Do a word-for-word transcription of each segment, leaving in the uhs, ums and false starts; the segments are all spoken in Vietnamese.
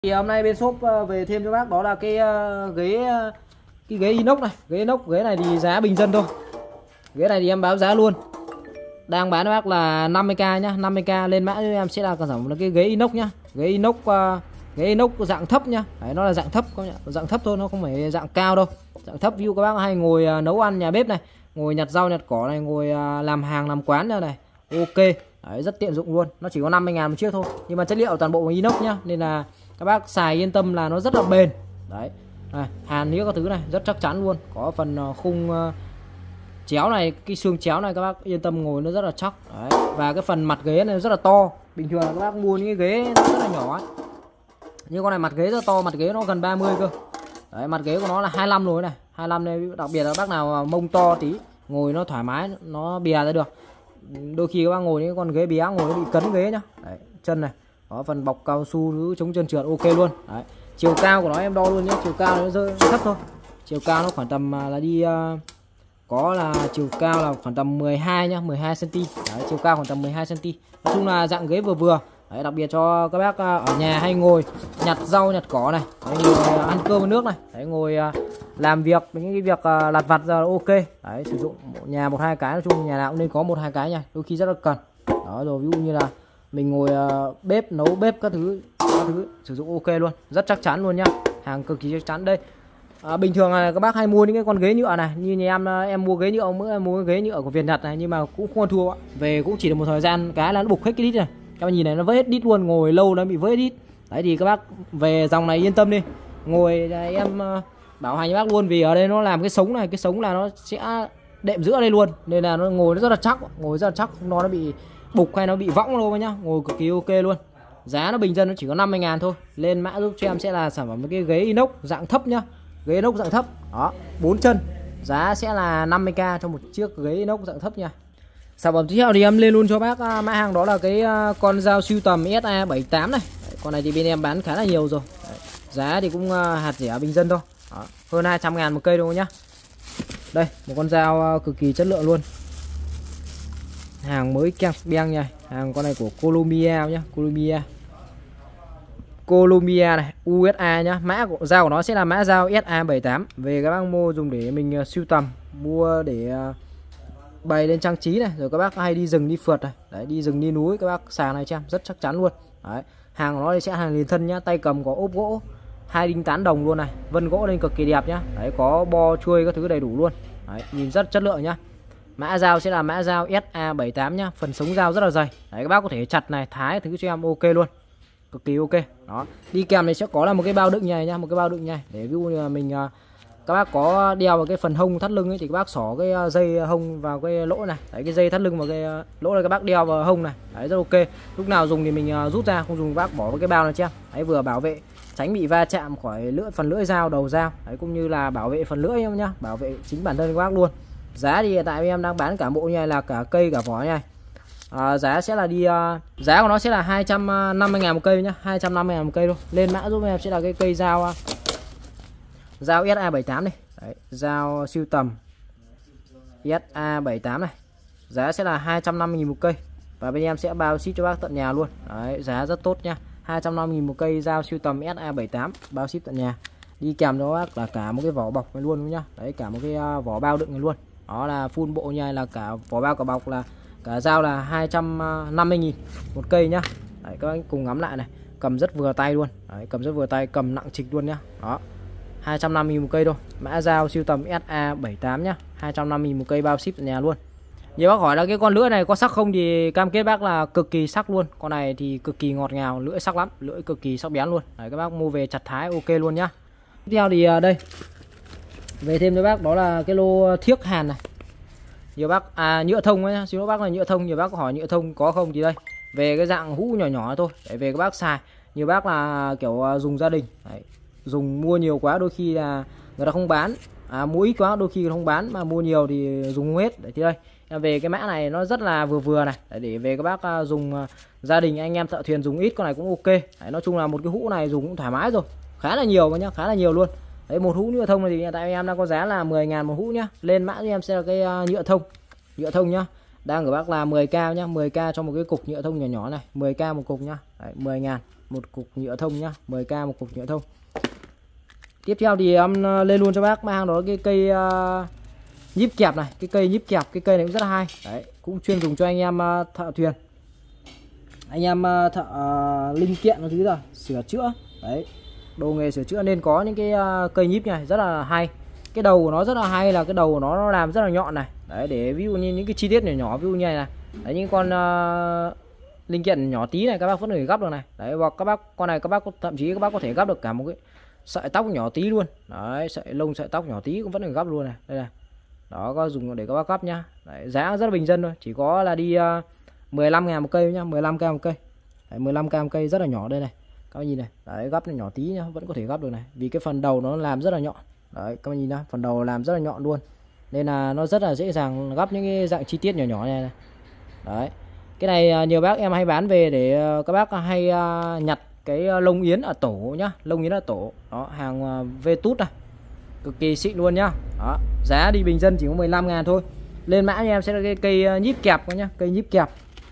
Thì hôm nay bên shop về thêm cho bác đó là cái ghế cái ghế inox này, ghế inox, ghế này thì giá bình dân thôi. Ghế này thì em báo giá luôn. Đang bán cho bác là năm mươi k nhá, năm mươi k lên mã cho em sẽ là sản phẩm là cái ghế inox nhá. Ghế inox ghế inox dạng thấp nhá. Đấy, nó là dạng thấp, dạng thấp thôi, nó không phải dạng cao đâu. Dạng thấp, ví dụ các bác hay ngồi nấu ăn nhà bếp này, ngồi nhặt rau nhặt cỏ này, ngồi làm hàng làm quán nữa này. Ok. Đấy, rất tiện dụng luôn. Nó chỉ có năm mươi ngàn một chiếc thôi, nhưng mà chất liệu toàn bộ bằng inox nhá, nên là các bác xài yên tâm là nó rất là bền. Đấy, này, hàn nĩa các thứ này rất chắc chắn luôn. Có phần khung uh, chéo này, cái xương chéo này các bác yên tâm ngồi nó rất là chắc. Đấy, và cái phần mặt ghế này rất là to. Bình thường là các bác mua những cái ghế nó rất là nhỏ ấy, nhưng con này mặt ghế rất to, mặt ghế nó gần ba mươi cơ. Đấy, mặt ghế của nó là hai mươi lăm rồi này, hai mươi lăm này, đặc biệt là bác nào mông to tí ngồi nó thoải mái, nó bìa ra được. Đôi khi các bác ngồi những con ghế bé ngồi nó bị cấn ghế nhá. Đấy, chân này có phần bọc cao su giữ chống chân trượt ok luôn. Đấy, chiều cao của nó em đo luôn nhé, chiều cao nó rơi thấp thôi, chiều cao nó khoảng tầm là đi uh, có là chiều cao là khoảng tầm mười hai nhá, mười hai xăng ti mét. Đấy, chiều cao khoảng tầm mười hai xăng ti mét. Nói chung là dạng ghế vừa vừa. Đấy, đặc biệt cho các bác ở nhà hay ngồi nhặt rau nhặt cỏ này. Đấy, ngồi ăn cơm với nước này. Đấy, ngồi uh, làm việc những cái việc uh, lặt vặt ra là ok. Đấy, sử dụng nhà một hai cái, nói chung nhà nào cũng nên có một hai cái nha, đôi khi rất là cần. Đó, rồi ví dụ như là mình ngồi uh, bếp nấu bếp các thứ các thứ sử dụng ok luôn, rất chắc chắn luôn nhá, hàng cực kỳ chắc chắn. Đây à, bình thường là các bác hay mua những cái con ghế nhựa này, như nhà em em mua ghế nhựa, mới mua cái ghế nhựa của Việt Nhật này, nhưng mà cũng không ăn thua. Về cũng chỉ được một thời gian cái là nó bục hết cái đít này, các bạn nhìn này, nó vỡ hết đít luôn, ngồi lâu nó bị vỡ hết đít. Đấy thì các bác về dòng này yên tâm đi, ngồi em uh, bảo hành với bác luôn, vì ở đây nó làm cái sống này, cái sống là nó sẽ đệm giữa đây luôn, nên là nó ngồi nó rất là chắc, ngồi rất là chắc, không nó nó bị bục hay nó bị võng đâu nhá, ngồi cực kỳ ok luôn. Giá nó bình dân nó chỉ có năm mươi ngàn thôi. Lên mã giúp cho em sẽ là sản phẩm cái ghế inox dạng thấp nhá, ghế inox dạng thấp đó, bốn chân, giá sẽ là năm mươi k cho một chiếc ghế inox dạng thấp nha. Sản phẩm tiếp theo thì em lên luôn cho bác mã hàng đó là cái con dao sưu tầm ét a bảy tám này. Đấy, con này thì bên em bán khá là nhiều rồi. Đấy, giá thì cũng hạt rẻ bình dân thôi đó, hơn hai trăm ngàn một cây đâu nhá. Đây, một con dao cực kỳ chất lượng luôn, hàng mới keng beng nha. Hàng con này của Colombia nhá, Colombia Colombia này, u ét a nhá. Mã của dao của nó sẽ là mã dao ét a bảy tám. Về các bác mua dùng để mình sưu tầm, mua để bày lên trang trí này, rồi các bác hay đi rừng đi phượt này, đấy, đi rừng đi núi các bác sàng này cho em, rất chắc chắn luôn. Đấy, hàng của nó sẽ hàng liền thân nhá, tay cầm có ốp gỗ, hai đinh tán đồng luôn này, vân gỗ lên cực kỳ đẹp nhá. Đấy, có bo chuôi các thứ đầy đủ luôn. Đấy, nhìn rất chất lượng nhá. Mã dao sẽ là mã dao ét a bảy tám nhá, phần sống dao rất là dày. Đấy, các bác có thể chặt này, thái thứ cho em ok luôn, cực kỳ ok. Đó, đi kèm này sẽ có là một cái bao đựng như này nhá, một cái bao đựng như này, để ví dụ như là mình các bác có đeo vào cái phần hông thắt lưng ấy, thì các bác xỏ cái dây hông vào cái lỗ này. Đấy, cái dây thắt lưng vào cái lỗ này các bác đeo vào hông này. Đấy, rất ok. Lúc nào dùng thì mình rút ra, không dùng các bác bỏ vào cái bao này cho em. Đấy, vừa bảo vệ tránh bị va chạm khỏi lưỡi, phần lưỡi dao, đầu dao. Đấy, cũng như là bảo vệ phần lưỡi em nhá, bảo vệ chính bản thân các bác luôn. Giá thì hiện tại em đang bán cả bộ như này, là cả cây cả vỏ như này. À, giá sẽ là đi uh, giá của nó sẽ là hai trăm năm mươi ngàn một cây nhá, hai trăm năm mươi ngàn một cây thôi. Lên mã giúp em sẽ là cái cây dao uh, dao ét a bảy tám này. Đấy, dao sưu tầm ét a bảy tám này, giá sẽ là hai trăm năm mươi nghìn một cây, và bên em sẽ bao ship cho bác tận nhà luôn. Đấy, giá rất tốt nha, hai trăm năm mươi nghìn một cây dao sưu tầm ét a bảy tám, bao ship tận nhà. Đi kèm cho bác là cả một cái vỏ bọc này luôn nhá. Đấy, cả một cái uh, vỏ bao đựng này luôn. Đó là full bộ như này, là cả vỏ bao cả bọc, là cả dao là hai trăm năm mươi nghìn một cây nhá. Đấy, các anh cùng ngắm lại này, cầm rất vừa tay luôn. Đấy, cầm rất vừa tay, cầm nặng trịch luôn nhá. Đó, hai trăm năm mươi nghìn một cây thôi. Mã dao sưu tầm ét a bảy tám nhá, hai trăm năm mươi nghìn một cây, bao ship tận nhà luôn. Nhiều bác hỏi là cái con lưỡi này có sắc không, thì cam kết bác là cực kỳ sắc luôn. Con này thì cực kỳ ngọt ngào, lưỡi sắc lắm, lưỡi cực kỳ sắc bén luôn. Đấy, các bác mua về chặt thái ok luôn nhá. Tiếp theo thì đây về thêm cho bác đó là cái lô thiếc hàn này. Nhiều bác à nhựa thông ấy nhá, xin lỗi bác là nhựa thông, nhiều bác hỏi nhựa thông có không, thì đây về cái dạng hũ nhỏ nhỏ thôi, để về các bác xài. Nhiều bác là kiểu dùng gia đình. Đấy, dùng mua nhiều quá đôi khi là người ta không bán, à, mua ít quá đôi khi không bán, mà mua nhiều thì dùng không hết. Đấy, thì đây về cái mã này nó rất là vừa vừa này, để, để về các bác dùng gia đình, anh em thợ thuyền dùng ít, con này cũng ok. Đấy, nói chung là một cái hũ này dùng cũng thoải mái rồi, khá là nhiều nhá, khá là nhiều luôn. Đấy, một hũ nhựa thông này thì hiện tại em đang có giá là mười ngàn một hũ nhá. Lên mã cho em sẽ là cái uh, nhựa thông, nhựa thông nhá, đang của bác là mười k nhá, mười k cho một cái cục nhựa thông nhỏ nhỏ này, mười k một cục nhá. Đấy, mười ngàn. một cục nhựa thông nhá, mười k một cục nhựa thông. Tiếp theo thì em lên luôn cho bác mang đó cái cây uh, nhíp kẹp này, cái cây nhíp kẹp, cái cây này cũng rất là hay. Đấy, cũng chuyên dùng cho anh em uh, thợ thuyền. Anh em uh, thợ uh, linh kiện nó thứ rồi, sửa chữa. Đấy, đồ nghề sửa chữa nên có những cái uh, cây nhíp này rất là hay. Cái đầu của nó rất là hay là cái đầu của nó nó làm rất là nhọn này. Đấy, để ví dụ như những cái chi tiết nhỏ nhỏ ví dụ như này này. Đấy, những con uh, linh kiện nhỏ tí này các bác vẫn có thể gắp được này. Đấy, hoặc các bác con này các bác thậm chí các bác có thể gắp được cả một cái sợi tóc nhỏ tí luôn. Đấy, sợi lông sợi tóc nhỏ tí cũng vẫn được gắp luôn này. Đây này. Đó, có dùng để các bác gắp nhá. Đấy, giá rất là bình dân thôi, chỉ có là đi uh, mười lăm ngàn một cây nhá, mười lăm k một cây. Đấy, mười lăm k một cây rất là nhỏ đây này. Các bác nhìn này, đấy gắp nhỏ tí nhá, vẫn có thể gắp được này. Vì cái phần đầu nó làm rất là nhọn. Đấy, các bác nhìn nhá, phần đầu làm rất là nhọn luôn. Nên là nó rất là dễ dàng gắp những cái dạng chi tiết nhỏ nhỏ này này. Đấy. Cái này nhiều bác em hay bán về để các bác hay uh, nhặt cái lông yến ở tổ nhá, lông yến ở tổ. Đó, hàng uh, vê tút này. Cực kỳ xịn luôn nhá. Đó, giá đi bình dân chỉ có mười lăm ngàn thôi. Lên mã cho em sẽ là cái cây uh, nhíp kẹp nhá, cây nhíp kẹp.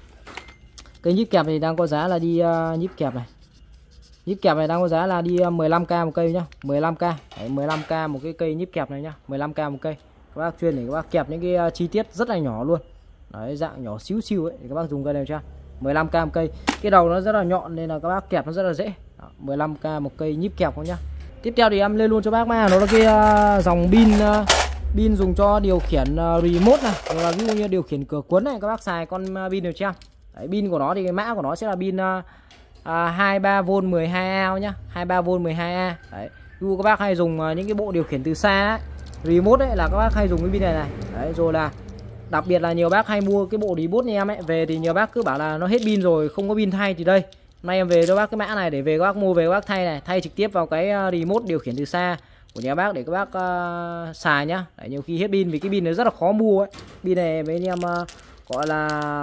Cây nhíp kẹp thì đang có giá là đi uh, nhíp kẹp này. Nhíp kẹp này đang có giá là đi uh, mười lăm k một cây nhá, mười lăm k. Đấy, mười lăm k một cái cây nhíp kẹp này nhá, mười lăm k một cây. Các bác chuyên để các bác kẹp những cái uh, chi tiết rất là nhỏ luôn. Đấy, dạng nhỏ xíu xíu ấy thì các bác dùng cây này cho mười lăm k một cây. Cái đầu nó rất là nhọn nên là các bác kẹp nó rất là dễ. Đó, mười lăm k một cây nhíp kẹp không nhá. Tiếp theo thì em lên luôn cho bác mà nó là cái uh, dòng pin uh, pin dùng cho điều khiển uh, remote này, hoặc là ví dụ như điều khiển cửa cuốn này các bác xài con uh, pin được chưa? Đấy, pin của nó thì cái mã của nó sẽ là pin uh, uh, hai mươi ba vôn mười hai A nhá, hai mươi ba vôn mười hai A. Đấy, ví dụ các bác hay dùng uh, những cái bộ điều khiển từ xa ấy, remote ấy là các bác hay dùng cái pin này này. Đấy, rồi là đặc biệt là nhiều bác hay mua cái bộ remote như em ấy về thì nhiều bác cứ bảo là nó hết pin rồi không có pin thay, thì đây nay em về cho bác cái mã này để về các bác mua về các bác thay này, thay trực tiếp vào cái remote điều khiển từ xa của nhà bác để các bác uh, xài nhá. Đấy, nhiều khi hết pin vì cái pin này rất là khó mua ấy. Pin này với anh em uh, gọi là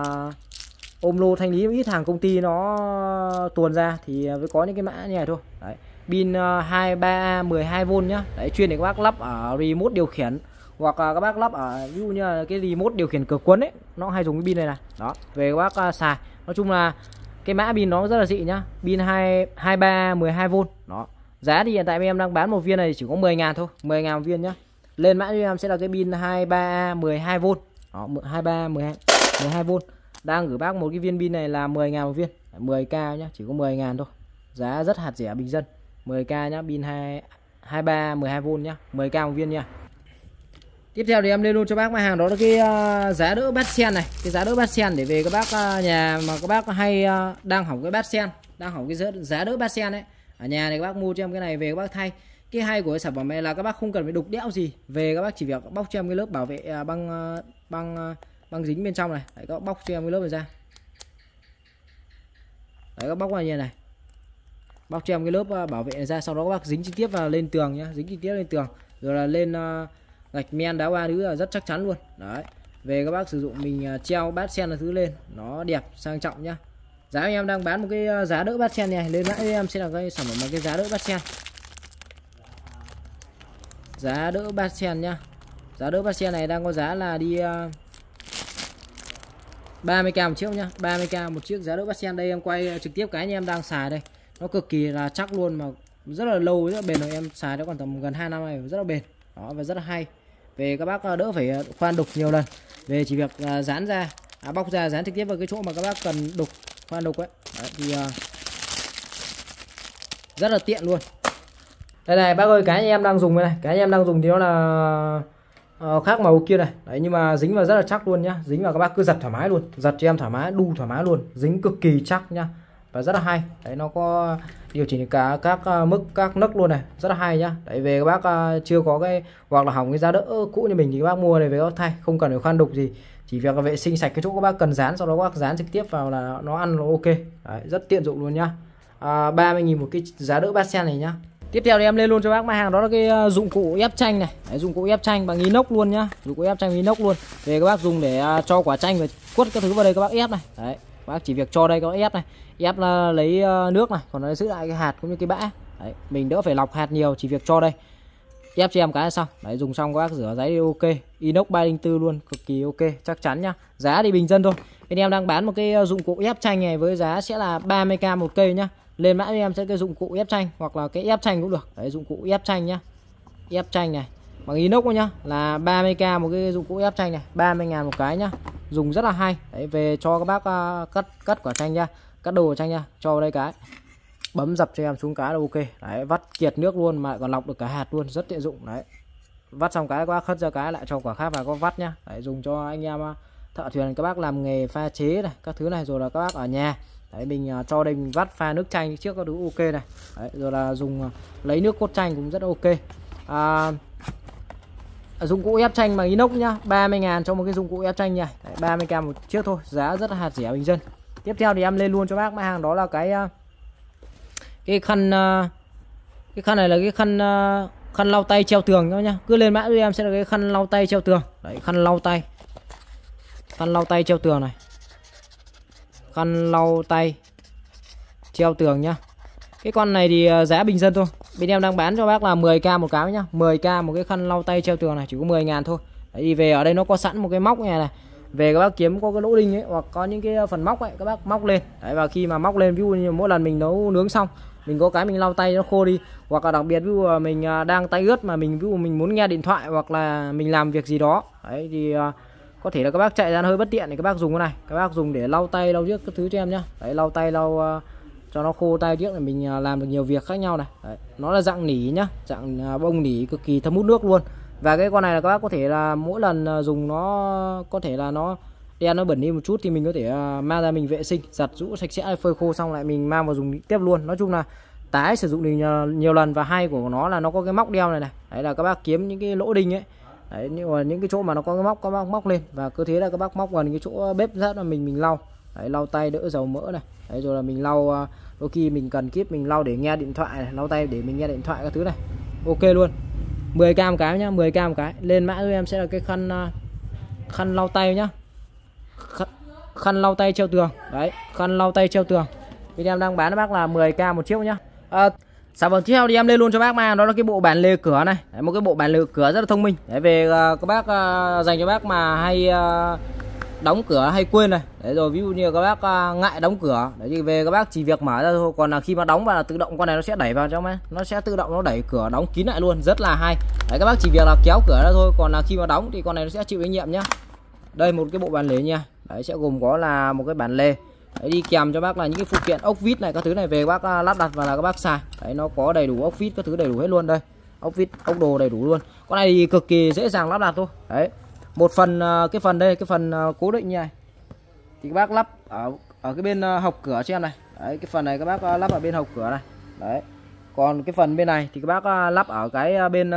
ôm lô thanh lý ít hàng công ty nó tuồn ra thì mới có những cái mã như này thôi. Đấy, pin uh, hai mươi ba A mười hai vôn nhá. Đấy, chuyên để các bác lắp ở remote điều khiển, hoặc là các bác lắp ở ví dụ như là cái remote điều khiển cửa cuốn ấy, nó hay dùng cái pin này này. Đó, về các bác uh, xài. Nói chung là cái mã pin nó rất là dị nhá. Pin hai mươi ba mười hai vôn. Đó. Giá thì hiện tại em đang bán một viên này chỉ có mười ngàn thôi, mười ngàn một viên nhá. Lên mã cho em sẽ là cái pin hai mươi ba A mười hai vôn. Đó, hai mươi ba mười hai vôn. Đang gửi bác một cái viên pin này là mười ngàn một viên, mười k nhá, chỉ có mười ngàn thôi. Giá rất hạt rẻ bình dân. mười k nhá, pin hai mươi ba mười hai vôn nhá, mười k một viên nha. Tiếp theo thì em lên luôn cho bác mặt hàng đó là cái uh, giá đỡ bát sen này, cái giá đỡ bát sen để về các bác uh, nhà mà các bác hay uh, đang hỏng cái bát sen, đang hỏng cái giá đỡ bát sen ấy. Ở nhà này các bác mua cho em cái này về các bác thay. Cái hay của cái sản phẩm này là các bác không cần phải đục đẽo gì, về các bác chỉ việc bóc cho em cái lớp bảo vệ uh, băng uh, băng uh, băng dính bên trong này. Đấy, các bác bóc cho em cái lớp này ra. Đấy, các bóc vào như này. Bóc cho em cái lớp uh, bảo vệ này ra, sau đó các bác dính trực tiếp vào lên tường nhá, dính trực tiếp lên tường rồi là lên uh, gạch men đá hoa thứ là rất chắc chắn luôn. Đấy, về các bác sử dụng mình treo bát sen là thứ lên nó đẹp sang trọng nhá. Giá em đang bán một cái giá đỡ bát sen này, lên mã em sẽ là cái sản phẩm là cái giá đỡ bát sen, giá đỡ bát sen nhá. Giá đỡ bát sen này đang có giá là đi uh, ba mươi k một chiếc nhá, ba mươi k một chiếc giá đỡ bát sen. Đây em quay trực tiếp cái anh em đang xài đây, nó cực kỳ là chắc luôn mà rất là lâu, rất là bền rồi, em xài nó còn tầm gần hai năm này, rất là bền. Đó, và rất là hay. Về các bác đỡ phải khoan đục nhiều lần, về chỉ việc uh, dán ra, à, bóc ra dán trực tiếp vào cái chỗ mà các bác cần đục, khoan đục ấy. Đấy, thì uh, rất là tiện luôn. Đây này bác ơi, cái anh em đang dùng này, cái anh em đang dùng thì nó là uh, khác màu kia này. Đấy, nhưng mà dính vào rất là chắc luôn nhá, dính vào các bác cứ giật thoải mái luôn, giật cho em thoải mái, đu thoải mái luôn, dính cực kỳ chắc nhá, và rất là hay. Đấy, nó có điều chỉnh cả các uh, mức các nấc luôn này, rất là hay nhá. Đấy, về các bác uh, chưa có cái hoặc là hỏng cái giá đỡ cũ như mình thì các bác mua này về các bác thay, không cần phải khoan đục gì, chỉ việc vệ sinh sạch cái chỗ các bác cần dán, sau đó các bác dán trực tiếp vào là nó ăn nó ok. Đấy, rất tiện dụng luôn nhá. À, ba mươi nghìn một cái giá đỡ bát sen này nhá. Tiếp theo thì em lên luôn cho bác mặt hàng đó là cái uh, dụng cụ ép chanh này. Đấy, dụng cụ ép chanh bằng inox luôn nhá, dụng cụ ép chanh inox luôn. Về các bác dùng để uh, cho quả chanh và quất các thứ vào đây các bác ép này. Đấy, bác chỉ việc cho đây các bác ép này, ép là lấy uh, nước này, còn nó giữ lại cái hạt cũng như cái bã. Đấy, mình đỡ phải lọc hạt nhiều, chỉ việc cho đây ép cho em cái là xong. Đấy, dùng xong các bác rửa giấy đi ok, inox ba không bốn luôn, cực kỳ ok, chắc chắn nhá. Giá thì bình dân thôi. Bên em đang bán một cái dụng cụ ép chanh này với giá sẽ là ba mươi k một cây nhá, lên mã cho em sẽ cái dụng cụ ép tranh hoặc là cái ép tranh cũng được. Đấy, dụng cụ ép tranh nhá, ép tranh này bằng inox nhá, là ba mươi k một cái dụng cụ ép tranh này, ba mươi ngàn một cái nhá, dùng rất là hay. Đấy, về cho các bác uh, cắt cắt quả tranh nha, cắt đồ tranh nha, cho vào đây cái bấm dập cho em xuống cái là ok. Đấy, vắt kiệt nước luôn mà còn lọc được cả hạt luôn, rất tiện dụng. Đấy, vắt xong cái các bác khất ra cái lại cho quả khác vào có vắt nhá. Đấy, dùng cho anh em thợ thuyền, các bác làm nghề pha chế này các thứ này, rồi là các bác ở nhà. Đấy, mình uh, cho đây mình vắt pha nước chanh trước các thứ ok này. Đấy, rồi là dùng uh, lấy nước cốt chanh cũng rất ok. À, dụng cụ ép tranh bằng inox nhá, ba mươi ngàn cho một cái dụng cụ ép tranh nha. Đấy, ba mươi k một chiếc thôi, giá rất là hạt rẻ bình dân. Tiếp theo thì em lên luôn cho bác mã hàng đó là cái uh, cái khăn uh, cái khăn này là cái khăn uh, khăn lau tay treo tường thôi nhá. Cứ lên mã cho em sẽ là cái khăn lau tay treo tường. Đấy, khăn lau tay, khăn lau tay treo tường này, khăn lau tay treo tường nhá. Cái con này thì giá bình dân thôi, bên em đang bán cho bác là mười k một cái nhá, mười k một cái khăn lau tay treo tường này, chỉ có mười ngàn thôi. Đấy, thì về ở đây nó có sẵn một cái móc này này, về các bác kiếm có cái lỗ đinh ấy hoặc có những cái phần móc ấy các bác móc lên. Đấy, và khi mà móc lên ví dụ như mỗi lần mình nấu nướng xong mình có cái mình lau tay nó khô đi, hoặc là đặc biệt ví dụ mình đang tay ướt mà mình ví dụ mình muốn nghe điện thoại hoặc là mình làm việc gì đó, đấy thì có thể là các bác chạy ra hơi bất tiện thì các bác dùng cái này, các bác dùng để lau tay lau trước các thứ cho em nhá. Đấy, lau tay lau uh, cho nó khô tay trước là mình uh, làm được nhiều việc khác nhau này. Đấy, nó là dạng nỉ nhá, dạng uh, bông nỉ cực kỳ thấm hút nước luôn. Và cái con này là các bác có thể là mỗi lần uh, dùng nó có thể là nó đen nó bẩn đi một chút thì mình có thể uh, mang ra mình vệ sinh giặt rũ sạch sẽ, phơi khô xong lại mình mang vào dùng tiếp luôn. Nói chung là tái sử dụng được nhiều, nhiều lần. Và hay của nó là nó có cái móc đeo này này. Đấy là các bác kiếm những cái lỗ đinh ấy. Đấy, nhưng mà những cái chỗ mà nó có cái móc, các bác móc lên và cứ thế là các bác móc gần cái chỗ bếp rác là mình mình lau. Đấy, lau tay đỡ dầu mỡ này. Đấy, rồi là mình lau đôi khi mình cần kíp mình lau để nghe điện thoại này, lau tay để mình nghe điện thoại các thứ này. Ok luôn. mười k một cái nhá, mười k một cái. Lên mã cho em sẽ là cái khăn khăn lau tay nhá. Khăn, khăn lau tay treo tường. Đấy, khăn lau tay treo tường. Bên em đang bán cho bác là mười k một chiếc nhá. À, sản phẩm tiếp theo thì em lên luôn cho bác mang đó là cái bộ bàn lề cửa này. Đấy, một cái bộ bàn lề cửa rất là thông minh. Đấy, về uh, các bác uh, dành cho bác mà hay uh, đóng cửa hay quên này. Đấy, rồi ví dụ như các bác uh, ngại đóng cửa, đấy thì về các bác chỉ việc mở ra thôi, còn là khi mà đóng vào là tự động con này nó sẽ đẩy vào trong ấy, nó sẽ tự động nó đẩy cửa đóng kín lại luôn, rất là hay. Đấy, các bác chỉ việc là kéo cửa ra thôi, còn là khi mà đóng thì con này nó sẽ chịu trách nhiệm nhá. Đây một cái bộ bàn lề nha. Đấy, sẽ gồm có là một cái bàn lề. Đấy, đi kèm cho bác là những cái phụ kiện ốc vít này các thứ này, về các bác lắp đặt và là các bác xài. Đấy, nó có đầy đủ ốc vít các thứ đầy đủ hết luôn đây, ốc vít ốc đồ đầy đủ luôn. Con này thì cực kỳ dễ dàng lắp đặt thôi. Đấy, một phần cái phần đây cái phần cố định như này thì các bác lắp ở ở cái bên hộc cửa cho em này. Đấy, cái phần này các bác lắp ở bên hộc cửa này. Đấy, còn cái phần bên này thì các bác lắp ở cái bên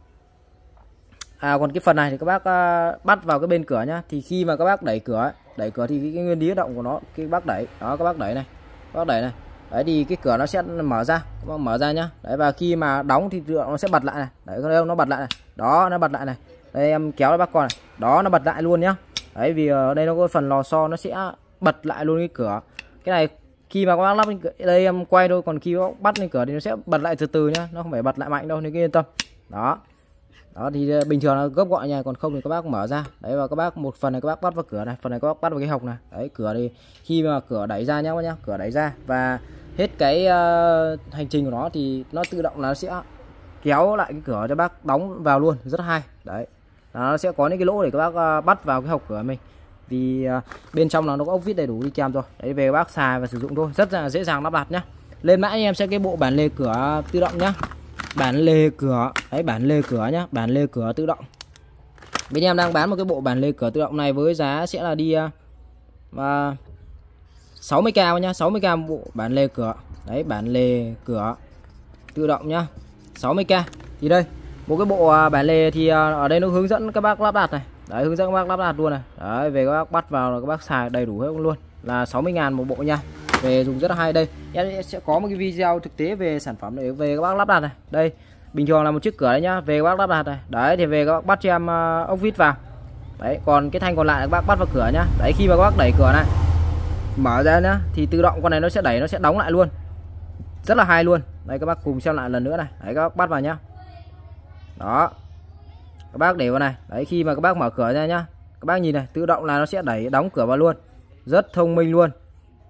à còn cái phần này thì các bác bắt vào cái bên cửa nhá. Thì khi mà các bác đẩy cửa đẩy cửa thì cái, cái nguyên lý động của nó cái bác đẩy đó, các bác đẩy này, các bác đẩy này. Đấy thì cái cửa nó sẽ mở ra, các bác mở ra nhá. Đấy, và khi mà đóng thì tự động nó sẽ bật lại này. Đấy, thấy nó bật lại này, đó nó bật lại này. Đây em kéo cho bác con này, đó nó bật lại luôn nhá. Đấy, vì ở đây nó có phần lò xo nó sẽ bật lại luôn cái cửa. Cái này khi mà các bác lắp lên cửa, đây em quay thôi, còn khi các bác bắt lên cửa thì nó sẽ bật lại từ từ nhá, nó không phải bật lại mạnh đâu nên cứ yên tâm. Đó. Đó thì bình thường là gấp gọn nha, còn không thì các bác mở ra. Đấy, và các bác một phần này các bác bắt vào cửa này, phần này các bác bắt vào cái hộc này. Đấy, cửa thì khi mà cửa đẩy ra nhá các nhá, cửa đẩy ra và hết cái uh, hành trình của nó thì nó tự động là nó sẽ kéo lại cái cửa cho bác đóng vào luôn, rất hay. Đấy, nó sẽ có những cái lỗ để các bác uh, bắt vào cái hộc cửa mình, vì uh, bên trong là nó có ốc vít đầy đủ đi kèm rồi. Đấy, về các bác xài và sử dụng thôi, rất là dễ dàng lắp đặt nhá. Lên mã anh em sẽ cái bộ bản lề cửa tự động nhá, bản lề cửa. Đấy, bản lề cửa nhá, bản lề cửa tự động. Bên em đang bán một cái bộ bản lề cửa tự động này với giá sẽ là đi uh, sáu mươi k nhá, sáu mươi k bộ bản lề cửa. Đấy, bản lề cửa tự động nhá, sáu mươi k. Thì đây một cái bộ uh, bản lề thì uh, ở đây nó hướng dẫn các bác lắp đặt này. Đấy, hướng dẫn các bác lắp đặt luôn này. Đấy, về các bác bắt vào là các bác xài đầy đủ hết luôn, là sáu mươi ngàn một bộ nha. Về dùng rất là hay. Đây em sẽ có một cái video thực tế về sản phẩm để về các bác lắp đặt này. Đây bình thường là một chiếc cửa đấy nhá, về các bác lắp đặt này. Đấy thì về các bác bắt cho em uh, ốc vít vào. Đấy, còn cái thanh còn lại là các bác bắt vào cửa nhá. Đấy, khi mà các bác đẩy cửa này mở ra nhá thì tự động con này nó sẽ đẩy, nó sẽ đóng lại luôn, rất là hay luôn. Đây các bác cùng xem lại lần nữa này. Đấy, các bác bắt vào nhá, đó các bác để vào này. Đấy, khi mà các bác mở cửa ra nhá, các bác nhìn này, tự động là nó sẽ đẩy đóng cửa vào luôn, rất thông minh luôn.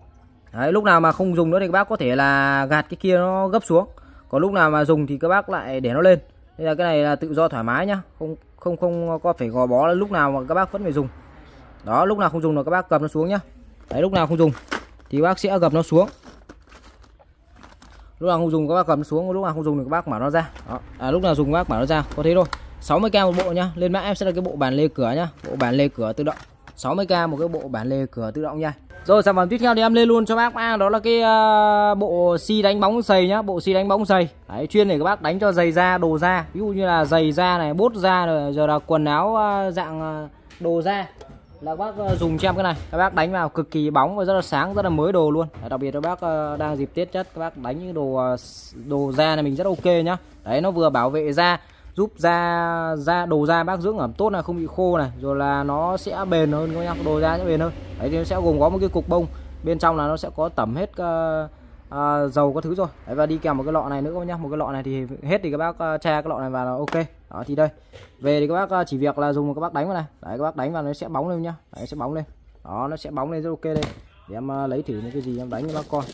Đấy, lúc nào mà không dùng nữa thì các bác có thể là gạt cái kia nó gấp xuống, còn lúc nào mà dùng thì các bác lại để nó lên. Nên là cái này là tự do thoải mái nhá, không không không có phải gò bó lúc nào mà các bác vẫn phải dùng. Đó, lúc nào không dùng là các bác gập nó xuống nhá. Đấy, lúc nào không dùng thì các bác sẽ gập nó xuống, lúc nào không dùng các bác gập nó xuống, lúc nào không dùng thì các bác mở nó ra. Đó. À, lúc nào dùng các bác mở nó ra, có thế thôi. sáu mươi k một bộ nhá. Lên mã em sẽ là cái bộ bản lề cửa nhá, bộ bản lề cửa tự động sáu mươi k một cái bộ bản lề cửa tự động nha. Rồi sản phẩm tiếp theo thì em lên luôn cho bác mang, đó là cái uh, bộ xi đánh bóng giày nhá, bộ xi đánh bóng giày. Đấy, chuyên để các bác đánh cho giày da, đồ da, ví dụ như là giày da này, bốt da rồi, giờ là quần áo uh, dạng uh, đồ da là các bác uh, dùng cho em cái này, các bác đánh vào cực kỳ bóng và rất là sáng, rất là mới đồ luôn. Đấy, đặc biệt các bác uh, đang dịp Tết chất, các bác đánh những đồ uh, đồ da này mình rất ok nhá. Đấy, nó vừa bảo vệ da, giúp da da đồ da bác dưỡng ẩm tốt là không bị khô này, rồi là nó sẽ bền hơn các nhá, đồ da sẽ bền hơn. Đấy, thì nó sẽ gồm có một cái cục bông bên trong là nó sẽ có tẩm hết uh, uh, dầu các thứ rồi. Đấy, và đi kèm một cái lọ này nữa các nhá, một cái lọ này thì hết thì các bác uh, tra cái lọ này vào là ok. Đó, thì đây về thì các bác uh, chỉ việc là dùng các bác đánh vào này. Đấy, các bác đánh vào nó sẽ bóng lên nhá. Đấy, sẽ bóng lên. Đó, nó sẽ bóng lên rất ok đây. Để em uh, lấy thử những cái gì em đánh cho bác coi.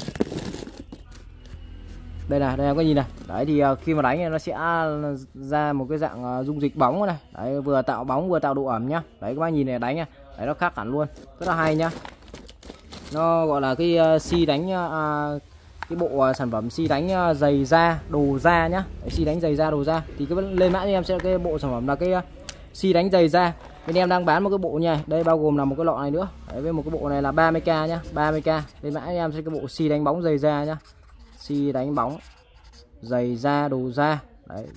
Đây này, đây em có nhìn này. Đấy, thì uh, khi mà đánh thì nó sẽ ra một cái dạng uh, dung dịch bóng này. Đấy, vừa tạo bóng vừa tạo độ ẩm nhá. Đấy, các bác nhìn này đánh nha. Đấy, nó khác hẳn luôn, rất là hay nhá. Nó gọi là cái uh, xi đánh uh, cái bộ uh, sản phẩm xi đánh uh, giày da, đồ da nhá. Đấy, xi đánh giày da, đồ da. Thì cái lên mã cho em sẽ cái bộ sản phẩm là cái uh, xi đánh giày da. Bên em đang bán một cái bộ nha. Đây bao gồm là một cái lọ này nữa. Đấy, với một cái bộ này là ba mươi k nhá, ba mươi k. Lên mã cho em sẽ cái bộ xi đánh bóng giày da nhá. Xi đánh bóng giày da, đồ da. Đấy,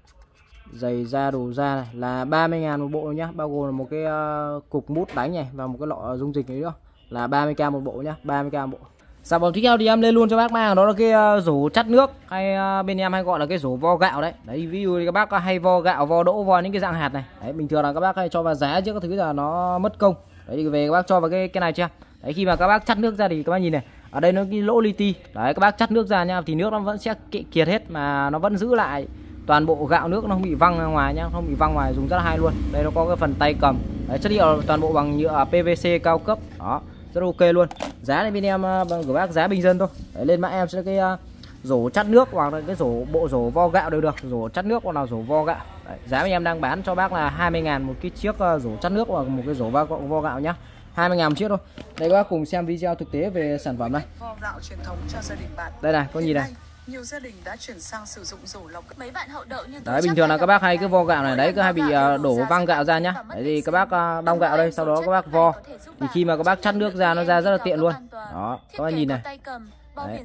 giày da, đồ da này là ba mươi ngàn một bộ nhá, bao gồm là một cái uh, cục mút đánh này và một cái lọ dung dịch này nữa, là ba mươi k một bộ nhá, ba mươi k một bộ. Sản phẩm tiếp theo thì em lên luôn cho bác mang, đó là cái uh, rổ chắt nước, hay uh, bên em hay gọi là cái rổ vo gạo đấy. Đấy, ví dụ thì các bác hay vo gạo, vo đỗ, vo những cái dạng hạt này. Đấy, bình thường là các bác hay cho vào giá chứ các thứ là nó mất công. Đấy, thì về các bác cho vào cái cái này chưa. Đấy, khi mà các bác chắt nước ra thì các bác nhìn này, ở đây nó cái lỗ li ti. Đấy, các bác chắt nước ra nha, thì nước nó vẫn sẽ kiệt hết mà nó vẫn giữ lại toàn bộ gạo, nước nó không bị văng ra ngoài nhá, không bị văng ngoài, dùng rất là hay luôn. Đây nó có cái phần tay cầm. Đấy, chất liệu toàn bộ bằng nhựa pê vê xê cao cấp. Đó, rất ok luôn. Giá này bên em bằng của bác giá bình dân thôi. Đấy, lên mã em sẽ cái uh, rổ chắt nước hoặc là cái rổ bộ rổ vo gạo đều được, rổ chắt nước hoặc là rổ vo gạo. Đấy, giá bên em đang bán cho bác là hai mươi ngàn một cái chiếc uh, rổ chắt nước hoặc một cái rổ vo, vo gạo nhá. hai mươi ngàn một chiếc thôi. Đây các bác cùng xem video thực tế về sản phẩm này. Vo gạo truyền thống cho gia đình bạn. Đây này, có nhìn này. Nhiều gia đình đã chuyển sang sử dụng rổ lọc. Mấy bạn hậu đậu như đấy, bình thường là các bác hay cứ vo gạo này, đấy cứ hay bị uh, đổ văng gạo ra nhá. Đấy thì các bác uh, đong gạo đây, sau đó các bác vo. Thì khi mà các bác chắt nước ra nó ra rất là tiện luôn. Đó, các bác nhìn này. Đấy,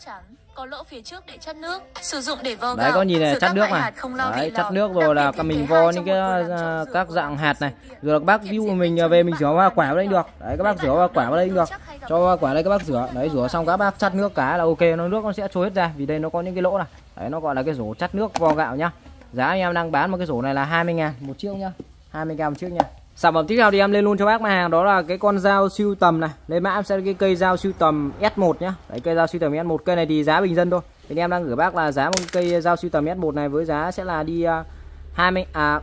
có lỗ phía trước để chắt nước, sử dụng để vo gạo. Đấy, có nhìn này, chắt nước này. Đấy, chắt nước rồi là các mình vo những cái uh, các dạng hạt này. Rồi là các bác ví dụ mình về mình rửa hoa quả vào đây được. Đấy, các bác rửa hoa quả vào đây được. Cho hoa quả đây các bác rửa. Đấy, rửa xong các bác chắt nước cái là ok, nó nước nó sẽ trôi hết ra vì đây nó có những cái lỗ này. Đấy, nó gọi là cái rổ chắt nước vo gạo nhá. Giá anh em đang bán một cái rổ này là hai mươi ngàn một chiếc nhá. hai mươi ngàn một chiếc nha. Sản phẩm tiếp theo thì em lên luôn cho bác mặt hàng, đó là cái con dao sưu tầm này. Lên mã em sẽ cái cây dao sưu tầm S một nhá. Đấy, cây dao sưu tầm S một, cây này thì giá bình dân thôi. Bên em đang gửi bác là giá một cây dao sưu tầm S một này với giá sẽ là đi uh, hai mươi à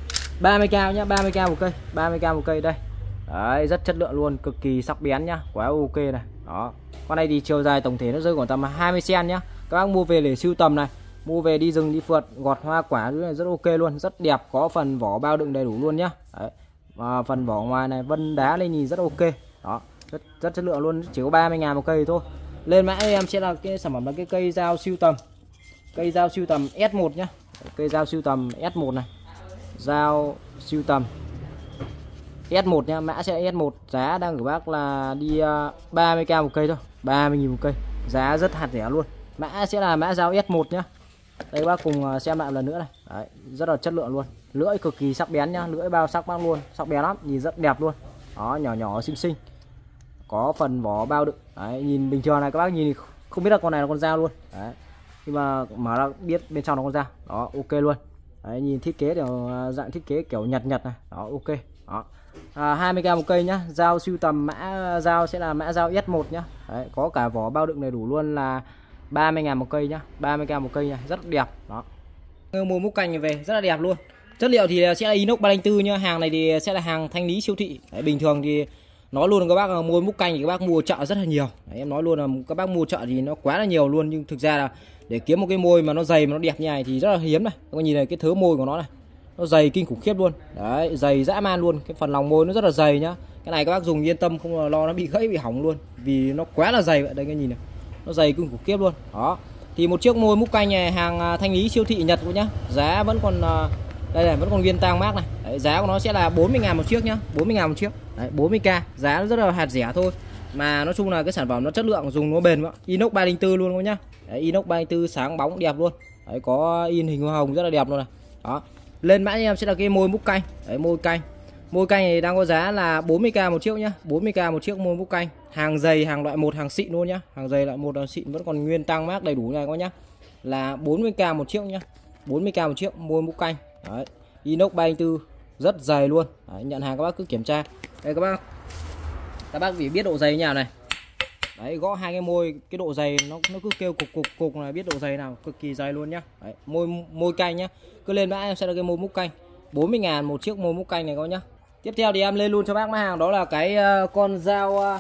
ba mươi k nhá, ba mươi k một cây, ba mươi k một cây đây. Đấy, rất chất lượng luôn, cực kỳ sắc bén nhá, quá ok này. Đó. Con này thì chiều dài tổng thể nó rơi khoảng tầm hai mươi xăng-ti-mét nhá. Các bác mua về để sưu tầm này, mua về đi rừng đi phượt, gọt hoa quả rất ok luôn, rất đẹp, có phần vỏ bao đựng đầy đủ luôn nhá. Đấy. Và phần vỏ ngoài này vân đá lên nhìn rất ok. Đó, rất rất chất lượng luôn, chỉ có ba mươi ngàn một cây thôi. Lên mã em sẽ là cái sản phẩm là cái cây dao sưu tầm. Cây dao sưu tầm S một nhá. Cây dao sưu tầm S một này. Dao sưu tầm S một nhá, mã sẽ S một, giá đang của bác là đi uh, ba mươi k một cây thôi, ba mươi nghìn một cây. Giá rất hạt rẻ luôn. Mã sẽ là mã dao S một nhá. Đây bác cùng xem lại một lần nữa này. Đấy, rất là chất lượng luôn. Lưỡi cực kỳ sắc bén nhá, lưỡi bao sắc bác luôn, sắc bén lắm, nhìn rất đẹp luôn. Đó, nhỏ nhỏ xinh xinh. Có phần vỏ bao đựng. Đấy, nhìn bình thường này các bác nhìn không biết là con này là con dao luôn. Đấy. Nhưng mà mở ra biết bên trong là con dao. Đó, ok luôn. Đấy, nhìn thiết kế kiểu dạng thiết kế kiểu nhật nhật này. Đó, ok. Đó. À, hai mươi k một cây nhá. Dao sưu tầm mã dao sẽ là mã dao S một nhá. Đấy, có cả vỏ bao đựng đầy đủ luôn là ba mươi ngàn một cây nhá, ba mươi k một cây nha, rất đẹp. Đó. Mua múc cành về rất là đẹp luôn. Chất liệu thì sẽ là inox ba không bốn nhá, hàng này thì sẽ là hàng thanh lý siêu thị. Đấy, bình thường thì nói luôn các bác là mua múc canh thì các bác mua chợ rất là nhiều. Đấy, em nói luôn là các bác mua chợ thì nó quá là nhiều luôn, nhưng thực ra là để kiếm một cái môi mà nó dày mà nó đẹp như này thì rất là hiếm này. Các bạn nhìn này, cái thớ môi của nó này, nó dày kinh khủng khiếp luôn. Đấy, dày dã man luôn, cái phần lòng môi nó rất là dày nhá. Cái này các bác dùng yên tâm, không lo nó bị gãy bị hỏng luôn, vì nó quá là dày vậy. Đây cái nhìn này, nó dày kinh khủng khiếp luôn. Đó, thì một chiếc môi múc canh này hàng thanh lý siêu thị Nhật của nhá, giá vẫn còn đây này, vẫn còn nguyên tang mác này. Đấy, giá của nó sẽ là bốn mươi ngàn một chiếc nhá, bốn mươi ngàn một chiếc. Đấy, bốn mươi k, giá nó rất là hạt rẻ thôi. Mà nói chung là cái sản phẩm nó chất lượng, dùng nó bền quá. Inox ba không bốn luôn các nhá. Đấy, inox ba không bốn sáng bóng đẹp luôn. Đấy, có in hình hoa hồng rất là đẹp luôn này. Đó. Lên mã em sẽ là cái môi múc canh. Đấy, môi canh. Môi canh này đang có giá là bốn mươi k một chiếc nhá, bốn mươi k một chiếc môi múc canh. Hàng dày, hàng loại một, hàng xịn luôn nhá. Hàng dày loại một, hàng xịn vẫn còn nguyên tang mác đầy đủ này các nhá. Là bốn mươi k một chiếc nhá. bốn mươi k một chiếc môi múc canh. Đấy. Inox ba không bốn rất dày luôn. Đấy, nhận hàng các bác cứ kiểm tra. Đây các bác. Các bác chỉ biết độ dày như nào này. Đấy, gõ hai cái môi, cái độ dày nó nó cứ kêu cục cục cục là biết độ dày nào, cực kỳ dày luôn nhá. Đấy, môi môi canh nhá. Cứ lên mã em sẽ là cái môi múc canh. bốn mươi ngàn một chiếc môi múc canh này các nhá. Tiếp theo thì em lên luôn cho bác mã hàng đó là cái uh, con dao uh,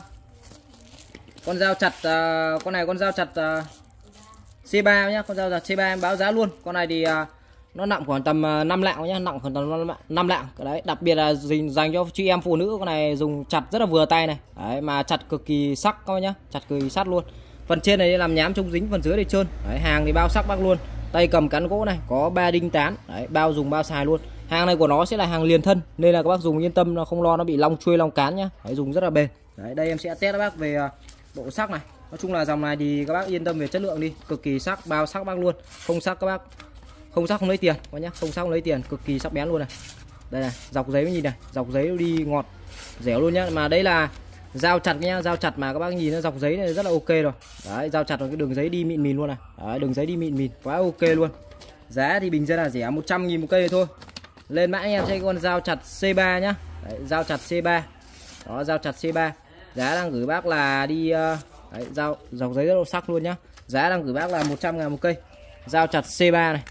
con dao chặt uh, con này con dao chặt uh, C ba nhá, con dao chặt C ba em báo giá luôn. Con này thì uh, nó nặng khoảng tầm uh, năm lạng nhá, nặng khoảng tầm năm lạng. Cái đấy, đặc biệt là dành cho chị em phụ nữ, con này dùng chặt rất là vừa tay này. Đấy, mà chặt cực kỳ sắc các bác nhá, chặt cực kỳ sắc luôn. Phần trên này làm nhám chống dính, phần dưới thì trơn. Đấy, hàng thì bao sắc bác luôn. Tay cầm cán gỗ này, có ba đinh tán. Đấy, bao dùng bao xài luôn. Hàng này của nó sẽ là hàng liền thân nên là các bác dùng yên tâm, nó không lo nó bị long chuôi long cán nhá. Đấy, dùng rất là bền. Đấy, đây em sẽ test các bác về độ sắc này. Nói chung là dòng này thì các bác yên tâm về chất lượng đi, cực kỳ sắc, bao sắc bác luôn. Không sắc các bác, không sắc không lấy tiền các nhá, không sắc không lấy tiền, cực kỳ sắc bén luôn này. Đây này, dọc giấy nhìn này, dọc giấy đi ngọt dẻo luôn nhá. Mà đây là dao chặt nhá, dao chặt mà các bác nhìn nó dọc giấy này rất là ok rồi. Đấy, dao chặt rồi, cái đường giấy đi mịn mịn luôn này. Đấy, đường giấy đi mịn mịn, quá ok luôn. Giá thì bình dân là rẻ một trăm nghìn một cây thôi. Lên mã em cho con dao chặt C ba nhá. Đấy, dao chặt C ba. Đó, dao chặt C ba. Giá đang gửi bác là đi uh, đấy, dao dọc giấy rất là sắc luôn nhá. Giá đang gửi bác là một trăm ngàn một cây. Dao chặt C ba này.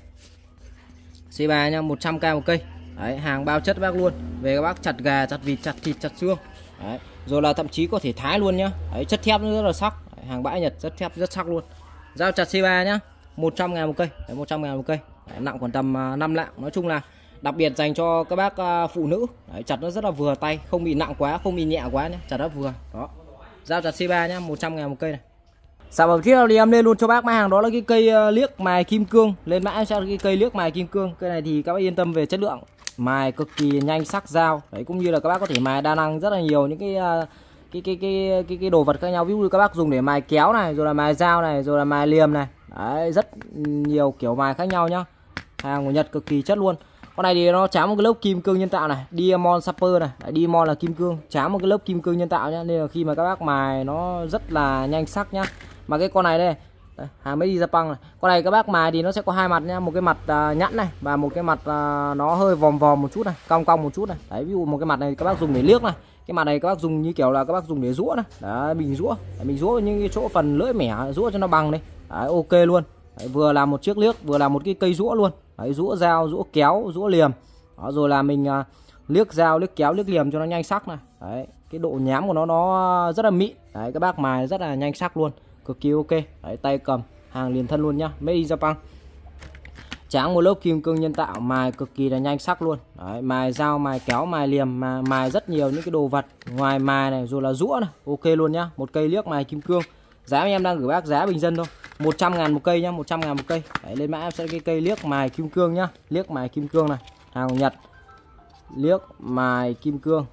C ba nhá, một trăm k một cây. Đấy, hàng bao chất bác luôn. Về các bác chặt gà, chặt vịt, chặt thịt, chặt xương. Đấy, rồi là thậm chí có thể thái luôn nhá. Đấy, chất thép nó rất là sắc. Đấy, hàng bãi Nhật rất thép rất sắc luôn. Dao chặt C ba nhá, một trăm ngàn một cây. Đấy, một trăm ngàn một cây. Đấy, nặng khoảng tầm uh, năm lạng. Nói chung là đặc biệt dành cho các bác uh, phụ nữ. Đấy, chặt nó rất là vừa tay, không bị nặng quá, không bị nhẹ quá nhá, chặt rất vừa. Đó. Dao chặt C ba nhá, một trăm ngàn một cây này. Sản phẩm tiếp theo thì em lên luôn cho bác mã hàng đó là cái cây uh, liếc mài kim cương. Lên mã em sẽ là cái cây liếc mài kim cương. Cây này thì các bác yên tâm về chất lượng, mài cực kỳ nhanh sắc dao. Đấy, cũng như là các bác có thể mài đa năng rất là nhiều những cái uh, cái, cái cái cái cái đồ vật khác nhau. Ví dụ như các bác dùng để mài kéo này, rồi là mài dao này, rồi là mài liềm này. Đấy, rất nhiều kiểu mài khác nhau nhá. Hàng của Nhật cực kỳ chất luôn. Con này thì nó trám một cái lớp kim cương nhân tạo này, Diamond Shaper này. Đấy, Diamond là kim cương, trám một cái lớp kim cương nhân tạo nhá, nên là khi mà các bác mài nó rất là nhanh sắc nhá. Mà cái con này đây, đây hàng mới đi Japan này. Con này các bác mài thì nó sẽ có hai mặt nhá, một cái mặt uh, nhẵn này và một cái mặt uh, nó hơi vòm vòm một chút này, cong cong một chút này. Đấy, ví dụ một cái mặt này các bác dùng để liếc này, cái mặt này các bác dùng như kiểu là các bác dùng để rũa này. Đấy, mình rũa, Đấy, mình rũa những cái chỗ phần lưỡi mẻ, rũa cho nó bằng đấy. Đấy, ok luôn. Đấy, vừa làm một chiếc liếc, vừa làm một cái cây rũa luôn. Đấy, rũa dao, rũa kéo, rũa liềm. Đó, rồi là mình uh, liếc dao, liếc kéo, liếc liềm cho nó nhanh sắc này. Đấy, cái độ nhám của nó nó rất là mịn. Đấy, các bác mài rất là nhanh sắc luôn, cực kỳ ok. Đấy, tay cầm, hàng liền thân luôn nhá, made in Japan. Tráng một lớp kim cương nhân tạo, mài cực kỳ là nhanh sắc luôn. Đấy, mài dao, mài kéo, mài liềm, mà mài rất nhiều những cái đồ vật ngoài mài này, rồi là rũa này, ok luôn nhá. Một cây liếc mài kim cương. Giá em đang gửi bác giá bình dân thôi, một trăm ngàn một cây nhá, một trăm ngàn một cây. Đấy, lên mã em sẽ cái cây liếc mài kim cương nhá, liếc mài kim cương này, hàng của Nhật. Liếc mài kim cương.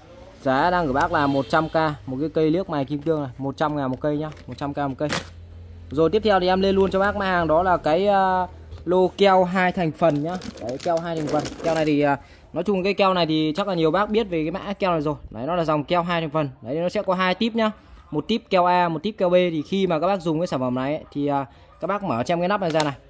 Giá đang gửi bác là một trăm k một cái cây liếc mài kim cương này, một trăm ngàn một cây nhá, một trăm k một cây. Rồi tiếp theo thì em lên luôn cho bác mã hàng đó là cái uh, lô keo hai thành phần nhá. Đấy, keo hai thành phần. Keo này thì uh, nói chung cái keo này thì chắc là nhiều bác biết về cái mã keo này rồi. Đấy, nó là dòng keo hai thành phần. Đấy, nó sẽ có hai típ nhá. Một típ keo A, một típ keo B. Thì khi mà các bác dùng cái sản phẩm này ấy, thì uh, các bác mở trong cái nắp này ra này.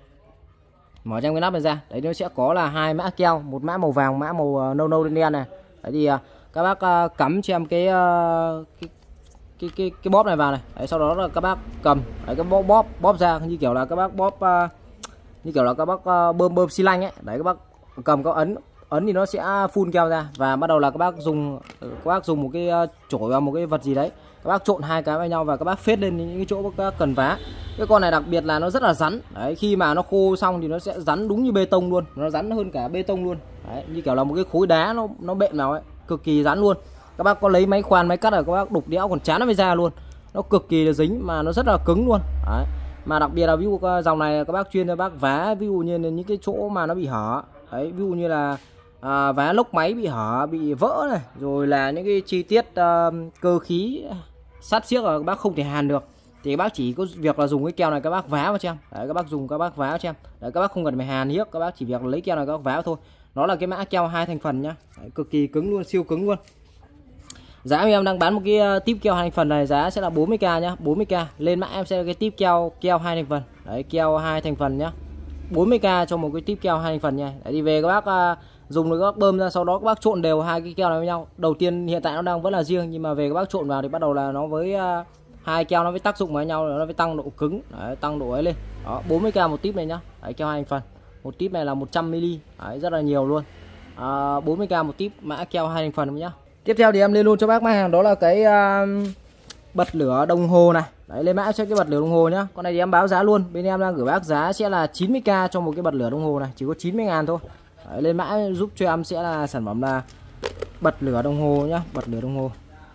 Mở trong cái nắp này ra. Đấy, nó sẽ có là hai mã keo, một mã màu vàng, mã màu uh, nâu nâu đen đen này. Đấy thì uh, các bác uh, cắm cho em cái, uh, cái cái cái cái bóp này vào này. Đấy, sau đó là các bác cầm đấy, cái bóp bóp bóp ra như kiểu là các bác bóp uh, như kiểu là các bác uh, bơm bơm xi lanh ấy. Đấy, các bác cầm các ấn ấn thì nó sẽ phun keo ra, và bắt đầu là các bác dùng các bác dùng một cái chổi vào một cái vật gì đấy, các bác trộn hai cái với nhau và các bác phết lên những cái chỗ các bác cần vá. Cái con này đặc biệt là nó rất là rắn đấy, khi mà nó khô xong thì nó sẽ rắn đúng như bê tông luôn, nó rắn hơn cả bê tông luôn đấy, như kiểu là một cái khối đá nó nó bện vào ấy, cực kỳ rắn luôn. Các bác có lấy máy khoan máy cắt là các bác đục đẽo còn chán nó mới ra luôn, nó cực kỳ là dính mà nó rất là cứng luôn đấy. Mà đặc biệt là ví dụ dòng này các bác chuyên cho bác vá, ví dụ như là những cái chỗ mà nó bị hở đấy, ví dụ như là à, vá lốc máy bị hở bị vỡ này, rồi là những cái chi tiết uh, cơ khí sắt xiếc là các bác không thể hàn được, thì các bác chỉ có việc là dùng cái keo này các bác vá vào cho em đấy, các bác dùng các bác vá vào cho em đấy, các bác không cần phải hàn hiếc, các bác chỉ việc lấy keo này các bác vá vào thôi. Nó là cái mã keo hai thành phần nhá đấy, cực kỳ cứng luôn, siêu cứng luôn. Giá em đang bán một cái tiếp keo hai thành phần này giá sẽ là bốn mươi k nhá, bốn mươi k. Lên mã em sẽ là cái tiếp keo keo hai thành phần. Đấy, keo hai thành phần nhá. bốn mươi k cho một cái tiếp keo hai thành phần nha. Đấy thì về các bác uh, dùng được các bác bơm ra, sau đó các bác trộn đều hai cái keo này với nhau. Đầu tiên hiện tại nó đang vẫn là riêng, nhưng mà về các bác trộn vào thì bắt đầu là nó với uh, hai keo nó với tác dụng với nhau, nó với tăng độ cứng, đấy, tăng độ ấy lên. Đó, bốn mươi k một tiếp này nhá. Đấy, keo hai thành phần. Một tiếp này là một trăm mi li lít. Đấy, rất là nhiều luôn. Uh, bốn mươi k một tiếp mã keo hai thành phần nhá. Tiếp theo thì em lên luôn cho bác mã hàng đó là cái uh, bật lửa đồng hồ này. Đấy, lên mã sẽ cái bật lửa đồng hồ nhá. Con này thì em báo giá luôn. Bên em đang gửi bác giá sẽ là chín mươi k cho một cái bật lửa đồng hồ này, chỉ có chín mươi ngàn thôi. Đấy, lên mã giúp cho em sẽ là sản phẩm là bật lửa đồng hồ nhá, bật lửa đồng hồ.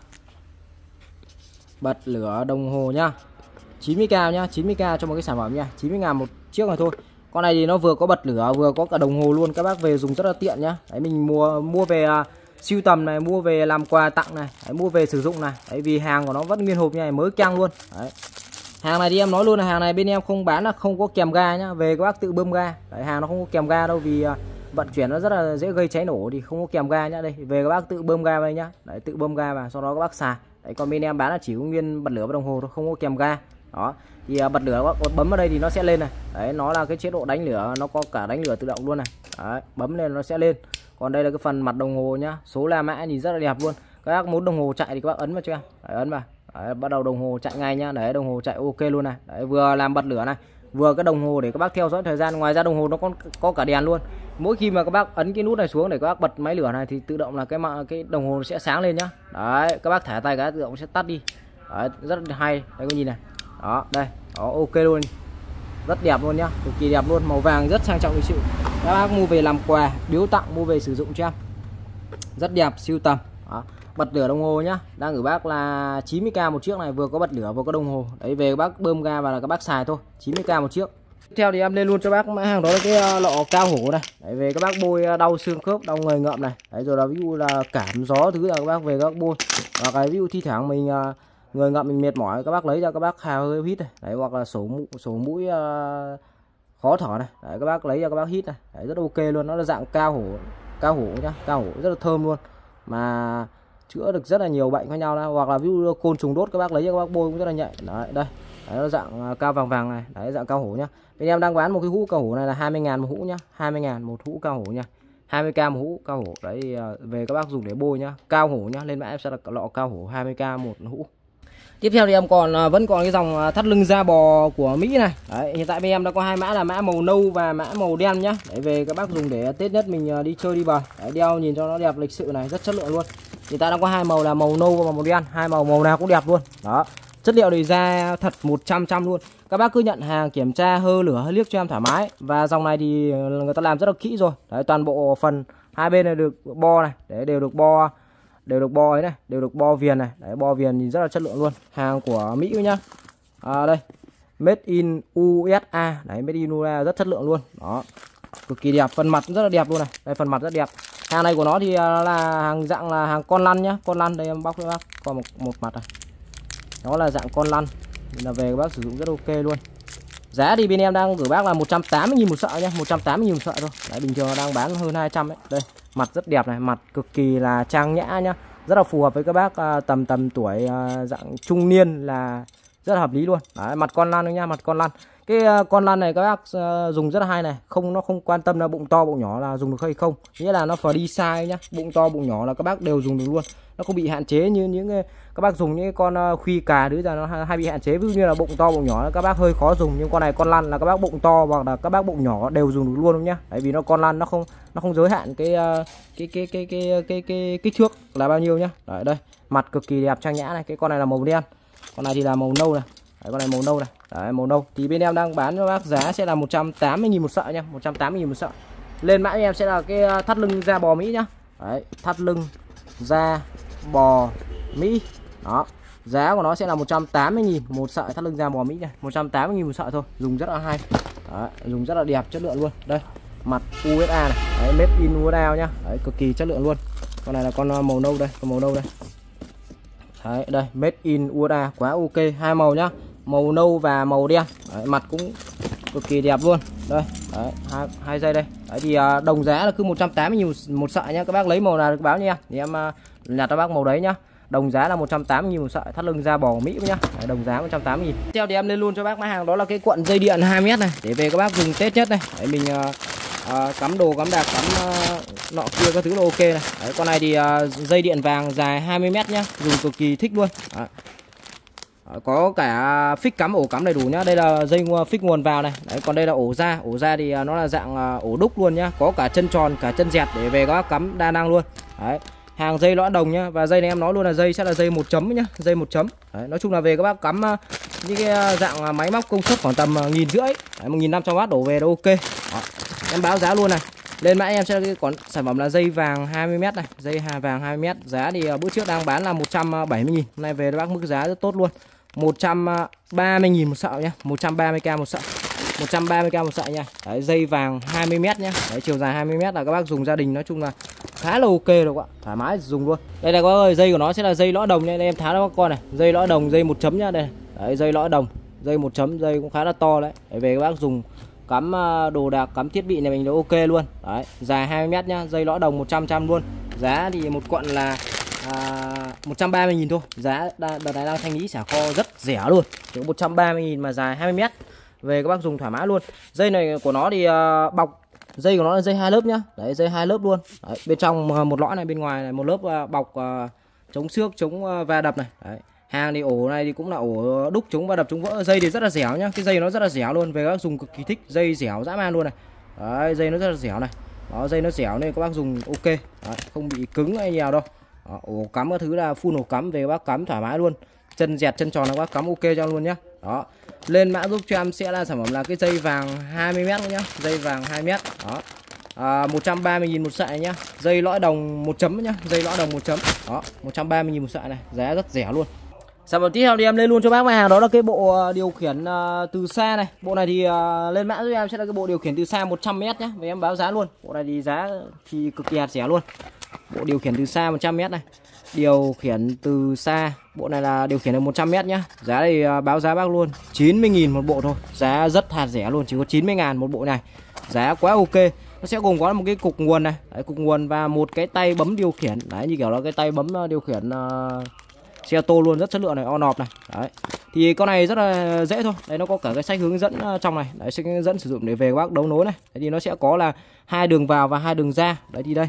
Bật lửa đồng hồ nhá. chín mươi k nhá, chín mươi k cho một cái sản phẩm nha, chín mươi ngàn một chiếc này thôi. Con này thì nó vừa có bật lửa vừa có cả đồng hồ luôn, các bác về dùng rất là tiện nhá. Đấy, mình mua mua về uh, siêu tầm này, mua về làm quà tặng này, đấy, mua về sử dụng này. Đấy, vì hàng của nó vẫn nguyên hộp như này, mới căng luôn. Đấy. Hàng này thì em nói luôn là hàng này bên em không bán là không có kèm ga nhá, về các bác tự bơm ga. Đấy, hàng nó không có kèm ga đâu, vì uh, vận chuyển nó rất là dễ gây cháy nổ, thì không có kèm ga nhá. Đây, về các bác tự bơm ga vào nhá. Đấy, tự bơm ga vào, sau đó các bác xài. Đấy, còn bên em bán là chỉ có nguyên bật lửa và đồng hồ thôi, không có kèm ga. Đó, thì uh, bật lửa các bác bấm vào đây thì nó sẽ lên này. Đấy, nó là cái chế độ đánh lửa, nó có cả đánh lửa tự động luôn này. Đấy, bấm lên nó sẽ lên. Còn đây là cái phần mặt đồng hồ nhá, số la mã nhìn rất là đẹp luôn. Các bác muốn đồng hồ chạy thì các bác ấn vào cho em. Đấy, ấn vào. Đấy, bắt đầu đồng hồ chạy ngay nhá. Đấy, đồng hồ chạy ok luôn này. Đấy, vừa làm bật lửa này, vừa cái đồng hồ để các bác theo dõi thời gian. Ngoài ra đồng hồ nó có có cả đèn luôn. Mỗi khi mà các bác ấn cái nút này xuống để các bác bật máy lửa này thì tự động là cái mà cái đồng hồ sẽ sáng lên nhá. Đấy, các bác thả tay cái tự động sẽ tắt đi. Đấy, rất là hay. Đấy, có nhìn này. Đó, đây. Đó, ok luôn. Rất đẹp luôn nhá, cực kỳ đẹp luôn, màu vàng rất sang trọng lịch sự. Các bác mua về làm quà, biếu tặng, mua về sử dụng cho em. Rất đẹp, siêu tầm. Đó. Bật lửa đồng hồ nhá, đang gửi bác là chín mươi k một chiếc này, vừa có bật lửa vừa có đồng hồ. Đấy, về các bác bơm ga và là các bác xài thôi, chín mươi k một chiếc. Tiếp theo thì em lên luôn cho bác mã hàng đó là cái lọ cao hổ này. Đấy, về các bác bôi đau xương khớp, đau người ngợm này. Đấy, rồi là ví dụ là cảm gió thứ là các bác về các bác bôi. Và cái ví dụ thi thoảng mình người ngậm mình mệt mỏi, các bác lấy ra các bác hào hơi hít này. Đấy, hoặc là sổ mũi, sổ mũi uh, khó thở này. Đấy, các bác lấy ra các bác hít này. Đấy, rất ok luôn, nó là dạng cao hổ, cao hổ nhá, cao hổ rất là thơm luôn, mà chữa được rất là nhiều bệnh khác nhau đó. Hoặc là ví dụ côn trùng đốt các bác lấy ra các bác bôi cũng rất là nhạy. Đấy, đây. Đấy, nó dạng uh, cao vàng vàng này. Đấy, dạng cao hổ nhá. Bên em đang bán một cái hũ cao hổ này là hai mươi ngàn một hũ nhá, hai mươi ngàn một hũ cao hổ nha. hai mươi k một hũ cao hổ. Đấy, uh, về các bác dùng để bôi nhá. Cao hổ nhá, lên mã em sẽ là lọ cao hổ hai mươi k một hũ. Tiếp theo thì em còn vẫn còn cái dòng thắt lưng da bò của Mỹ này. Đấy, hiện tại bên em đã có hai mã là mã màu nâu và mã màu đen nhá. Đấy, về các bác dùng để Tết nhất mình đi chơi đi bời. Đấy, đeo nhìn cho nó đẹp lịch sự này, rất chất lượng luôn. Hiện tại đang có hai màu là màu nâu và màu đen, hai màu màu nào cũng đẹp luôn. Đó, chất liệu thì da thật một trăm trăm luôn. Các bác cứ nhận hàng kiểm tra hơ lửa hơi liếc cho em thoải mái. Và dòng này thì người ta làm rất là kỹ rồi. Đấy, toàn bộ phần hai bên này được bo này, đấy đều được bo đều được bo ấy này, đều được bo viền này. Đấy, bo viền nhìn rất là chất lượng luôn, hàng của Mỹ nhá. À, đây made in u ét a. Đấy, made in u ét a rất chất lượng luôn. Đó, cực kỳ đẹp, phần mặt rất là đẹp luôn này. Đây, phần mặt rất đẹp. Hàng này của nó thì là hàng dạng là hàng con lăn nhá, con lăn. Đây em bóc cho bác còn một, một mặt này, nó là dạng con lăn, là về các bác sử dụng rất ok luôn. Giá thì bên em đang gửi bác là một trăm tám mươi nghìn một sợi nhá, một trăm tám mươi nghìn một sợi thôi. Đấy, bình thường đang bán hơn hai trăm đấy. Đây, mặt rất đẹp này, mặt cực kỳ là trang nhã nhá, rất là phù hợp với các bác uh, tầm tầm tuổi uh, dạng trung niên, là rất là hợp lý luôn. Đấy, mặt con lăn nha, mặt con lăn. Cái uh, con lăn này các bác uh, dùng rất là hay này, không nó không quan tâm là bụng to bụng nhỏ là dùng được hay không, nghĩa là nó free size nhá, bụng to bụng nhỏ là các bác đều dùng được luôn, nó không bị hạn chế như những các bác dùng những con uh, khuy cà thứ giờ nó hay bị hạn chế, ví dụ như là bụng to bụng nhỏ là các bác hơi khó dùng, nhưng con này con lăn là các bác bụng to hoặc là các bác bụng nhỏ đều dùng được luôn nhá, tại vì nó con lăn nó không nó không giới hạn cái uh, cái cái cái cái cái cái, cái kích thước là bao nhiêu nhá. Đấy, đây mặt cực kỳ đẹp trang nhã này, cái con này là màu đen, con này thì là màu nâu này. Đấy, con này màu nâu này. Đấy, màu nâu thì bên em đang bán cho bác giá sẽ là một trăm tám mươi nghìn một sợi nha, một trăm tám mươi nghìn một sợi. Lên mã em sẽ là cái thắt lưng da bò Mỹ nhá. Đấy, thắt lưng da bò Mỹ. Đó. Giá của nó sẽ là một trăm tám mươi nghìn một sợi thắt lưng da bò Mỹ này, một trăm tám mươi nghìn một sợi thôi, dùng rất là hay. Đấy, dùng rất là đẹp, chất lượng luôn. Đây, mặt u ét a này. Đấy, made in u ét a nhá. Đấy, cực kỳ chất lượng luôn. Con này là con màu nâu đây, con màu nâu đây. Đấy, đây made in u ét a, quá ok, hai màu nhá, màu nâu và màu đen. Đấy, mặt cũng cực kỳ đẹp luôn. Đây, đấy, hai, hai dây đây. Đấy thì uh, đồng giá là cứ một trăm tám mươi nghìn một, một sợi nhá, các bác lấy màu nào được báo nha em, thì em uh, nhặt cho bác màu đấy nhá. Đồng giá là một trăm tám mươi nghìn một sợi thắt lưng da bò Mỹ nhá. Đấy, đồng giá một trăm tám mươi nghìn. Tiếp theo thì em lên luôn cho bác mã hàng đó là cái cuộn dây điện hai mét này, để về các bác dùng Tết nhất này. Đấy, mình uh, uh, cắm đồ cắm đạc cắm uh, nọ kia các thứ là ok này. Đấy, con này thì uh, dây điện vàng dài hai mươi mét nhá, dùng cực kỳ thích luôn. Đấy. Có cả phích cắm, ổ cắm đầy đủ nhá. Đây là dây phích nguồn vào này. Đấy, còn đây là ổ da, ổ da thì nó là dạng ổ đúc luôn nhá, có cả chân tròn cả chân dẹt để về các bác cắm đa năng luôn. Đấy, hàng dây lõa đồng nhá, và dây này em nói luôn là dây sẽ là dây một chấm nhá, dây một chấm. Đấy, nói chung là về các bác cắm những cái dạng máy móc công suất khoảng tầm nghìn rưỡi, một nghìn năm trăm oát đổ về đó ok. Đó, em báo giá luôn này. Lên mã em sẽ còn sản phẩm là dây vàng hai mươi mét này, dây hà vàng hai mươi mét, giá thì bữa trước đang bán là một trăm bảy mươi nghìn, hôm nay về các bác mức giá rất tốt luôn, một trăm ba mươi nghìn một sợi nhá, một trăm ba mươi k một sợi, một trăm ba mươi k một sợi nha. Đấy, dây vàng hai mươi mét nhá. Đấy, chiều dài hai mươi mét là các bác dùng gia đình nói chung là khá là ok rồi ạ, thoải mái dùng luôn. Đây là các ơi, dây của nó sẽ là dây lõa đồng nha, đây em tháo ra các con này, dây lõa đồng, dây một chấm nhá, đây. Đấy, dây lõa đồng, dây một chấm, dây cũng khá là to đấy. Để về các bác dùng cắm đồ đạc, cắm thiết bị này mình là ok luôn. Đấy, dài hai mươi mét nhá, dây lõa đồng một trăm trăm luôn. Giá thì một cuộn là à, một trăm ba mươi nghìn thôi. Giá đợt này đang thanh lý xả kho rất rẻ luôn, chỉ có một trăm ba mươi nghìn mà dài hai mươi mét. Về các bác dùng thoải mái luôn. Dây này của nó thì uh, bọc, dây của nó là dây hai lớp nhá. Đấy, dây hai lớp luôn. Đấy, bên trong một lõi này, bên ngoài này một lớp uh, bọc uh, chống xước, chống uh, va đập này. Đấy. Hàng thì ổ này thì cũng là ổ đúc chống va đập chống vỡ. Dây thì rất là dẻo nhá, cái dây nó rất là dẻo luôn, về các bác dùng cực kỳ thích, dây dẻo dã man luôn này. Đấy, dây nó rất là dẻo này. Đó, dây nó dẻo nên các bác dùng ok. Đấy, không bị cứng hay nhiều đâu. Đó, ổ cắm các thứ là full ổ cắm, về các bác cắm thoải mái luôn. Chân dẹt chân tròn là các bác cắm ok cho luôn nhá. Đó. Lên mã giúp cho em sẽ là sản phẩm là cái dây vàng hai mươi mét nhá, dây vàng hai mét. Đó. À, một trăm ba mươi nghìn một sợi nhá. Dây lõi đồng một chấm nhá, dây lõi đồng một chấm. Đó, một trăm ba mươi nghìn một sợi này, giá rất rẻ luôn. Sản phẩm tiếp theo thì em lên luôn cho bác hàng đó là cái bộ điều khiển uh, từ xa này. Bộ này thì uh, lên mã giúp em sẽ là cái bộ điều khiển từ xa một trăm mét nhá, và em báo giá luôn. Bộ này thì giá thì cực kỳ hạt rẻ luôn. Bộ điều khiển từ xa một trăm mét này. Điều khiển từ xa, bộ này là điều khiển được một trăm mét nhá. Giá thì uh, báo giá bác luôn, chín mươi nghìn một bộ thôi. Giá rất hạt rẻ luôn, chỉ có chín mươi ngàn một bộ này. Giá quá ok. Nó sẽ gồm có một cái cục nguồn này, đấy, cục nguồn và một cái tay bấm điều khiển. Đấy, như kiểu là cái tay bấm điều khiển uh, xe ô tô luôn, rất chất lượng này, on off này. Đấy. Thì con này rất là dễ thôi. Đấy, nó có cả cái sách hướng dẫn trong này. Đấy, sách hướng dẫn sử dụng để về các bác đấu nối này. Đấy, thì nó sẽ có là hai đường vào và hai đường ra. Đấy thì đây.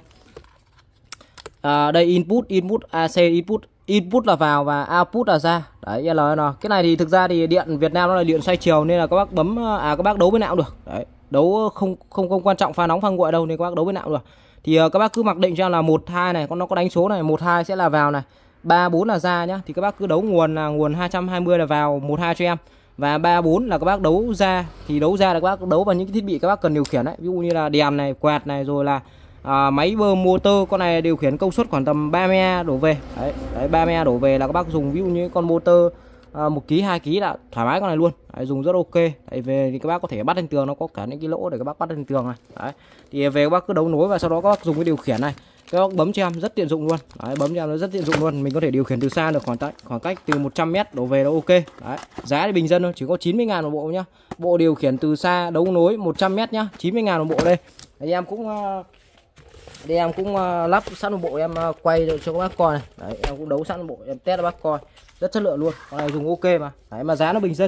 À, đây input, input a xê, input, input là vào và output là ra. Đấy, lờ en. Cái này thì thực ra thì điện Việt Nam nó là điện xoay chiều nên là các bác bấm à các bác đấu với nào cũng được. Đấy, đấu không không không quan trọng pha nóng pha nguội đâu nên các bác đấu với nào cũng được. Thì uh, các bác cứ mặc định cho là một hai này, con nó có đánh số này, một hai sẽ là vào này, ba bốn là ra nhá. Thì các bác cứ đấu nguồn là nguồn hai trăm hai mươi là vào một hai cho em. Và ba bốn là các bác đấu ra, thì đấu ra là các bác đấu vào những cái thiết bị các bác cần điều khiển đấy. Ví dụ như là đèn này, quạt này, rồi là à, máy bơm motor. Con này điều khiển công suất khoảng tầm ba mươi a đổ về. Đấy, đấy ba mươi a đổ về là các bác dùng ví dụ như con motor à, một ký, hai ký là thoải mái con này luôn. Đấy, dùng rất ok. Đấy, về thì các bác có thể bắt lên tường, nó có cả những cái lỗ để các bác bắt lên tường này. Đấy. Thì về các bác cứ đấu nối và sau đó các bác dùng cái điều khiển này. Các bác bấm cho em rất tiện dụng luôn. Đấy, bấm cho em nó rất tiện dụng luôn. Mình có thể điều khiển từ xa được khoảng cách khoảng cách từ một trăm mét đổ về là ok. Đấy. Giá thì bình dân thôi, chỉ có chín mươi ngàn một bộ nhá. Bộ điều khiển từ xa đấu nối một trăm mét nhá, chín mươi ngàn một bộ đây. Đấy, em cũng đây em cũng lắp sẵn một bộ, em quay cho các bác coi này. Đấy, em cũng đấu sẵn một bộ, em test cho bác coi. Rất chất lượng luôn. Con này dùng ok mà. Đấy, mà giá nó bình dân.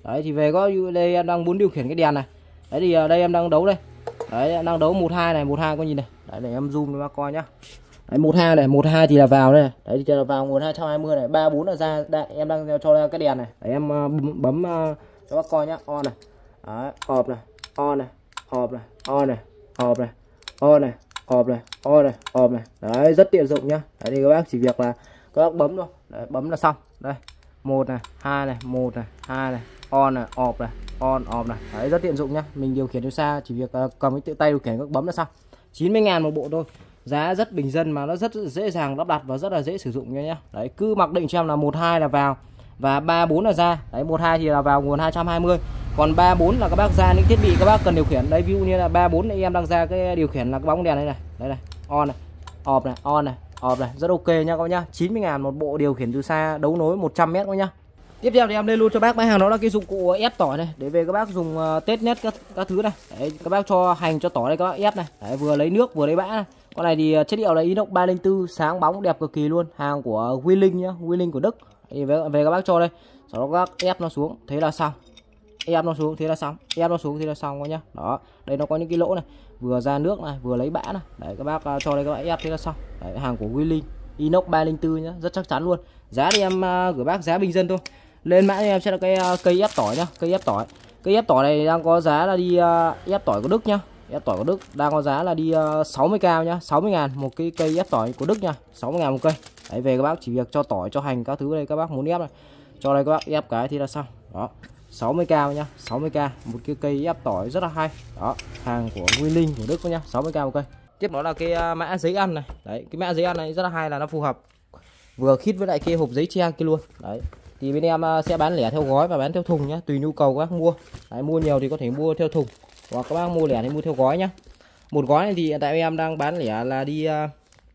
Đấy thì về có đây em đang muốn điều khiển cái đèn này. Đấy thì đây em đang đấu đây. Đấy đang đấu một hai này, một hai con nhìn này. Đấy để em zoom cho bác coi nhá. Đấy một hai này, một hai thì là vào đây. Đấy thì là vào nguồn hai trăm hai mươi này, ba bốn là ra. Đây, em đang cho ra cái đèn này. Đấy em bấm, bấm uh, cho bác coi nhá. On này. Đấy, off này, on này, off này, on này, off này, on này, off này, on này, off này. Đấy rất tiện dụng nhá. Đấy thì các bác chỉ việc là các bác bấm thôi. Đấy, bấm là xong. Đây. một này, hai này, một này, hai này, on này, off này, on off này. Đấy rất tiện dụng nhá. Mình điều khiển từ xa chỉ việc uh, cầm cái tự tay điều khiển các bấm là xong. chín mươi ngàn một bộ thôi. Giá rất bình dân mà nó rất dễ dàng lắp đặt và rất là dễ sử dụng nhá. Đấy cứ mặc định cho em là một hai là vào và ba bốn là ra. Đấy một hai thì là vào nguồn hai trăm hai mươi. Còn ba bốn là các bác ra những thiết bị các bác cần điều khiển. Đây ví dụ như là ba bốn này em đang ra cái điều khiển là cái bóng đèn đây này. Đây này, on này, off này, on này, off này, rất ok nha các bác nhá. chín mươi ngàn một bộ điều khiển từ xa đấu nối một trăm mét các nhá. Tiếp theo thì em lên luôn cho bác máy hàng đó là cái dụng cụ ép tỏi này để về các bác dùng uh, tết nhất các các thứ này. Đấy, các bác cho hành cho tỏi đây các bác ép này. Đấy, vừa lấy nước vừa lấy bã này. Con này thì chất liệu là inox ba không bốn, sáng bóng đẹp cực kỳ luôn, hàng của Winling nhá, Winling của Đức. Thì về, về các bác cho đây, sau đó các bác ép nó xuống, thế là xong. Ép nó xuống thế là xong, ép nó xuống thế là xong các nhá. Đó, đây nó có những cái lỗ này, vừa ra nước này, vừa lấy bã này. Đấy các bác uh, cho đây các bác ép thế là xong. Đấy, hàng của Winling, inox ba không bốn nhá, rất chắc chắn luôn. Giá thì em uh, gửi bác giá bình dân thôi. Lên mã em sẽ là cái uh, cây ép tỏi nhá, cây ép tỏi. Cây ép tỏi này đang có giá là đi uh, ép tỏi của Đức nhá. Ép tỏi của Đức đang có giá là đi uh, sáu mươi k nhá, sáu mươi ngàn một cái cây ép tỏi của Đức nha, sáu mươi ngàn một cây. Đấy về các bác chỉ việc cho tỏi cho hành các thứ đây các bác muốn ép này. Cho đây các bác ép cái thì là xong. Đó. sáu mươi k nhá, sáu mươi k một cái cây ép tỏi rất là hay. Đó, hàng của Winling của Đức nhá, sáu mươi k một cây. Tiếp đó là cái uh, mã giấy ăn này. Đấy, cái mã giấy ăn này rất là hay là nó phù hợp vừa khít với lại cái hộp giấy tre kia luôn. Đấy. Thì bên em sẽ bán lẻ theo gói và bán theo thùng nhá, tùy nhu cầu các bác mua. Đấy, mua nhiều thì có thể mua theo thùng, hoặc các bác mua lẻ thì mua theo gói nhá. Một gói này thì hiện tại em đang bán lẻ là đi uh,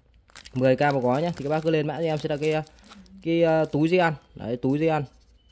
mười k một gói nhá. Thì các bác cứ lên mã cho em sẽ là cái cái uh, túi giấy ăn. Đấy, túi giấy ăn.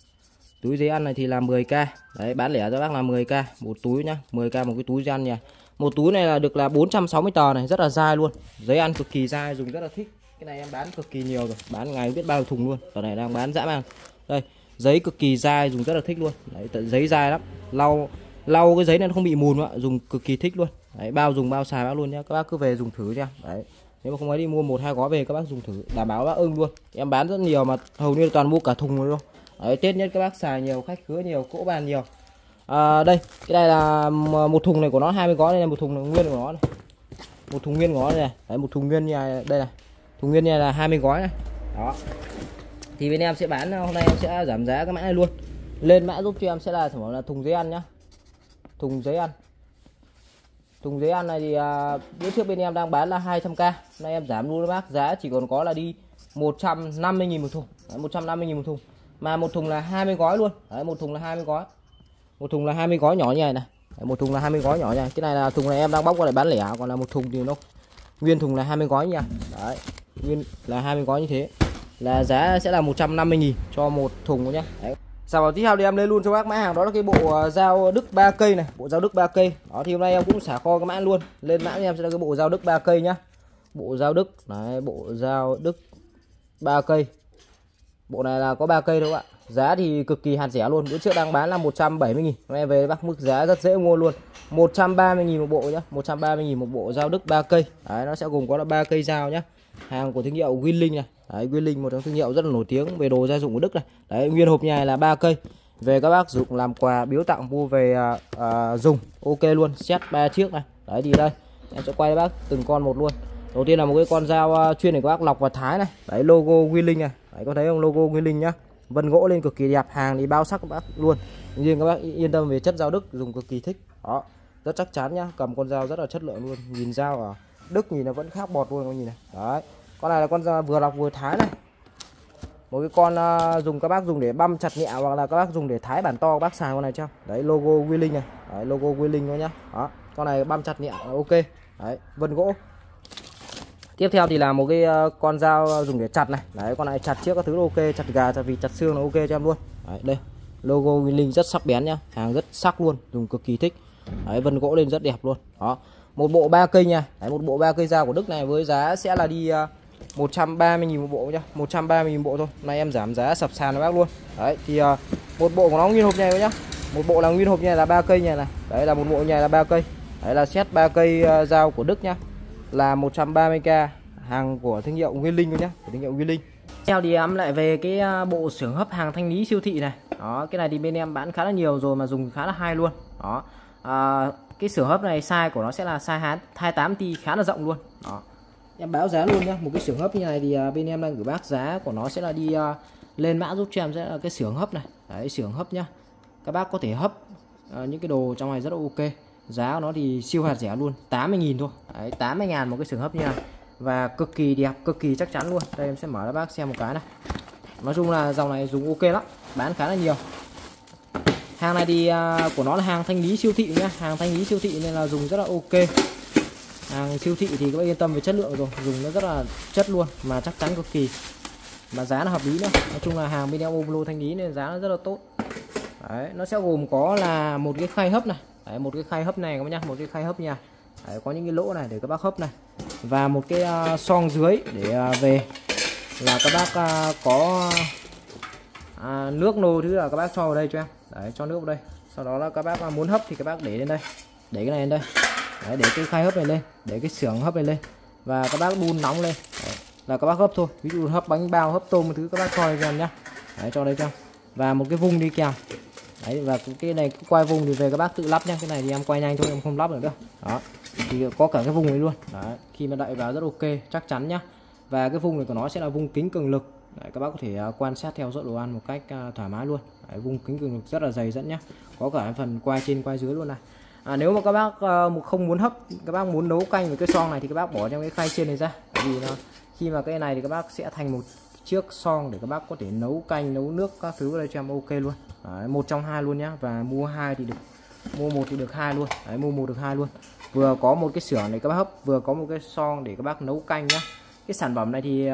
Túi giấy ăn này thì là mười k. Đấy, bán lẻ cho bác là mười k một túi nhá, mười k một cái túi giấy ăn nha. Một túi này là được là bốn trăm sáu mươi tờ này, rất là dai luôn. Giấy ăn cực kỳ dai, dùng rất là thích. Cái này em bán cực kỳ nhiều rồi, bán ngày biết bao thùng luôn. Tờ này đang bán dã man. Đây, giấy cực kỳ dai, dùng rất là thích luôn. Đấy, tận giấy dai lắm. Lau lau cái giấy này nó không bị mùn nữa, dùng cực kỳ thích luôn. Đấy, bao dùng bao xài bác luôn nhá. Các bác cứ về dùng thử nha. Đấy. Nếu mà không ấy đi mua một hai gói về các bác dùng thử, đảm bảo bác ưng luôn. Em bán rất nhiều mà hầu như toàn mua cả thùng rồi luôn. Đấy, Tết nhất các bác xài nhiều, khách khứa nhiều, cỗ bàn nhiều. À, đây, cái này là một thùng này của nó hai mươi gói, đây là một thùng này, nguyên của nó này. Một thùng nguyên của nó đây này. Đấy, một thùng nguyên như này, đây này. Thùng nguyên này là hai mươi gói này. Đó. Thì bên em sẽ bán, hôm nay em sẽ giảm giá cái mã này luôn. Lên mã giúp cho em sẽ là sản phẩm là thùng giấy ăn nhá. Thùng giấy ăn. Thùng giấy ăn này thì uh, bữa trước bên em đang bán là hai trăm k. Nay em giảm luôn các bác, giá chỉ còn có là đi một trăm năm mươi nghìn một thùng. Đấy, một trăm năm mươi nghìn một thùng. Mà một thùng là hai mươi gói luôn. Đấy, một thùng là hai mươi gói. Một thùng là hai mươi gói nhỏ như này này. Đấy, một thùng là hai mươi gói nhỏ như này. Cái này là thùng này em đang bóc qua để bán lẻ, còn là một thùng thì nó nguyên thùng là hai mươi gói nha. Đấy, nguyên là hai mươi gói như thế. Là giá sẽ là một trăm năm mươi nghìn cho một thùng nhá. Đấy. Sản phẩm tiếp theo thì em lên luôn cho bác mã hàng đó là cái bộ dao Đức ba cây này, bộ dao Đức ba cây. Đó thì hôm nay em cũng xả kho cái mã luôn. Lên mã em sẽ là cái bộ dao Đức ba cây nhá. Bộ dao Đức, đấy, bộ dao Đức ba cây. Bộ này là có ba cây đâu ạ. Giá thì cực kỳ hạt rẻ luôn. Bữa trước đang bán là một trăm bảy mươi nghìn. Hôm nay về bác mức giá rất dễ mua luôn. một trăm ba mươi nghìn một bộ nhá, một trăm ba mươi nghìn một bộ dao Đức ba cây. Đấy, nó sẽ gồm có là ba cây dao nhá. Hàng của thương hiệu Winling này. Đấy, Winling một trong thương hiệu rất là nổi tiếng về đồ gia dụng của Đức này. Đấy, nguyên hộp nhà là ba cây. Về các bác dùng làm quà biếu tặng mua về à, à, dùng ok luôn. Set ba chiếc này. Đấy thì đây, em sẽ quay bác từng con một luôn. Đầu tiên là một cái con dao chuyên để các bác lọc và thái này. Đấy, logo Winling này. Đấy, có thấy không, logo Winling nhá. Vân gỗ lên cực kỳ đẹp, hàng thì bao sắc các bác luôn. Nhưng các bác yên tâm về chất dao Đức, dùng cực kỳ thích. Đó, rất chắc chắn nhá, cầm con dao rất là chất lượng luôn. Nhìn dao ở Đức nhìn nó vẫn khác bọt luôn, con nhìn này. Đấy. Con này là con dao vừa lọc vừa thái này. Một cái con uh, dùng các bác dùng để băm chặt nhẹ, hoặc là các bác dùng để thái bản to, các bác xài con này chưa? Đấy, logo Winling này. Đấy, logo Winling thôi nhá. Đó, con này băm chặt nhẹ ok. Đấy, vân gỗ. Tiếp theo thì là một cái uh, con dao dùng để chặt này. Đấy, con này chặt trước các thứ ok, chặt gà, chặt vịt, chặt xương là ok cho em luôn. Đấy, đây. Logo Winling rất sắc bén nhá, hàng rất sắc luôn, dùng cực kỳ thích. Đấy, vân gỗ lên rất đẹp luôn. Đó. Một bộ ba cây nha. Đấy, một bộ ba cây dao của Đức này với giá sẽ là đi uh, một trăm ba mươi nghìn một bộ nhá, một trăm ba mươi nghìn bộ thôi. Nay em giảm giá sập sàn cho bác luôn. Đấy thì uh, một bộ của nó nguyên hộp như này nhá. Một bộ là nguyên hộp như này là ba cây như này, này. Đấy là một bộ như này là ba cây. Đấy là set ba cây uh, dao của Đức nhá. Là một trăm ba mươi k, hàng của thương hiệu Nguyên Linh thôi nhá, của thương hiệu Nguyên Linh. Theo thì em lại về cái uh, bộ xưởng hấp hàng thanh lý siêu thị này. Đó, cái này thì bên em bán khá là nhiều rồi mà dùng khá là hay luôn. Đó. Uh, cái xưởng hấp này size của nó sẽ là size hai mươi tám ti, khá là rộng luôn. Đó. Em báo giá luôn nhá. Một cái xưởng hấp như này thì uh, bên em đang gửi bác giá của nó sẽ là đi uh, lên mã giúp cho em sẽ là cái xưởng hấp này. Đấy, xưởng hấp nhá. Các bác có thể hấp uh, những cái đồ trong này rất là ok. Giá của nó thì siêu hạt rẻ luôn, tám mươi nghìn thôi. Đấy, tám mươi ngàn một cái xưởng hấp như này. Và cực kỳ đẹp, cực kỳ chắc chắn luôn. Đây em sẽ mở cho bác xem một cái này. Nói chung là dòng này dùng ok lắm, bán khá là nhiều. Hàng này thì uh, của nó là hàng thanh lý siêu thị nhá, hàng thanh lý siêu thị nên là dùng rất là ok. Hàng siêu thị thì các bác yên tâm về chất lượng rồi, dùng nó rất là chất luôn mà chắc chắn cực kỳ. Mà giá là hợp lý nữa. Nói chung là hàng bên em Oblo thanh lý nên giá nó rất là tốt. Đấy, nó sẽ gồm có là một cái khay hấp này. Đấy, một cái khay hấp này các bác nhá, một cái khay hấp nha. Đấy, có những cái lỗ này để các bác hấp này. Và một cái uh, xoong dưới để uh, về là các bác uh, có uh, nước nô thứ là các bác cho vào đây cho em. Đấy, cho nước vào đây. Sau đó là các bác uh, muốn hấp thì các bác để lên đây. Để cái này lên đây. Đấy, để cái khay hấp này lên, để cái xưởng hấp này lên. Và các bác đun nóng lên. Đấy, là các bác hấp thôi. Ví dụ hấp bánh bao, hấp tôm một thứ các bác cho đây cho em nhá. Đấy, cho đây cho em. Và một cái vung đi kèm. Đấy, và cái này cái quay vùng thì về các bác tự lắp nhá. Cái này thì em quay nhanh thôi, em không lắp được đâu. Đó, thì có cả cái vùng ấy luôn. Đấy, khi mà đậy vào rất ok, chắc chắn nhá. Và cái vùng này của nó sẽ là vùng kính cường lực. Đấy, các bác có thể uh, quan sát theo dõi đồ ăn một cách uh, thoải mái luôn. Đấy, vùng kính cường lực rất là dày dẫn nhá. Có cả phần quay trên quay dưới luôn này. À, nếu mà các bác uh, không muốn hấp, các bác muốn nấu canh với cái xoong này thì các bác bỏ trong cái khay trên này ra. Bởi vì nó khi mà cái này thì các bác sẽ thành một chiếc xoong để các bác có thể nấu canh, nấu nước các thứ ở đây cho em ok luôn. Đấy, một trong hai luôn nhá. Và mua hai thì được, mua một thì được hai luôn. Đấy, mua một được hai luôn. Vừa có một cái xưởng để các bác hấp, vừa có một cái xoong để các bác nấu canh nhá. Cái sản phẩm này thì uh,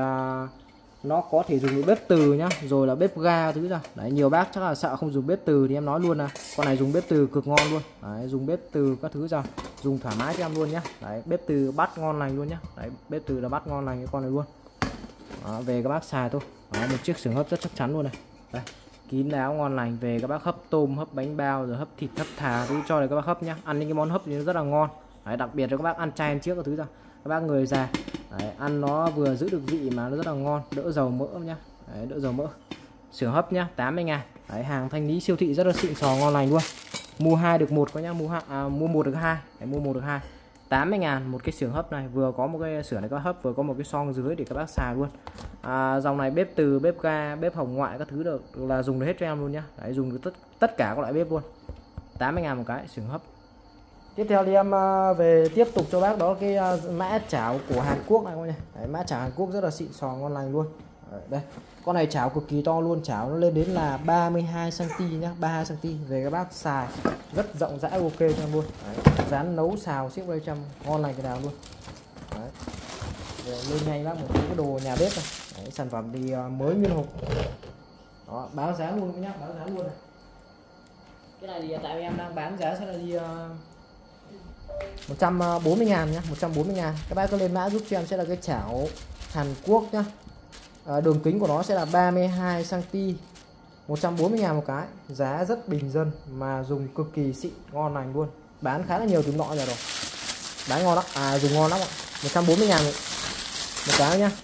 nó có thể dùng bếp từ nhá, rồi là bếp ga thứ ra. Đấy, nhiều bác chắc là sợ không dùng bếp từ thì em nói luôn là con này dùng bếp từ cực ngon luôn. Đấy, dùng bếp từ các thứ ra, dùng thoải mái cho em luôn nhá. Đấy, bếp từ bắt ngon lành luôn nhá. Đấy, bếp từ là bắt ngon lành cái con này luôn. Đó, về các bác xài thôi. Đó, một chiếc xưởng hấp rất chắc chắn luôn này. Đây, kín đáo ngon lành, về các bác hấp tôm, hấp bánh bao, rồi hấp thịt, hấp thà cứ cho để các bác hấp nhá. Ăn những cái món hấp thì nó rất là ngon. Đấy, đặc biệt là các bác ăn chay ăn trước các thứ ra, các bác người già. Đấy, ăn nó vừa giữ được vị mà nó rất là ngon, đỡ dầu mỡ nhá. Đấy, đỡ dầu mỡ. Xưởng hấp nhá, tám mươi ngàn. Đấy, hàng thanh lý siêu thị rất là xịn sò ngon lành luôn. Mua hai được một có nhá, mua hai, à, mua một được hai. Đấy, mua một được hai. tám mươi ngàn một cái xưởng hấp này, vừa có một cái xưởng này các bác hấp, vừa có một cái xoong dưới để các bác xài luôn. À, dòng này bếp từ, bếp ga, bếp hồng ngoại các thứ được là dùng được hết cho em luôn nhá. Đấy, dùng được tất tất cả các loại bếp luôn. tám mươi ngàn một cái xưởng hấp. Tiếp theo thì em về tiếp tục cho bác đó cái mã chảo của Hàn Quốc này các nhá. Đấy, mã chảo Hàn Quốc rất là xịn sò ngon lành luôn. Đấy, đây. Con này chảo cực kỳ to luôn, chảo nó lên đến là ba mươi hai xăng ti mét nhá, ba mươi hai xăng ti mét. Về các bác xài rất rộng rãi ok cho em luôn. Đấy, rán nấu xào xếp đây trăm ngon lành cái nào luôn. Đấy. Rồi lên nhanh bác một cái đồ nhà bếp này. Đấy, sản phẩm thì mới nguyên hộp. Đó, báo giá luôn nhá, báo giá luôn này. Cái này thì tại em đang bán giá sẽ là đi uh, một trăm bốn mươi ngàn nhá, một trăm bốn mươi ngàn. Các bác có lên mã giúp cho em sẽ là cái chảo Hàn Quốc nhá. À, đường kính của nó sẽ là ba mươi hai xăng ti mét, một trăm bốn mươi ngàn một cái. Giá rất bình dân mà dùng cực kỳ xịn ngon lành luôn. Bán khá là nhiều từ nọ giờ rồi. Bán ngon lắm, à dùng ngon lắm ạ. một trăm bốn mươi ngàn một cái nhá.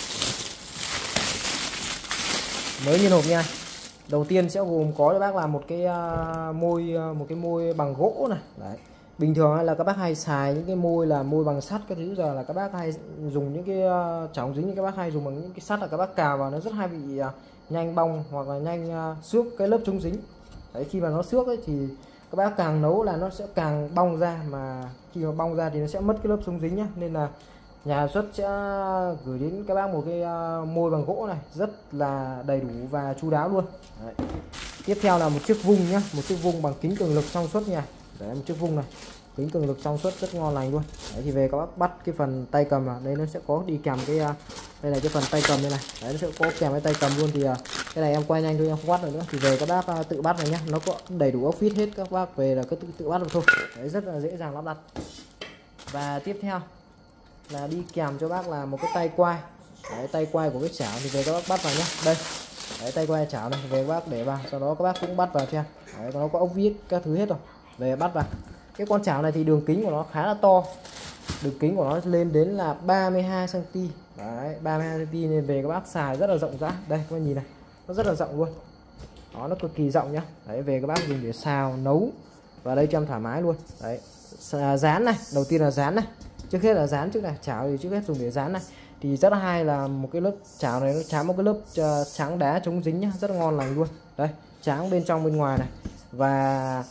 Mới nguyên hộp nha. Đầu tiên sẽ gồm có cho bác là một cái uh, môi uh, một cái môi bằng gỗ này. Đấy. Bình thường là các bác hay xài những cái môi là môi bằng sắt cái thứ, giờ là các bác hay dùng những cái uh, chảo dính, như các bác hay dùng bằng những cái sắt là các bác cào vào nó rất hay bị uh, nhanh bong hoặc là nhanh uh, xước cái lớp chống dính. Đấy, khi mà nó xước ấy thì các bác càng nấu là nó sẽ càng bong ra, mà khi mà bong ra thì nó sẽ mất cái lớp chống dính nhá. Nên là nhà xuất sẽ gửi đến các bác một cái uh, môi bằng gỗ này rất là đầy đủ và chu đáo luôn. Đấy. Tiếp theo là một chiếc vung nhá, một chiếc vung bằng kính cường lực trong suốt nha. Đấy, một chiếc vung này kính cường lực trong suốt rất ngon lành luôn. Đấy, thì về các bác bắt cái phần tay cầm à, đây nó sẽ có đi kèm cái uh, đây là cái phần tay cầm đây này. Đấy, nó sẽ có kèm cái tay cầm luôn. Thì uh, cái này em quay nhanh thôi, em không bắt được nữa. Thì về các bác uh, tự bắt này nhá, nó có đầy đủ ốc vít hết, các bác về là cứ tự, tự bắt được thôi. Đấy, rất là dễ dàng lắp đặt. Và tiếp theo là đi kèm cho bác là một cái tay quay. Đấy, tay quay của cái chảo thì về các bác bắt vào nhé. Đây. Đấy, tay quay chảo này về các bác để vào, sau đó các bác cũng bắt vào cho em. Đấy, nó có ốc vít các thứ hết rồi. Về bắt vào. Cái con chảo này thì đường kính của nó khá là to. Đường kính của nó lên đến là ba mươi hai xăng ti mét. Đấy, ba mươi hai xăng ti mét nên về các bác xài rất là rộng rãi. Đây các bạn nhìn này, nó rất là rộng luôn. Đó, nó cực kỳ rộng nhá. Đấy, về các bác dùng để xào nấu và đây cho em thoải mái luôn. Đấy, rán này, đầu tiên là rán này. Trước hết là rán trước này, chảo thì trước hết dùng để rán này. Thì rất là hay là một cái lớp chảo này nó tráng một cái lớp uh, trắng đá chống dính nhá, rất là ngon lành luôn. Đây, tráng bên trong bên ngoài này. Và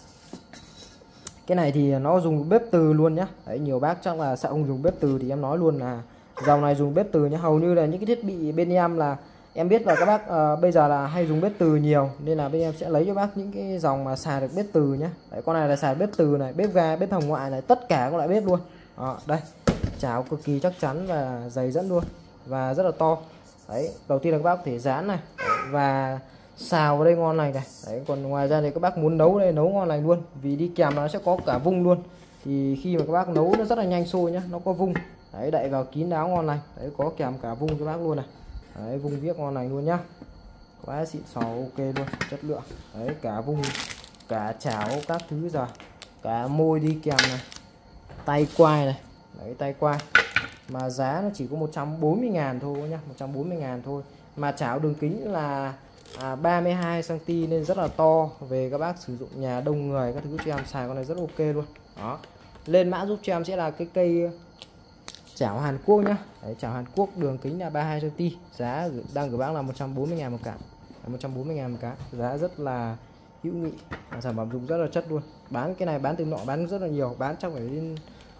cái này thì nó dùng bếp từ luôn nhá. Đấy, nhiều bác chắc là sợ không dùng bếp từ thì em nói luôn là dòng này dùng bếp từ nhá. Hầu như là những cái thiết bị bên em là em biết là các bác uh, bây giờ là hay dùng bếp từ nhiều, nên là bên em sẽ lấy cho bác những cái dòng mà xài được bếp từ nhá. Đấy, con này là xài bếp từ này, bếp ga, bếp hồng ngoại này, tất cả các loại bếp luôn. Đó, đây, chảo cực kỳ chắc chắn và dày dẫn luôn và rất là to. Đấy, đầu tiên là các bác có thể rán này. Đấy, và xào vào đây ngon lành này. Đấy, còn ngoài ra thì các bác muốn nấu đây nấu ngon lành luôn, vì đi kèm nó sẽ có cả vung luôn. Thì khi mà các bác nấu nó rất là nhanh sôi nhá, nó có vung. Đấy, đậy vào kín đáo ngon lành. Đấy, có kèm cả vung cho bác luôn này. Đấy, vung viết ngon lành luôn nhá, quá xịn sò, ok luôn, chất lượng. Đấy, cả vung, cả chảo các thứ giờ, cả môi đi kèm này, tay quay này. Đấy, tay quay mà giá nó chỉ có một trăm bốn mươi ngàn thôi nhá, một trăm bốn mươi ngàn thôi. Mà chảo đường kính là à, ba mươi hai xăng ti mét nên rất là to. Về các bác sử dụng nhà đông người các thứ cho em xài con này rất ok luôn. Đó, lên mã giúp cho em sẽ là cái cây chảo Hàn Quốc nhá. Đấy, chảo Hàn Quốc đường kính là ba mươi hai xăng ti mét, giá đang gửi bác là một trăm bốn mươi ngàn một cả. một trăm bốn mươi ngàn một cái, giá rất là hữu nghị, sản phẩm dùng rất là chất luôn. Bán cái này bán từ nọ bán rất là nhiều, bán chắc phải đến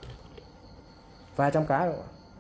vài trăm cái rồi,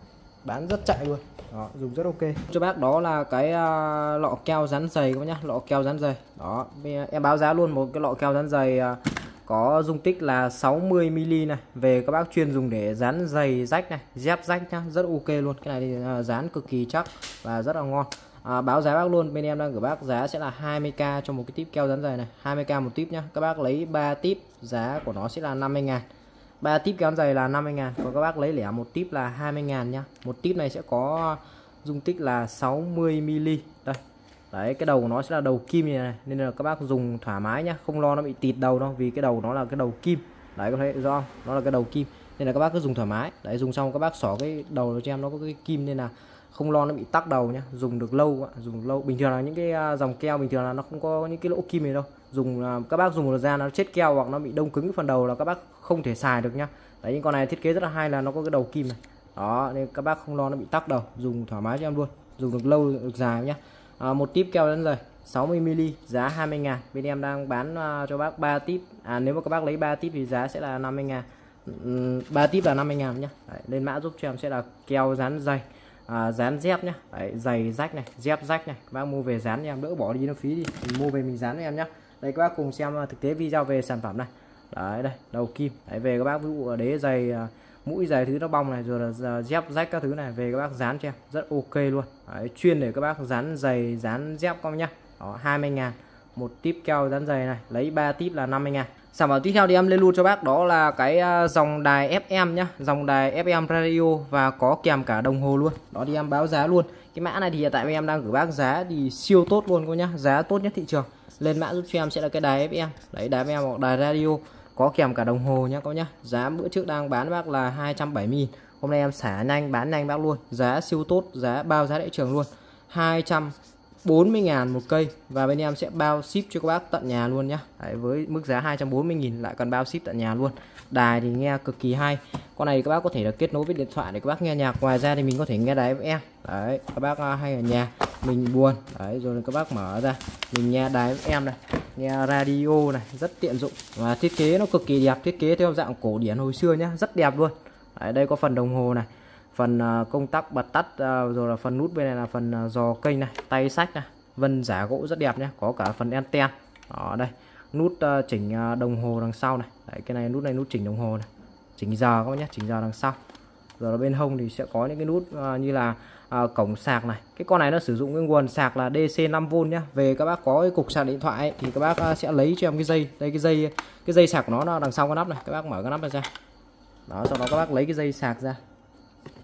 bán rất chạy luôn. Đó, dùng rất ok cho bác. Đó là cái uh, lọ keo dán giày các bác nhá, lọ keo dán giày. Đó, em báo giá luôn, một cái lọ keo dán giày uh, có dung tích là sáu mươi mi li lít này. Về các bác chuyên dùng để dán giày rách này, dép rách nhá, rất ok luôn. Cái này thì uh, dán cực kỳ chắc và rất là ngon. À, báo giá bác luôn, bên em đang gửi bác giá sẽ là hai mươi k cho một cái típ keo dán giày này, hai mươi k một típ nhá. Các bác lấy ba típ giá của nó sẽ là năm mươi ngàn. ba típ keo dán giày là năm mươi ngàn, còn các bác lấy lẻ một típ là hai mươi ngàn nhá. Một típ này sẽ có dung tích là sáu mươi mi li lít. Đây. Đấy, cái đầu của nó sẽ là đầu kim như này, nên là các bác dùng thoải mái nhá, không lo nó bị tịt đầu đâu, vì cái đầu nó là cái đầu kim. Đấy, có thấy rõ không? Nó là cái đầu kim, nên là các bác cứ dùng thoải mái. Đấy, dùng xong các bác xỏ cái đầu cho em, nó có cái kim nên là không lo nó bị tắc đầu nhá, dùng được lâu ạ, dùng lâu. Bình thường là những cái dòng keo bình thường là nó không có những cái lỗ kim này đâu, dùng các bác dùng một ra nó chết keo hoặc nó bị đông cứng cái phần đầu là các bác không thể xài được nhá. Đấy, những con này thiết kế rất là hay là nó có cái đầu kim này. Đó, nên các bác không lo nó bị tắc đầu, dùng thoải mái cho em luôn, dùng được lâu được dài nhá. À, một típ keo dán giày sáu mươi mi li lít giá hai mươi ngàn. Bên em đang bán uh, cho bác ba típ. À, nếu mà các bác lấy ba típ thì giá sẽ là năm mươi ngàn. uhm, ba típ là năm mươi ngàn nhá. Đấy, lên mã giúp cho em sẽ là keo dán giày, à, dán dép nhá. Đấy, giày rách này, dép rách này, các bác mua về dán cho em, đỡ bỏ đi nó phí đi, mình mua về mình dán cho em nhá. Đây, các bác cùng xem thực tế video về sản phẩm này. Đấy, đây đầu kim. Đấy, về các bác ví dụ đế giày, mũi giày thứ nó bong này, rồi là dép rách các thứ này, về các bác dán cho em rất ok luôn. Đấy, chuyên để các bác dán giày dán dép con nhá. Đó, hai mươi ngàn một típ keo dán giày này, lấy ba típ là năm mươi ngàn. Sản phẩm tiếp theo thì em lên luôn cho bác đó là cái dòng đài ép em nhá, dòng đài ép em radio và có kèm cả đồng hồ luôn. Đó thì em báo giá luôn. Cái mã này thì hiện tại em đang gửi bác giá thì siêu tốt luôn cô nhá, giá tốt nhất thị trường. Lên mã giúp cho em sẽ là cái đài ép em. Đấy, đài ép em hoặc đài radio có kèm cả đồng hồ nhá các nhá. Giá bữa trước đang bán bác là hai trăm bảy mươi nghìn. Hôm nay em xả nhanh bán nhanh bác luôn. Giá siêu tốt, giá bao giá thị trường luôn. hai trăm bốn mươi ngàn một cây và bên em sẽ bao ship cho các bác tận nhà luôn nhá. Đấy, với mức giá hai trăm bốn mươi nghìn lại còn bao ship tận nhà luôn. Đài thì nghe cực kỳ hay. Con này các bác có thể là kết nối với điện thoại để các bác nghe nhạc. Ngoài ra thì mình có thể nghe đài ép em. Đấy, các bác hay ở nhà mình buồn. Đấy, rồi các bác mở ra mình nghe đài ép em này, nghe radio này, rất tiện dụng và thiết kế nó cực kỳ đẹp, thiết kế theo dạng cổ điển hồi xưa nhá, rất đẹp luôn. Đấy, đây có phần đồng hồ này, phần công tắc bật tắt, rồi là phần nút bên này là phần giò kênh này, tay sách này, vân giả gỗ rất đẹp nhé, có cả phần anten. Ở đây nút chỉnh đồng hồ đằng sau này. Đấy, cái này nút này nút chỉnh đồng hồ này, chỉnh giờ các bác nhé, chỉnh giờ đằng sau. Rồi ở bên hông thì sẽ có những cái nút như là À, cổng sạc này. Cái con này nó sử dụng cái nguồn sạc là đê xê năm vôn nhá. Về các bác có cái cục sạc điện thoại ấy, thì các bác sẽ lấy cho em cái dây, đây cái dây cái dây sạc của nó, nó đằng sau cái nắp này, các bác mở cái nắp này ra. Đó, sau đó các bác lấy cái dây sạc ra.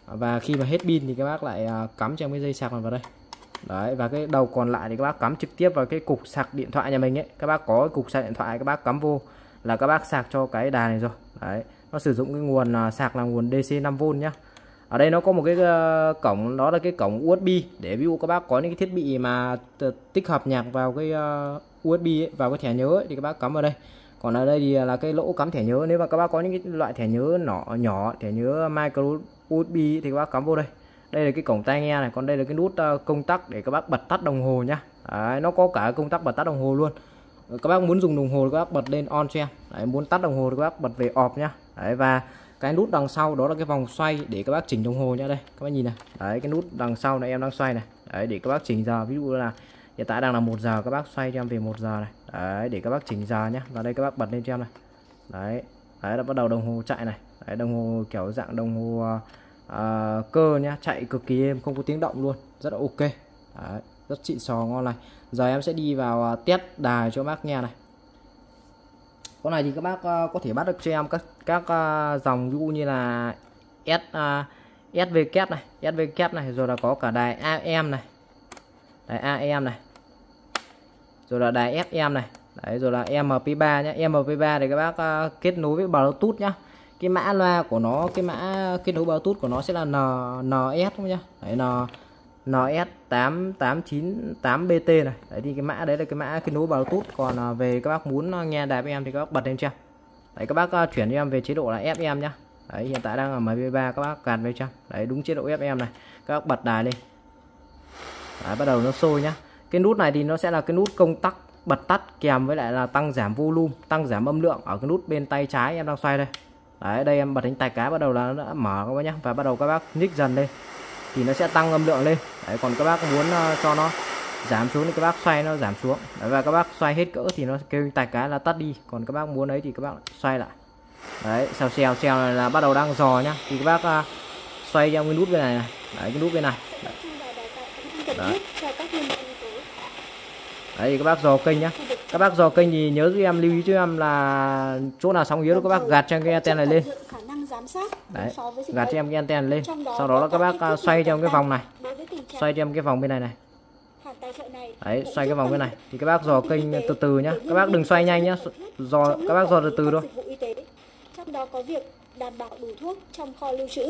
Và khi mà hết pin thì các bác lại cắm cho em cái dây sạc này vào đây. Đấy, và cái đầu còn lại thì các bác cắm trực tiếp vào cái cục sạc điện thoại nhà mình ấy. Các bác có cái cục sạc điện thoại các bác cắm vô là các bác sạc cho cái đài này rồi. Đấy, nó sử dụng cái nguồn sạc là nguồn đê xê năm vôn nhá. Ở đây nó có một cái uh, cổng, đó là cái cổng u ét bê để ví dụ các bác có những cái thiết bị mà tích hợp nhạc vào cái uh, u ét bê ấy, vào cái thẻ nhớ ấy, thì các bác cắm vào đây. Còn ở đây thì là cái lỗ cắm thẻ nhớ. Nếu mà các bác có những cái loại thẻ nhớ nhỏ nhỏ, thẻ nhớ micro u ét bê ấy, thì các bác cắm vô đây. Đây là cái cổng tai nghe này, còn đây là cái nút uh, công tắc để các bác bật tắt đồng hồ nhá. Đấy, nó có cả công tắc bật tắt đồng hồ luôn. Các bác muốn dùng đồng hồ thì các bác bật lên on cho em. Đấy, muốn tắt đồng hồ thì các bác bật về off nhá. Đấy, và cái nút đằng sau đó là cái vòng xoay để các bác chỉnh đồng hồ nhá. Đây các bác nhìn này. Đấy, cái nút đằng sau này em đang xoay này. Đấy, để các bác chỉnh giờ. Ví dụ là hiện tại đang là một giờ, các bác xoay cho em về một giờ này. Đấy, để các bác chỉnh giờ nhá. Và đây các bác bật lên cho em này. Đấy, đấy là bắt đầu đồng hồ chạy này. Đấy, đồng hồ kiểu dạng đồng hồ uh, cơ nhá, chạy cực kỳ êm, không có tiếng động luôn, rất là ok. Đấy, rất xịn sò ngon này. Giờ em sẽ đi vào uh, test đài cho bác nghe này. Con này thì các bác uh, có thể bắt được cho em các các uh, dòng ví dụ như là S uh, ét vê kép này, ét vê kép này, rồi là có cả đài a em này, đài a em này, rồi là đài ép em này. Đấy, rồi là em pê ba nhé. em pê ba thì các bác uh, kết nối với Bluetooth nhá. Cái mã loa của nó, cái mã kết nối Bluetooth của nó sẽ là N, NS nhá. Đấy, N, en ét tám tám chín tám bê tê này. Đấy thì cái mã đấy là cái mã kết nối Bluetooth. Còn uh, về các bác muốn nghe đài ép em thì các bác bật lên cho em. Đấy, các bác uh, chuyển cho em về chế độ là ép em nhá. Đấy, hiện tại đang ở em pê ba, các bác gạt về cho em. Đấy, đúng chế độ ép em này. Các bác bật đài lên. Đấy, bắt đầu nó sôi nhá. Cái nút này thì nó sẽ là cái nút công tắc bật tắt kèm với lại là tăng giảm volume, tăng giảm âm lượng ở cái nút bên tay trái em đang xoay đây. Đấy, đây em bật đánh tay cái bắt đầu là nó đã mở các bác nhá, và bắt đầu các bác nhích dần lên thì nó sẽ tăng âm lượng lên. Đấy, còn các bác muốn uh, cho nó giảm xuống thì các bác xoay nó giảm xuống. Đấy, và các bác xoay hết cỡ thì nó kêu tay cái là tắt đi. Còn các bác muốn ấy thì các bác xoay lại. Đấy, xèo xèo xèo này là bắt đầu đang dò nhá, thì các bác uh, xoay trong cái nút bên này này. Đấy, cái nút bên này. Đấy. Đấy. Đấy thì các bác dò kênh nhá. Các bác dò kênh thì nhớ giúp em lưu ý cho em là chỗ nào sóng yếu đó các bác gạt cho cái anten này lên. Đấy, gạt cho em cái anten lên. Sau đó là các bác uh, xoay trong cái vòng này. Xoay cho em cái vòng bên này này. Đấy, xoay cái vòng bên này thì các bác dò kênh từ từ nhá. Các bác đừng xoay nhanh nhá. Dò các bác dò từ từ thôi. Trong đó có việc đảm bảo đủ thuốc trong kho lưu trữ.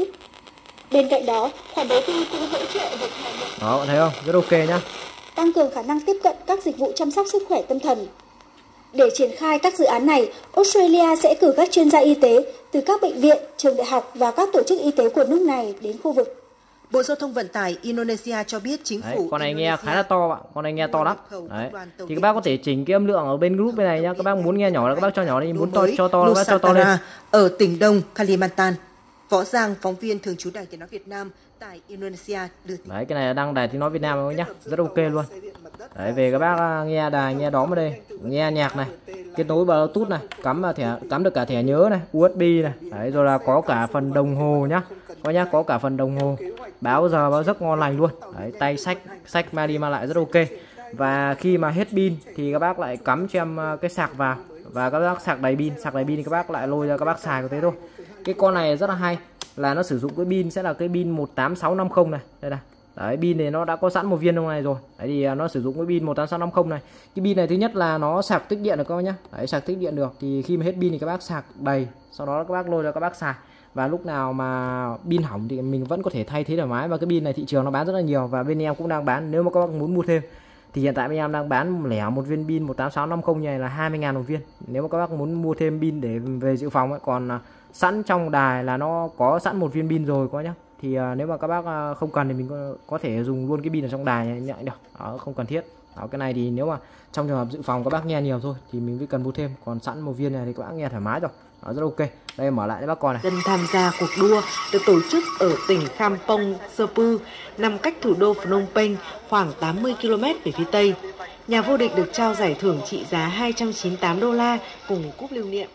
Bên cạnh đó, khoản đầu tư cũng hỗ trợ việc hòa nhập. Đó, thấy không? Rất ok nhá. Tăng cường khả năng tiếp cận các dịch vụ chăm sóc sức khỏe tâm thần. Để triển khai các dự án này, Australia sẽ cử các chuyên gia y tế từ các bệnh viện, trường đại học và các tổ chức y tế của nước này đến khu vực. Bộ Giao thông Vận tải Indonesia cho biết chính phủ Đấy, con này Indonesia nghe khá là to bạn, con này nghe to lắm. Đấy. Thì các bác có thể chỉnh cái âm lượng ở bên group bên này nhá. Các bác muốn nghe nhỏ là các bác cho nhỏ đi, muốn to cho to là các bác cho to lên. Ở tỉnh Đông Kalimantan, Võ Giang, phóng viên thường trú Đài Tiếng nói Việt Nam tại Indonesia đưa tin. Đấy, cái này là đăng Đài Tiếng nói Việt Nam nhá, rất ok luôn. Đấy, về các bác nghe đài, nghe đóm ở đây, nghe nhạc này, kết nối Bluetooth này, cắm vào thẻ, cắm được cả thẻ nhớ này, u ét bê này. Đấy, rồi là có cả phần đồng hồ nhá, có nhá, có cả phần đồng hồ, báo giờ báo giấc ngon lành luôn. Đấy, tay sách sách mang đi mang lại rất ok. Và khi mà hết pin thì các bác lại cắm cho em cái sạc vào, và các bác sạc đầy pin, sạc đầy pin thì các bác lại lôi ra các bác xài có thế thôi. Cái con này rất là hay là nó sử dụng cái pin sẽ là cái pin một tám sáu năm không này, đây này. Đấy, pin này nó đã có sẵn một viên trong này rồi. Đấy thì nó sử dụng cái pin một tám sáu năm không này. Cái pin này thứ nhất là nó sạc tích điện được các bác nhá. Đấy, sạc tích điện được thì khi mà hết pin thì các bác sạc đầy, sau đó các bác lôi ra các bác xài. Và lúc nào mà pin hỏng thì mình vẫn có thể thay thế thoải mái. Và cái pin này thị trường nó bán rất là nhiều và bên em cũng đang bán. Nếu mà các bác muốn mua thêm thì hiện tại bên em đang bán lẻ một viên pin một tám sáu năm không này là hai mươi ngàn một viên. Nếu mà các bác muốn mua thêm pin để về dự phòng ấy, còn sẵn trong đài là nó có sẵn một viên pin rồi có nhá. Thì uh, nếu mà các bác uh, không cần thì mình có, có thể dùng luôn cái pin ở trong đài này nhận được. Đó, không cần thiết. Đó, cái này thì nếu mà trong trường hợp dự phòng các bác nghe nhiều thôi thì mình mới cần mua thêm, còn sẵn một viên này thì các bác nghe thoải mái rồi. Đó, rất ok. Đây mở lại cho bác coi này. Dân tham gia cuộc đua được tổ chức ở tỉnh Kampong Serpu, nằm cách thủ đô Phnom Penh khoảng tám mươi ki lô mét về phía tây. Nhà vô địch được trao giải thưởng trị giá hai trăm chín mươi tám đô la cùng cúp lưu niệm.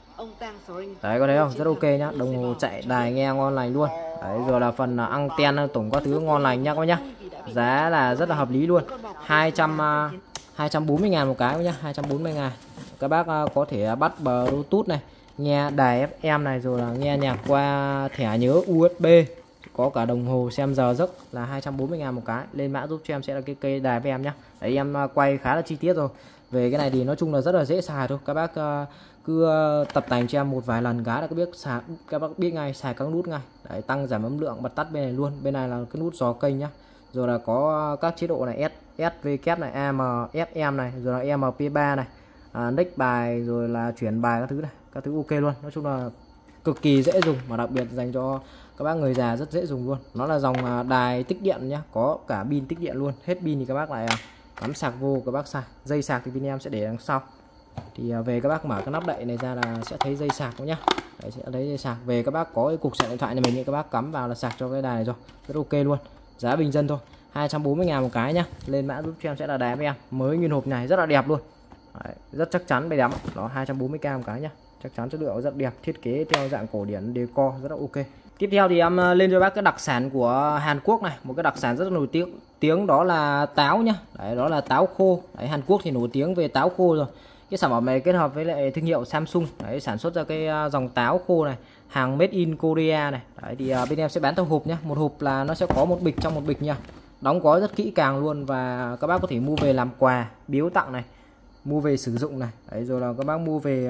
Đấy, có thấy không? Rất ok nhá. Đồng hồ chạy đài nghe ngon lành luôn. Đấy, rồi là phần anten tổng các thứ ngon lành nhá các bác nhá. Giá là rất là hợp lý luôn. hai trăm hai trăm bốn mươi ngàn một cái nhá, hai trăm bốn mươi ngàn. Các bác có thể bắt Bluetooth này, nghe đài ép em này, rồi là nghe nhạc qua thẻ nhớ u ét bê có cả đồng hồ xem giờ giấc là hai trăm bốn mươi ngàn một cái. Lên mã giúp cho em sẽ là cái cây đài với em nhá. Đấy, em quay khá là chi tiết rồi. Về cái này thì nói chung là rất là dễ xài thôi. Các bác uh, cứ uh, tập tành cho em một vài lần cái là các biết xài, các bác biết ngay xài các nút ngay. Đấy, tăng giảm âm lượng, bật tắt bên này luôn. Bên này là cái nút dò kênh nhá. Rồi là có các chế độ này S, S, V, kép này, A M, F M này, rồi là E M P ba này, à, next bài, rồi là chuyển bài các thứ này, các thứ ok luôn. Nói chung là cực kỳ dễ dùng, mà đặc biệt dành cho các bác người già rất dễ dùng luôn. Nó là dòng đài tích điện nhá, có cả pin tích điện luôn. Hết pin thì các bác lại cắm sạc vô các bác xài. Dây sạc thì bên em sẽ để đằng sau. Thì về các bác mở cái nắp đậy này ra là sẽ thấy dây sạc nhá. Đấy, sẽ thấy dây sạc. Về các bác có cái cục sạc điện thoại nhà mình thì các bác cắm vào là sạc cho cái đài này rồi. Rất ok luôn. Giá bình dân thôi, hai trăm bốn mươi ngàn một cái nhá. Lên mã giúp cho em sẽ là đài với em. Mới nguyên hộp này rất là đẹp luôn. Đấy, rất chắc chắn bày đắm. Đó, hai trăm bốn mươi k một cái nhá. Chắc chắn chất lượng rất đẹp, thiết kế theo dạng cổ điển decor rất là ok. Tiếp theo thì em lên cho bác cái đặc sản của Hàn Quốc này, một cái đặc sản rất là nổi tiếng tiếng đó là táo nhá. Đấy, đó là táo khô. Đấy, Hàn Quốc thì nổi tiếng về táo khô rồi. Cái sản phẩm này kết hợp với lại thương hiệu Samsung, đấy, sản xuất ra cái dòng táo khô này, hàng made in Korea này. Đấy, thì bên em sẽ bán theo hộp nhá. Một hộp là nó sẽ có một bịch trong một bịch nha. Đóng gói rất kỹ càng luôn, và các bác có thể mua về làm quà, biếu tặng này, mua về sử dụng này. Đấy, rồi là các bác mua về,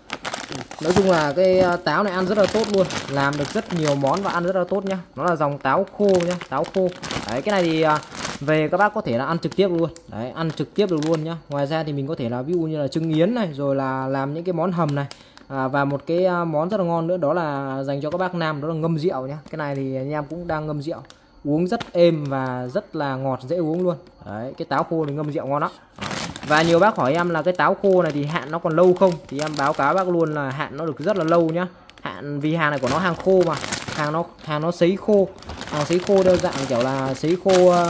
nói chung là cái táo này ăn rất là tốt luôn, làm được rất nhiều món và ăn rất là tốt nhá. Nó là dòng táo khô nhá, táo khô. Đấy, cái này thì về các bác có thể là ăn trực tiếp luôn. Đấy, ăn trực tiếp được luôn nhá. Ngoài ra thì mình có thể là ví dụ như là trứng yến này, rồi là làm những cái món hầm này, à, và một cái món rất là ngon nữa đó là dành cho các bác nam, đó là ngâm rượu nhá. Cái này thì anh em cũng đang ngâm rượu, uống rất êm và rất là ngọt, dễ uống luôn. Đấy, cái táo khô thì ngâm rượu ngon lắm. Và nhiều bác hỏi em là cái táo khô này thì hạn nó còn lâu không, thì em báo cáo bác luôn là hạn nó được rất là lâu nhá. Hạn vì hàng này của nó hàng khô mà, hàng nó hàng nó sấy khô, hàng sấy khô theo dạng kiểu là sấy khô uh,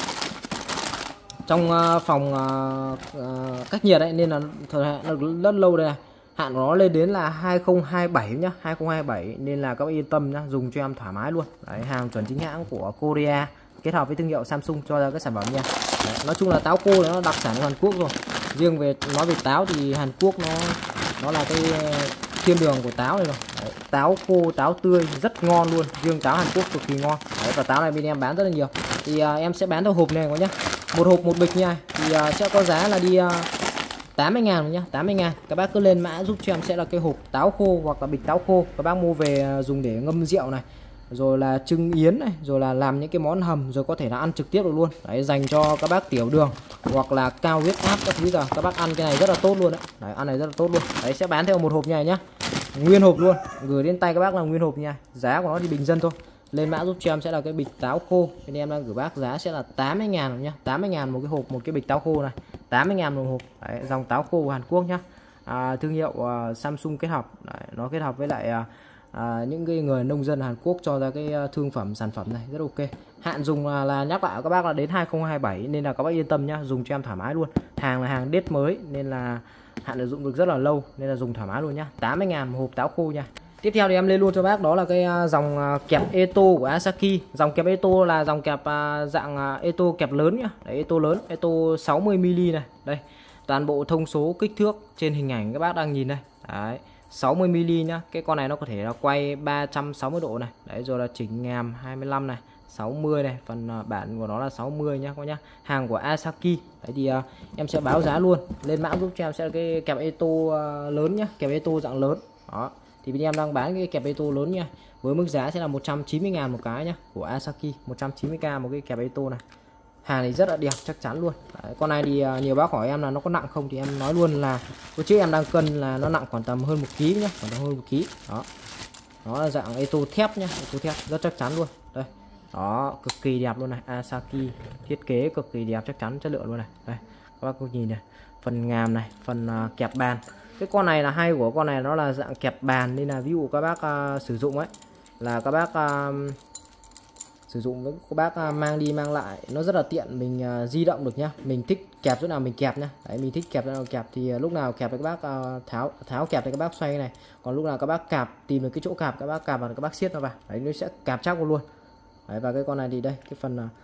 trong uh, phòng uh, uh, cách nhiệt đấy, nên là thời hạn nó được rất lâu đây này. Hạn của nó lên đến là hai không hai bảy nhá, hai không hai bảy, nên là các bác yên tâm nhá, dùng cho em thoải mái luôn. Đấy, hàng chuẩn chính hãng của Korea kết hợp với thương hiệu Samsung cho ra cái sản phẩm nha. Đấy, nói chung là táo khô nó đặc sản của Hàn Quốc rồi. Riêng về nói về táo thì Hàn Quốc nó nó là cái thiên đường của táo này rồi. Đấy, táo khô, táo tươi rất ngon luôn, riêng táo Hàn Quốc cực kỳ ngon. Đấy, và táo này bên em bán rất là nhiều. Thì uh, em sẽ bán theo hộp này có nhá, một hộp một bịch nha. Thì uh, sẽ có giá là đi uh, tám mươi ngàn nhá, tám mươi ngàn. Các bác cứ lên mã giúp cho em sẽ là cái hộp táo khô hoặc là bịch táo khô. Các bác mua về uh, dùng để ngâm rượu này, rồi là trứng yến này, rồi là làm những cái món hầm, rồi có thể là ăn trực tiếp được luôn. Đấy, dành cho các bác tiểu đường hoặc là cao huyết áp các thứ giờ các bác ăn cái này rất là tốt luôn đấy. Đấy, ăn này rất là tốt luôn. Đấy, sẽ bán theo một hộp như này nhá, nguyên hộp luôn, gửi đến tay các bác là nguyên hộp nha. Giá của nó thì bình dân thôi. Lên mã giúp cho em sẽ là cái bịch táo khô, bên em đang gửi bác giá sẽ là tám mươi ngàn nhá, tám mươi ngàn một cái hộp, một cái bịch táo khô này, tám mươi ngàn một hộp. Đấy, dòng táo khô của Hàn Quốc nhá. À, thương hiệu uh, Samsung kết hợp. Đấy, nó kết hợp với lại uh, À, những cái người nông dân Hàn Quốc cho ra cái thương phẩm sản phẩm này rất ok. Hạn dùng là, là nhắc lại các bác là đến hai không hai bảy, nên là các bác yên tâm nhá, dùng cho em thoải mái luôn. Hàng là hàng đết mới nên là hạn sử dụng được rất là lâu, nên là dùng thoải mái luôn nhá. tám mươi ngàn một hộp táo khô nha. Tiếp theo thì em lên luôn cho bác đó là cái dòng kẹp Eto của Asaki. Dòng kẹp Eto là dòng kẹp dạng Eto kẹp lớn nhá. Đấy, Eto lớn, Eto sáu mươi mi li này. Đây, toàn bộ thông số kích thước trên hình ảnh các bác đang nhìn đây. Đấy, sáu mươi mi li nhá. Cái con này nó có thể là quay ba trăm sáu mươi độ này. Đấy, rồi là chỉnh ngàm hai mươi lăm này, sáu mươi này, phần bản của nó là sáu mươi nhá các nhá. Hàng của Asaki. Đấy thì uh, em sẽ báo giá luôn. Lên mã giúp cho em sẽ là cái kẹp Eto uh, lớn nhá, kẹp Eto dạng lớn. Đó. Thì bên em đang bán cái kẹp Eto lớn nha. Với mức giá sẽ là một trăm chín mươi ngàn một cái nhá, của Asaki, một trăm chín mươi k một cái kẹp Eto này. Hàng này rất là đẹp, chắc chắn luôn. Đấy, con này thì uh, nhiều bác hỏi em là nó có nặng không, thì em nói luôn là bữa trước em đang cân là nó nặng khoảng tầm hơn một ký nhá, khoảng tầm hơn một ký. Đó. Nó là dạng Eto thép nhá, Eto thép rất chắc chắn luôn. Đây. Đó, cực kỳ đẹp luôn này, Asaki thiết kế cực kỳ đẹp, chắc chắn chất lượng luôn này. Đây, các bác cùng nhìn này, phần ngàm này, phần uh, kẹp bàn. Cái con này là hay của con này, nó là dạng kẹp bàn, nên là ví dụ các bác uh, sử dụng ấy là các bác uh, sử dụng với các bác uh, mang đi mang lại nó rất là tiện, mình uh, di động được nhá. Mình thích kẹp chỗ nào mình kẹp nhá. Đấy, mình thích kẹp chỗ nào kẹp thì uh, lúc nào kẹp thì các bác uh, tháo tháo kẹp thì các bác xoay này. Còn lúc nào các bác cạp, tìm được cái chỗ cạp các bác cạp vào các bác siết nó vào. Đấy, nó sẽ cạp chắc luôn. Đấy, và cái con này thì đây, cái phần uh,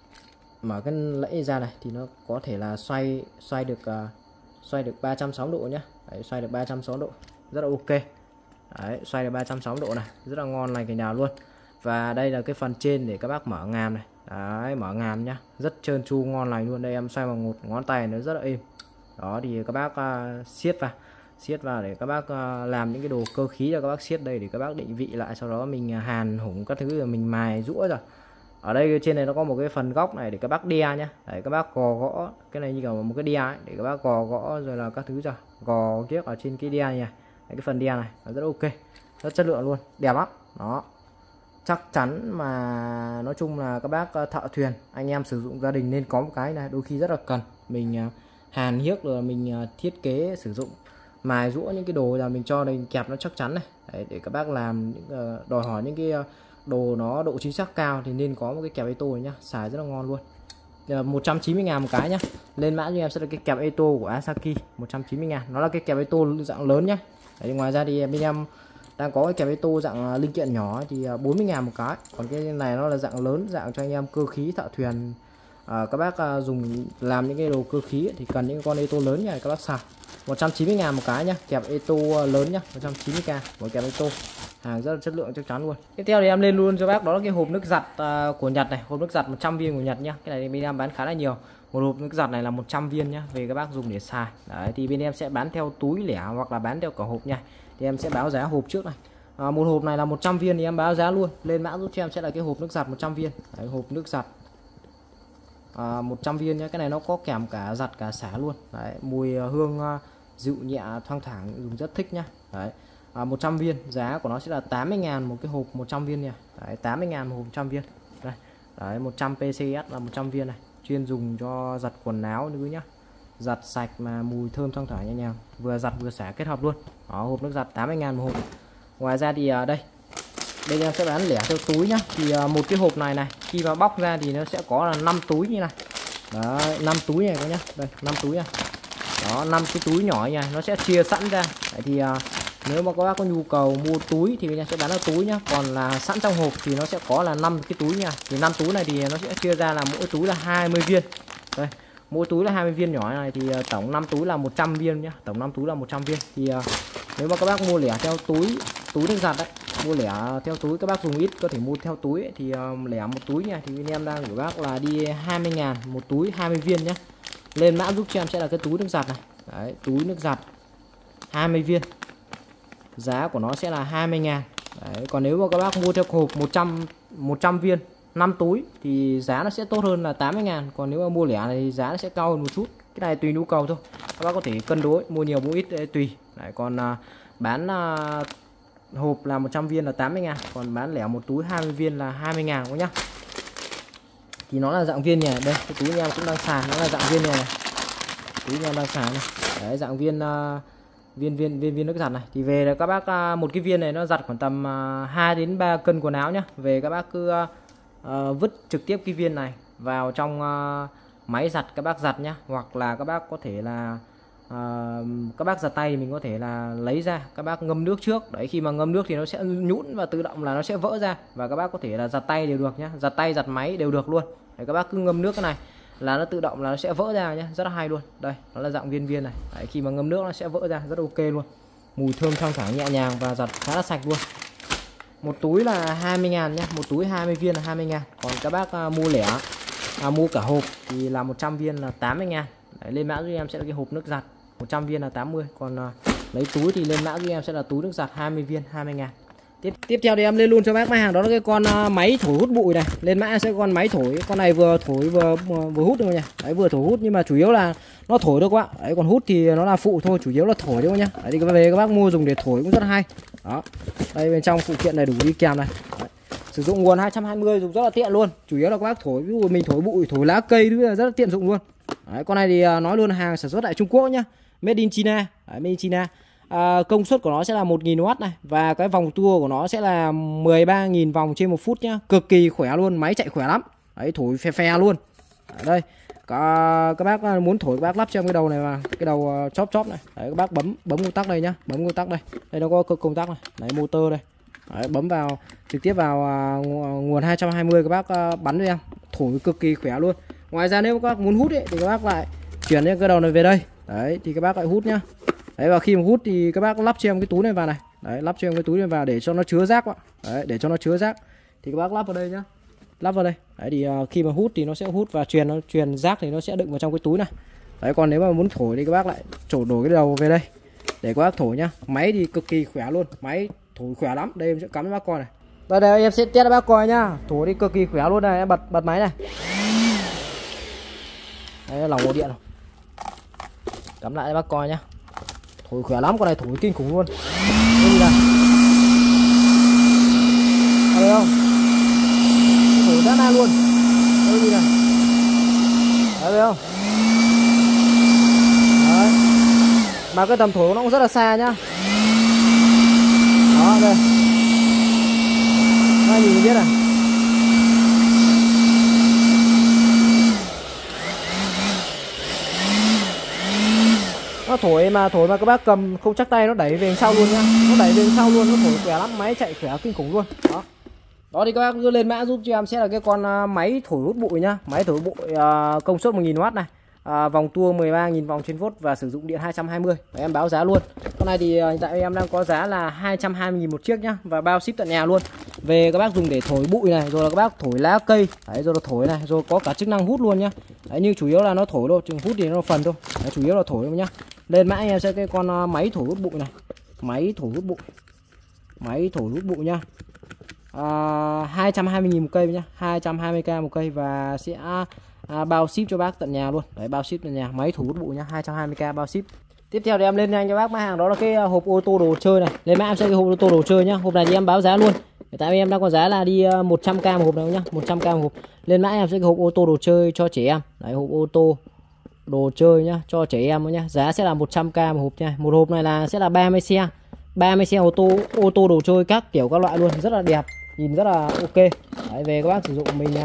mở cái lẫy ra này thì nó có thể là xoay xoay được uh, xoay được ba trăm sáu mươi độ nhá. Đấy, xoay được ba trăm sáu mươi độ rất là ok. Đấy, xoay được ba trăm sáu mươi độ này, rất là ngon này cái nào luôn. Và đây là cái phần trên để các bác mở ngàm này. Đấy, mở ngàm nhá, rất trơn tru ngon lành luôn. Đây em xoay bằng một ngón tay nó rất là êm. Đó thì các bác uh, siết vào siết vào để các bác uh, làm những cái đồ cơ khí cho các bác siết đây để các bác định vị lại, sau đó mình hàn hủng các thứ rồi mình mài rũa rồi. Ở đây trên này nó có một cái phần góc này để các bác đia nhá. Đấy, các bác gò gõ cái này như kiểu một cái đia ấy, để các bác gò gõ rồi là các thứ rồi gò kiếc ở trên cái đia này. Đấy, cái phần đia này nó rất ok, rất chất lượng luôn, đẹp lắm. Đó, chắc chắn mà nói chung là các bác thợ thuyền anh em sử dụng gia đình nên có một cái này, đôi khi rất là cần mình hàn hiếc rồi mình thiết kế sử dụng mài rũa những cái đồ là mình cho đây kẹp nó chắc chắn này. Đấy, để các bác làm những đòi hỏi những cái đồ nó độ chính xác cao thì nên có một cái kẹp Eto này nhá, xài rất là ngon luôn. một trăm chín mươi ngàn một cái nhá. Lên mã cho em sẽ là cái kẹp Eto của Asaki một trăm chín mươi ngàn, nó là cái kẹp Eto dạng lớn nhá. Đấy, ngoài ra thì bên em đang có cái kẹp Eto dạng linh kiện nhỏ thì bốn mươi ngàn một cái, còn cái này nó là dạng lớn, dạng cho anh em cơ khí thợ thuyền. À, các bác à, dùng làm những cái đồ cơ khí ấy, thì cần những con Eto lớn này các bác xài. Một trăm chín mươi ngàn một cái nhá, kẹp Eto lớn nhá, một trăm chín mươi k một kẹp Eto, hàng rất là chất lượng chắc chắn luôn. Tiếp theo thì em lên luôn cho bác đó là cái hộp nước giặt uh, của Nhật này, hộp nước giặt một trăm viên của Nhật nhá. Cái này bên em bán khá là nhiều. Một hộp nước giặt này là một trăm viên nhá, về các bác dùng để xài. Đấy, thì bên em sẽ bán theo túi lẻ hoặc là bán theo cả hộp nha. Thì em sẽ báo giá hộp trước này. À, một hộp này là một trăm viên thì em báo giá luôn. Lên mã giúp cho em sẽ là cái hộp nước giặt một trăm viên. Đấy, hộp nước giặt à, một trăm viên nhá. Cái này nó có kèm cả giặt cả xả luôn. Đấy, mùi hương uh, dịu nhẹ thoang thoảng, dùng rất thích nhá. Đấy. À, một trăm viên giá của nó sẽ là tám mươi ngàn một cái hộp một trăm viên nha. Đấy, tám mươi ngàn một hộp một trăm viên. Đây. Đấy, một trăm pê xê ét là một trăm viên này, chuyên dùng cho giặt quần áo nữa nhá. Giặt sạch mà mùi thơm thoang thoảng nhẹ nhàng, vừa giặt vừa xả kết hợp luôn. Đó, hộp nước giặt tám mươi ngàn một hộp. Ngoài ra thì ở đây đây em sẽ bán lẻ theo túi nhá. Thì một cái hộp này này khi mà bóc ra thì nó sẽ có là năm túi như này. Đó, năm túi này các nhá. Đây, năm túi này. Đó, năm cái túi nhỏ này nó sẽ chia sẵn ra. Đấy thì uh, nếu mà các bác có nhu cầu mua túi thì mình sẽ bán ở túi nhá. Còn là sẵn trong hộp thì nó sẽ có là năm cái túi nha. Thì năm túi này thì nó sẽ chia ra là mỗi túi là hai mươi viên. Đây, mỗi túi là hai mươi viên nhỏ này thì uh, tổng năm túi là một trăm viên nhá. Tổng năm túi là một trăm viên. Thì uh, nếu mà các bác mua lẻ theo túi, túi nước giặt đấy, mua lẻ theo túi các bác dùng ít có thể mua theo túi ấy, thì uh, lẻ một túi nha thì bên em đang gửi bác là đi hai mươi ngàn một túi hai mươi viên nhá. Lên mã giúp cho em sẽ là cái túi nước giặt này. Đấy, túi nước giặt hai mươi viên. Giá của nó sẽ là hai mươi ngàn. Đấy, còn nếu mà các bác mua theo hộp một trăm viên năm túi thì giá nó sẽ tốt hơn là tám mươi ngàn. Còn nếu mà mua lẻ này thì giá nó sẽ cao hơn một chút. Cái này tùy nhu cầu thôi. Các bác có thể cân đối, mua nhiều mua ít đấy, tùy. Đấy, còn à, bán à, hộp là một trăm viên là tám mươi ngàn. Còn bán lẻ một túi hai mươi viên là hai mươi ngàn các nhá. Thì nó là dạng viên này. Đây, cái túi em cũng đang xài, nó là dạng viên này, này. Túi em đang xài này. Đấy, dạng viên uh, viên viên viên viên nước giặt này. Thì về là các bác uh, một cái viên này nó giặt khoảng tầm uh, hai đến ba cân quần áo nhá. Về các bác cứ uh, uh, vứt trực tiếp cái viên này vào trong uh, máy giặt các bác giặt nhá. Hoặc là các bác có thể là uh, các bác giặt tay thì mình có thể là lấy ra, các bác ngâm nước trước. Đấy, khi mà ngâm nước thì nó sẽ nhũn và tự động là nó sẽ vỡ ra. Và các bác có thể là giặt tay đều được nhá, giặt tay giặt máy đều được luôn. Đấy, các bác cứ ngâm nước cái này là nó tự động là nó sẽ vỡ ra nhé, rất là hay luôn. Đây, nó là dạng viên viên này. Đấy, khi mà ngâm nước nó sẽ vỡ ra rất ok luôn. Mùi thơm thoang thoảng nhẹ nhàng và giặt khá là sạch luôn. Một túi là hai mươi ngàn nhé, một túi hai mươi viên là hai mươi ngàn. Còn các bác uh, mua lẻ, à, mua cả hộp thì là một trăm viên là tám mươi ngàn. Đấy, lên mã giúp em sẽ là cái hộp nước giặt một trăm viên là tám mươi. Còn uh, lấy túi thì lên mã giúp em sẽ là túi nước giặt hai mươi viên hai mươi ngàn. Tiếp, tiếp theo thì em lên luôn cho bác máy hàng đó là cái con uh, máy thổi hút bụi này. Lên mã sẽ con máy thổi, con này vừa thổi vừa vừa hút được nhỉ. Đấy, vừa thổi hút nhưng mà chủ yếu là nó thổi được các bạn. Đấy, còn hút thì nó là phụ thôi, chủ yếu là thổi thôi nhá. Đấy, thì về các bác mua dùng để thổi cũng rất là hay. Đó. Đây, bên trong phụ kiện này đủ đi kèm này. Đấy. Sử dụng nguồn hai trăm hai mươi dùng rất là tiện luôn. Chủ yếu là các bác thổi, ví dụ mình thổi bụi, thổi lá cây thì rất là tiện dụng luôn. Đấy, con này thì uh, nói luôn hàng sản xuất tại Trung Quốc nhá. Made in China. Đấy, made in China. À, công suất của nó sẽ là một nghìn oát này. Và cái vòng tua của nó sẽ là mười ba nghìn vòng trên một phút nhá. Cực kỳ khỏe luôn, máy chạy khỏe lắm. Đấy, thổi phe phe luôn. Ở đây các, các bác muốn thổi các bác lắp cho em cái đầu này vào, cái đầu chóp chóp này. Đấy, các bác bấm bấm công tắc đây nhá, bấm công tắc đây. Đây nó có công tắc này, đấy motor đây. Đấy, bấm vào trực tiếp vào uh, nguồn hai trăm hai mươi các bác uh, bắn cho em, thổi cực kỳ khỏe luôn. Ngoài ra nếu các bác muốn hút ấy, thì các bác lại chuyển cái đầu này về đây. Đấy, thì các bác lại hút nhá. Đấy, và khi mà hút thì các bác lắp cho em cái túi này vào này. Đấy, lắp cho em cái túi này vào để cho nó chứa rác ạ. Đấy, để cho nó chứa rác thì các bác lắp vào đây nhá, lắp vào đây. Đấy thì uh, khi mà hút thì nó sẽ hút và truyền nó truyền rác thì nó sẽ đựng vào trong cái túi này. Đấy, còn nếu mà muốn thổi thì các bác lại trổ đổi cái đầu về đây để các bác thổi nhá. Máy thì cực kỳ khỏe luôn, máy thổi khỏe lắm. Đây em sẽ cắm cho bác coi này. Đây đây em sẽ test cho bác coi nhá, thổi đi cực kỳ khỏe luôn này. Em bật bật máy này. Đấy, lỏng ổ điện rồi. Cắm lại cho bác coi nhá. Thổi khỏe lắm, con này thổi kinh khủng luôn. Đây này. Thấy không? Thổi rất là luôn. Đây gì này. Đấy, thấy không? Đấy. Mà cái tầm thổi nó cũng rất là xa nhá. Đó, đây. Các nhìn biết này. Nó thổi mà thổi mà các bác cầm không chắc tay nó đẩy về sau luôn nhá. Nó đẩy về sau luôn, nó thổi khỏe lắm, máy chạy khỏe kinh khủng luôn. Đó. Đó thì các bác cứ lên mã giúp cho em sẽ là cái con máy thổi hút bụi nhá. Máy thổi hút bụi uh, công suất một nghìn oát này. À, vòng tua mười ba nghìn vòng trên phút và sử dụng điện hai trăm hai mươi. Đấy, em báo giá luôn. Con này thì hiện tại em đang có giá là hai trăm hai mươi nghìn một chiếc nhá, và bao ship tận nhà luôn. Về các bác dùng để thổi bụi này, rồi là các bác thổi lá cây, đấy, rồi là thổi này, rồi có cả chức năng hút luôn nhá. Đấy, nhưng chủ yếu là nó thổi thôi, chừng hút thì nó phần thôi. Đấy, chủ yếu là thổi thôi nhá. Lên mã em sẽ cái con máy thổi hút bụi này. Máy thổi hút bụi. Máy thổi hút bụi nhá. À, hai trăm hai mươi nghìn một cây nhá, hai trăm hai mươi k một cây và sẽ À, bao ship cho bác tận nhà luôn. Đấy, bao ship tận nhà, máy thổi hút bụi nhá, hai trăm hai mươi k bao ship. Tiếp theo thì em lên nhanh cho bác mã hàng đó là cái hộp ô tô đồ chơi này. Lên mã em sẽ cái hộp ô tô đồ chơi nhá. Hộp này thì em báo giá luôn. Tại vì em đang có giá là đi một trăm k một hộp này nhá, một trăm k một hộp. Lên mã em sẽ cái hộp ô tô đồ chơi cho trẻ em. Đấy, hộp ô tô đồ chơi nhá, cho trẻ em nhá. Giá sẽ là một trăm k một hộp nha. Một hộp này là sẽ là ba mươi xe. ba mươi xe ô tô ô tô đồ chơi các kiểu các loại luôn, rất là đẹp, nhìn rất là ok. Đấy, về các bác sử dụng mình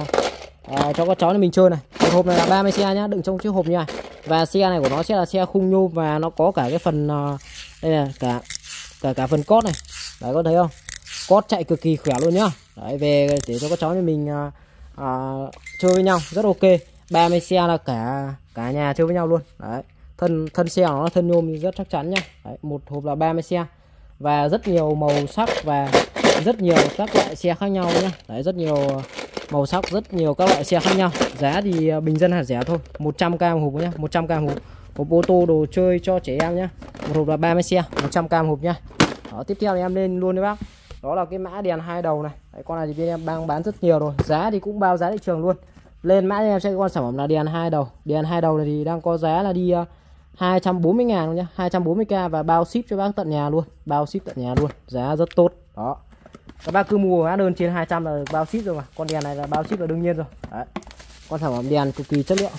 À, cho các cháu này mình chơi này. Một hộp này là ba mươi xe nhá, đựng trong chiếc hộp như này. Và xe này của nó sẽ là xe khung nhôm và nó có cả cái phần uh, đây là cả cả cả phần cốt này. Đấy, có thấy không? Cốt chạy cực kỳ khỏe luôn nhá. Đấy, về để cho các cháu này mình uh, uh, chơi với nhau rất ok. ba mươi xe là cả cả nhà chơi với nhau luôn. Đấy. Thân thân xe nó là thân nhôm rất chắc chắn nhá. Đấy, một hộp là ba mươi xe và rất nhiều màu sắc và rất nhiều các loại xe khác nhau nhá. Đấy, rất nhiều màu sắc, rất nhiều các loại xe khác nhau. Giá thì bình dân hạt rẻ thôi, một trăm k một hộp nhá, một trăm k một hộp. Hộp ô tô đồ chơi cho trẻ em nhá. Một hộp là ba mươi xe, một trăm k một hộp nhá. Đó, tiếp theo thì em lên luôn đấy bác. Đó là cái mã đèn hai đầu này. Đấy, con này thì bên em đang bán rất nhiều rồi, giá thì cũng bao giá thị trường luôn. Lên mã em sẽ có con sản phẩm là đèn hai đầu. Đèn hai đầu này thì đang có giá là đi uh, hai trăm bốn mươi ngàn luôn nhá, hai trăm bốn mươi k và bao ship cho bác tận nhà luôn, bao ship tận nhà luôn, giá rất tốt. Đó. Các bác cứ mua hóa đơn trên hai trăm là bao ship rồi mà. Con đèn này là bao ship là đương nhiên rồi. Đấy. Con sản phẩm đèn cực kỳ chất lượng.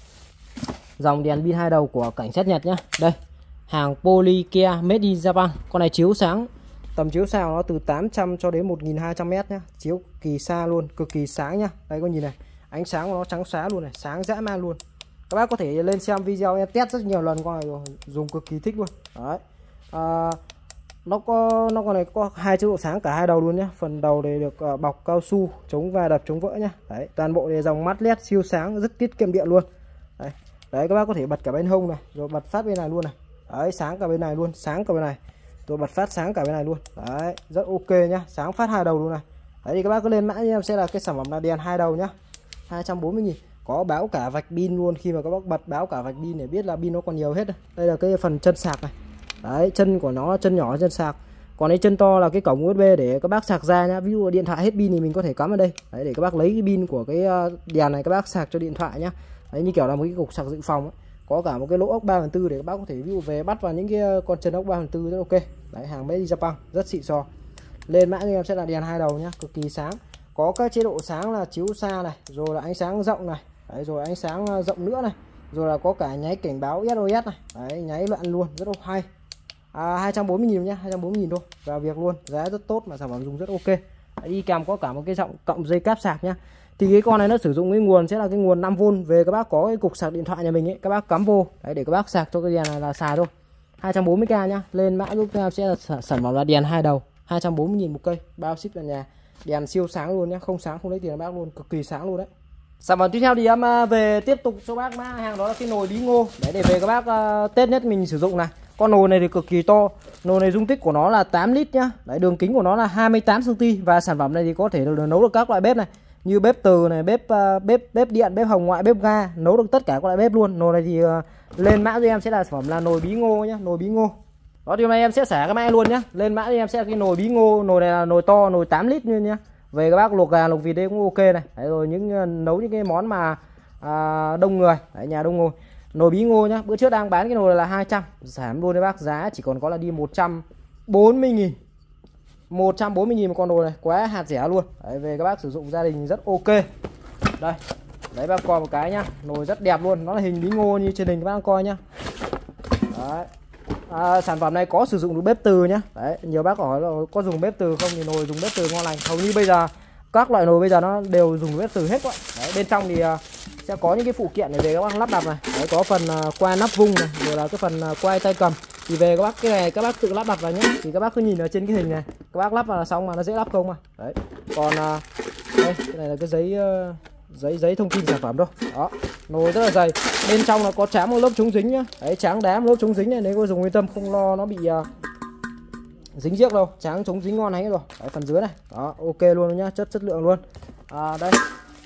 Dòng đèn pin hai đầu của cảnh sát Nhật nhá. Đây. Hàng Polycare Made in Japan. Con này chiếu sáng, tầm chiếu xa nó từ tám trăm cho đến một nghìn hai trăm mét nhá. Chiếu kỳ xa luôn, cực kỳ sáng nhá. Đây có nhìn này. Ánh sáng của nó trắng xóa luôn này, sáng dã man luôn. Các bác có thể lên xem video em test rất nhiều lần con này rồi, dùng cực kỳ thích luôn. Đấy. À, nó có nó con này có hai chế độ sáng cả hai đầu luôn nhá. Phần đầu để được uh, bọc cao su chống va đập chống vỡ nhá. Đấy, toàn bộ để dòng mắt led siêu sáng, rất tiết kiệm điện luôn. Đấy. Đấy, các bác có thể bật cả bên hông này, rồi bật phát bên này luôn này. Đấy, sáng cả bên này luôn, sáng cả bên này. Rồi bật phát sáng cả bên này luôn. Đấy, rất ok nhá, sáng phát hai đầu luôn này. Đấy thì các bác cứ lên mã cho em sẽ là cái sản phẩm là đèn hai đầu nhá. hai trăm bốn mươi nghìn. Có báo cả vạch pin luôn, khi mà các bác bật báo cả vạch pin để biết là pin nó còn nhiều hết. Đây là cái phần chân sạc này. Đấy, chân của nó chân nhỏ chân sạc. Còn cái chân to là cái cổng u ét bê để các bác sạc ra nhá. Ví dụ điện thoại hết pin thì mình có thể cắm ở đây. Đấy, để các bác lấy cái pin của cái đèn này các bác sạc cho điện thoại nhá. Đấy, như kiểu là một cái cục sạc dự phòng ấy. Có cả một cái lỗ ốc ba phần tư để các bác có thể ví dụ về bắt vào những cái con chân ốc ba phần tư rất ok. Đấy, hàng Made in Japan rất xịn sò. Lên mã cho em sẽ là đèn hai đầu nhá, cực kỳ sáng. Có các chế độ sáng là chiếu xa này, rồi là ánh sáng rộng này. Đấy, rồi ánh sáng rộng nữa này. Rồi là có cả nháy cảnh báo ét o ét này. Đấy, nháy loạn luôn, rất hay. À, hai trăm bốn mươi nghìn nhá, hai trăm bốn mươi nghìn thôi. Vào việc luôn, giá rất tốt mà sản phẩm dùng rất ok. Đấy, đi kèm có cả một cái giọng cộng dây cáp sạc nhá. Thì cái con này nó sử dụng cái nguồn sẽ là cái nguồn năm vôn. Về các bác có cái cục sạc điện thoại nhà mình ấy, các bác cắm vô. Đấy, để các bác sạc cho cái đèn này là xài thôi. hai trăm bốn mươi k nhá. Lên mã giúp em sẽ là sản phẩm là đèn hai đầu, hai trăm bốn mươi nghìn một cây, bao ship tận nhà. Đèn siêu sáng luôn nhá, không sáng không lấy tiền của bác luôn, cực kỳ sáng luôn đấy. Sản phẩm tiếp theo thì em về tiếp tục cho bác mã hàng đó là cái nồi bí ngô. Đấy, để về các bác uh, Tết nhất mình sử dụng này. Con nồi này thì cực kỳ to. Nồi này dung tích của nó là tám lít nhá. Đấy, đường kính của nó là hai mươi tám xăng ti mét và sản phẩm này thì có thể được nấu được các loại bếp này, như bếp từ này, bếp uh, bếp bếp điện, bếp hồng ngoại, bếp ga, nấu được tất cả các loại bếp luôn. Nồi này thì uh, lên mã cho em sẽ là sản phẩm là nồi bí ngô nhá, nồi bí ngô. Đó thì hôm nay em sẽ xả cái mã luôn nhá. Lên mã thì em sẽ là cái nồi bí ngô, nồi này là nồi to, nồi tám lít như nhá. Về các bác luộc gà, luộc vịt đây cũng ok này. Đấy, rồi những uh, nấu những cái món mà uh, đông người, đấy, nhà đông người. Nồi bí ngô nhá. Bữa trước đang bán cái nồi này là hai trăm, giảm luôn đấy bác, giá chỉ còn có là đi một trăm bốn mươi nghìn. một trăm bốn mươi nghìn một con nồi này, quá hạt rẻ luôn. Đấy, về các bác sử dụng gia đình rất ok. Đây. Đấy bác coi một cái nhá, nồi rất đẹp luôn, nó là hình bí ngô như trên hình các bác coi nhá. Đấy. À, sản phẩm này có sử dụng được bếp từ nhá. Đấy, nhiều bác hỏi là có dùng bếp từ không, thì nồi dùng bếp từ ngon lành. Hầu như bây giờ các loại nồi bây giờ nó đều dùng bếp từ hết các bạn. Đấy, bên trong thì uh, sẽ có những cái phụ kiện để về các bác lắp đặt này. Đấy, có phần uh, quai nắp vung này, rồi là cái phần uh, quai tay cầm. Thì về các bác cái này các bác tự lắp đặt vào nhé. Thì các bác cứ nhìn ở trên cái hình này, các bác lắp vào là xong mà, nó dễ lắp không mà. Đấy. Còn uh, đây, cái này là cái giấy uh, giấy giấy thông tin sản phẩm thôi. Đó, nồi rất là dày. Bên trong là có tráng một lớp chống dính nhá. Đấy, tráng đá một lớp chống dính này, nếu có dùng yên tâm không lo nó bị uh, dính chiếc đâu, tráng chống dính ngon này rồi. Đấy, phần dưới này. Đó, ok luôn nhá, chất chất lượng luôn. À, đây.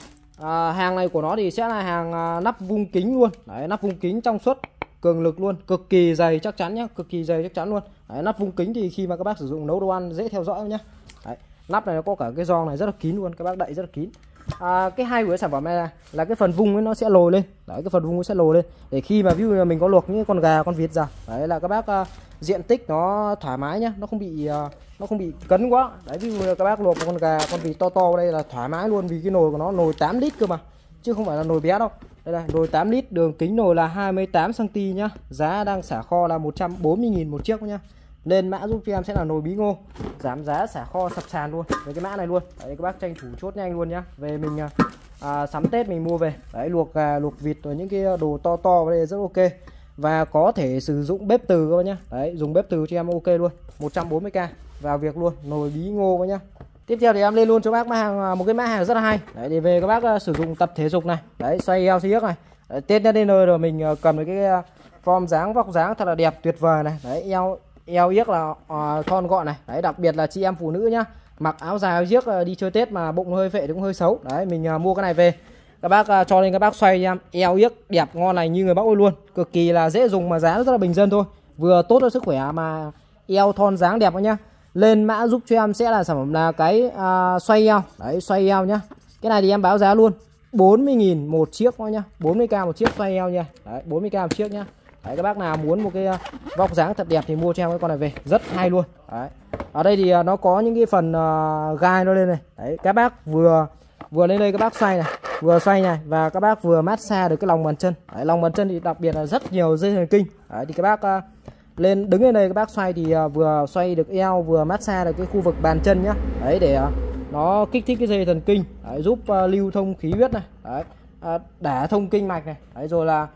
À, hàng này của nó thì sẽ là hàng uh, nắp vung kính luôn. Đấy, nắp vung kính trong suốt, cường lực luôn, cực kỳ dày chắc chắn nhá, cực kỳ dày chắc chắn luôn. Đấy, nắp vung kính thì khi mà các bác sử dụng nấu đồ ăn dễ theo dõi nhá. Đấy, nắp này nó có cả cái gioăng này rất là kín luôn, các bác đậy rất là kín. À, cái hay của cái sản phẩm này là, là cái phần vung ấy nó sẽ lồi lên. Đấy, cái phần vung nó sẽ lồi lên để khi mà ví dụ là mình có luộc những con gà, con vịt ra, đấy là các bác uh, diện tích nó thoải mái nhá, nó không bị uh, nó không bị cấn quá. Đấy, ví dụ là các bác luộc một con gà, con vịt to to đây là thoải mái luôn, vì cái nồi của nó nồi tám lít cơ mà, chứ không phải là nồi bé đâu. Đây là nồi tám lít, đường kính nồi là hai mươi tám xăng ti mét nhá. Giá đang xả kho là một trăm bốn mươi nghìn một chiếc nhá. Lên mã giúp cho em sẽ là nồi bí ngô, giảm giá xả kho sập sàn luôn với cái mã này luôn. Đấy, các bác tranh thủ chốt nhanh luôn nhá. Về mình à, sắm Tết mình mua về. Đấy, luộc gà, luộc vịt rồi những cái đồ to to ở đây rất ok. Và có thể sử dụng bếp từ các bác nhá. Đấy, dùng bếp từ cho em ok luôn. một trăm bốn mươi k vào việc luôn, nồi bí ngô các nhá. Tiếp theo thì em lên luôn cho bác mã hàng, một cái mã hàng rất là hay. Đấy, để về các bác uh, sử dụng tập thể dục này. Đấy, xoay eo xoay yếc này. Đấy, Tết đến nơi rồi mình uh, cầm được cái uh, form dáng vóc dáng thật là đẹp tuyệt vời này. Đấy, eo eo yếc là uh, thon gọn này. Đấy, đặc biệt là chị em phụ nữ nhá, mặc áo dài áo yếc uh, đi chơi Tết mà bụng hơi phệ thì cũng hơi xấu. Đấy, mình uh, mua cái này về. Các bác uh, cho lên các bác xoay em eo yếc đẹp ngon này như người bác ơi luôn. Cực kỳ là dễ dùng mà giá rất là bình dân thôi. Vừa tốt cho sức khỏe mà eo thon dáng đẹp nhá. Lên mã giúp cho em sẽ là sản phẩm là cái uh, xoay eo. Đấy, xoay eo nhá. Cái này thì em báo giá luôn bốn mươi nghìn một chiếc thôi nhá. bốn mươi k một chiếc xoay eo nha. Đấy, bốn mươi k một chiếc nhá. Đấy, các bác nào muốn một cái uh, vóc dáng thật đẹp thì mua cho em cái con này về, rất hay luôn. Đấy. Ở đây thì uh, nó có những cái phần uh, gai nó lên này. Đấy, các bác vừa vừa lên đây các bác xoay này, vừa xoay này và các bác vừa massage được cái lòng bàn chân. Đấy, lòng bàn chân thì đặc biệt là rất nhiều dây thần kinh. Đấy, thì các bác uh, lên đứng lên đây các bác xoay thì uh, vừa xoay được eo, vừa massage được cái khu vực bàn chân nhá. Đấy, để uh, nó kích thích cái dây thần kinh. Đấy, giúp uh, lưu thông khí huyết này. Đấy, uh, đả thông kinh mạch này. Đấy, rồi là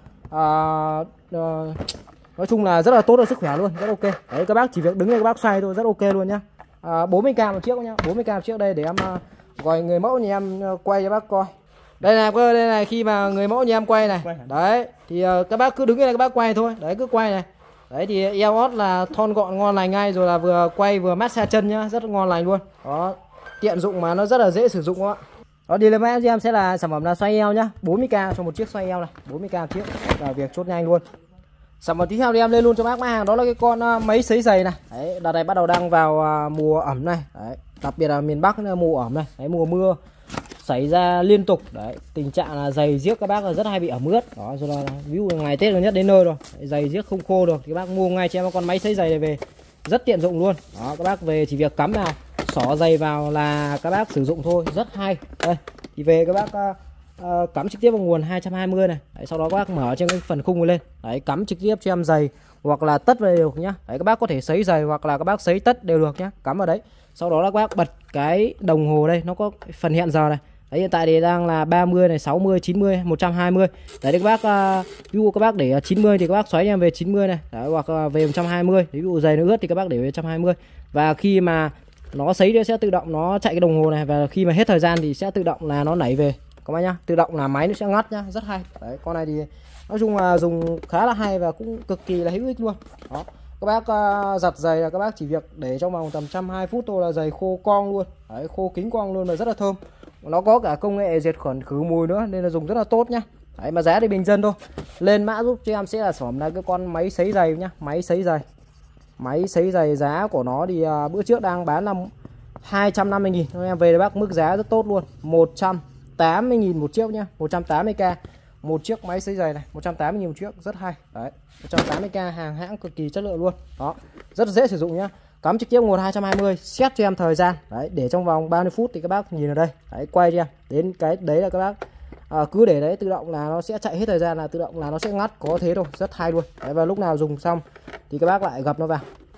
uh, uh, nói chung là rất là tốt cho sức khỏe luôn, rất ok. Đấy, các bác chỉ việc đứng đây các bác xoay thôi, rất ok luôn nhá. uh, bốn mươi k một chiếc nhá, bốn mươi k một chiếc. Đây để em uh, gọi người mẫu nhà em uh, quay cho bác coi. Đây này, đây này, khi mà người mẫu nhà em quay này, đấy thì uh, các bác cứ đứng đây các bác quay thôi. Đấy, cứ quay này. Đấy thì eo ót là thon gọn ngon lành ngay, rồi là vừa quay vừa massage chân nhá, rất ngon lành luôn. Đó, tiện dụng mà nó rất là dễ sử dụng đó. Đó, đi lên mã cho em sẽ là sản phẩm là xoay eo nhá, bốn mươi k cho một chiếc xoay eo này, bốn mươi k một chiếc là việc chốt nhanh luôn. Sản phẩm tiếp theo thì em lên luôn cho bác mã hàng, đó là cái con uh, máy sấy giày này. Đấy, đợt này bắt đầu đang vào uh, mùa ẩm này. Đấy, đặc biệt là miền Bắc là mùa ẩm này. Đấy, mùa mưa xảy ra liên tục. Đấy, tình trạng là giày giếc các bác là rất hay bị ẩm ướt. Đó, rồi là ví dụ ngày Tết gần nhất đến nơi rồi, giày giếc không khô được thì các bác mua ngay cho em con máy sấy giày này về, rất tiện dụng luôn. Đó, các bác về chỉ việc cắm vào, xỏ giày vào là các bác sử dụng thôi, rất hay. Đây, thì về các bác uh, uh, cắm trực tiếp vào nguồn hai trăm hai mươi này. Đấy, sau đó các bác mở trên cái phần khung lên. Đấy, cắm trực tiếp cho em giày hoặc là tất về đều được nhá. Đấy, các bác có thể sấy giày hoặc là các bác sấy tất đều được nhá, cắm vào đấy. Sau đó là các bác bật cái đồng hồ đây, nó có phần hẹn giờ này. Đấy, hiện tại thì đang là ba mươi này, sáu mươi, chín mươi, một trăm hai mươi. Đấy, các bác uh, ví dụ các bác để chín mươi thì các bác xoáy em về chín mươi này. Đấy, hoặc uh, về một trăm hai mươi. Ví dụ giày nó ướt thì các bác để về một trăm hai mươi. Và khi mà nó sấy nó sẽ tự động nó chạy cái đồng hồ này, và khi mà hết thời gian thì sẽ tự động là nó nảy về các bác nhá, tự động là máy nó sẽ ngắt nhá, rất hay. Đấy, con này thì nói chung là dùng khá là hay và cũng cực kỳ là hữu ích luôn. Đó, Các bác uh, giặt giày là các bác chỉ việc để trong vòng tầm một trăm hai mươi phút thôi là giày khô cong luôn. Đấy, khô kính cong luôn và rất là thơm. Nó có cả công nghệ diệt khuẩn khử mùi nữa nên là dùng rất là tốt nhá. Đấy, mà giá thì bình dân thôi. Lên mã giúp cho em sẽ là sản phẩm là cái con máy sấy giày nhá, máy sấy giày. Máy sấy giày giá của nó thì uh, bữa trước đang bán là hai trăm năm mươi nghìn. Em về bác mức giá rất tốt luôn, một trăm tám mươi nghìn một chiếc nhá, một trăm tám mươi k một chiếc máy sấy giày này, một trăm tám mươi nghìn một chiếc, rất hay. Đấy, một trăm tám mươi k hàng hãng cực kỳ chất lượng luôn. Đó, rất dễ sử dụng nhá. Cắm trực tiếp nguồn hai trăm hai mươi, set cho em thời gian. Đấy, để trong vòng ba mươi phút thì các bác nhìn ở đây. Đấy, quay cho em. Đến cái đấy là các bác à, cứ để đấy tự động là nó sẽ chạy hết thời gian, là tự động là nó sẽ ngắt, có thế thôi, rất hay luôn. Đấy, và lúc nào dùng xong thì các bác lại gập nó vào.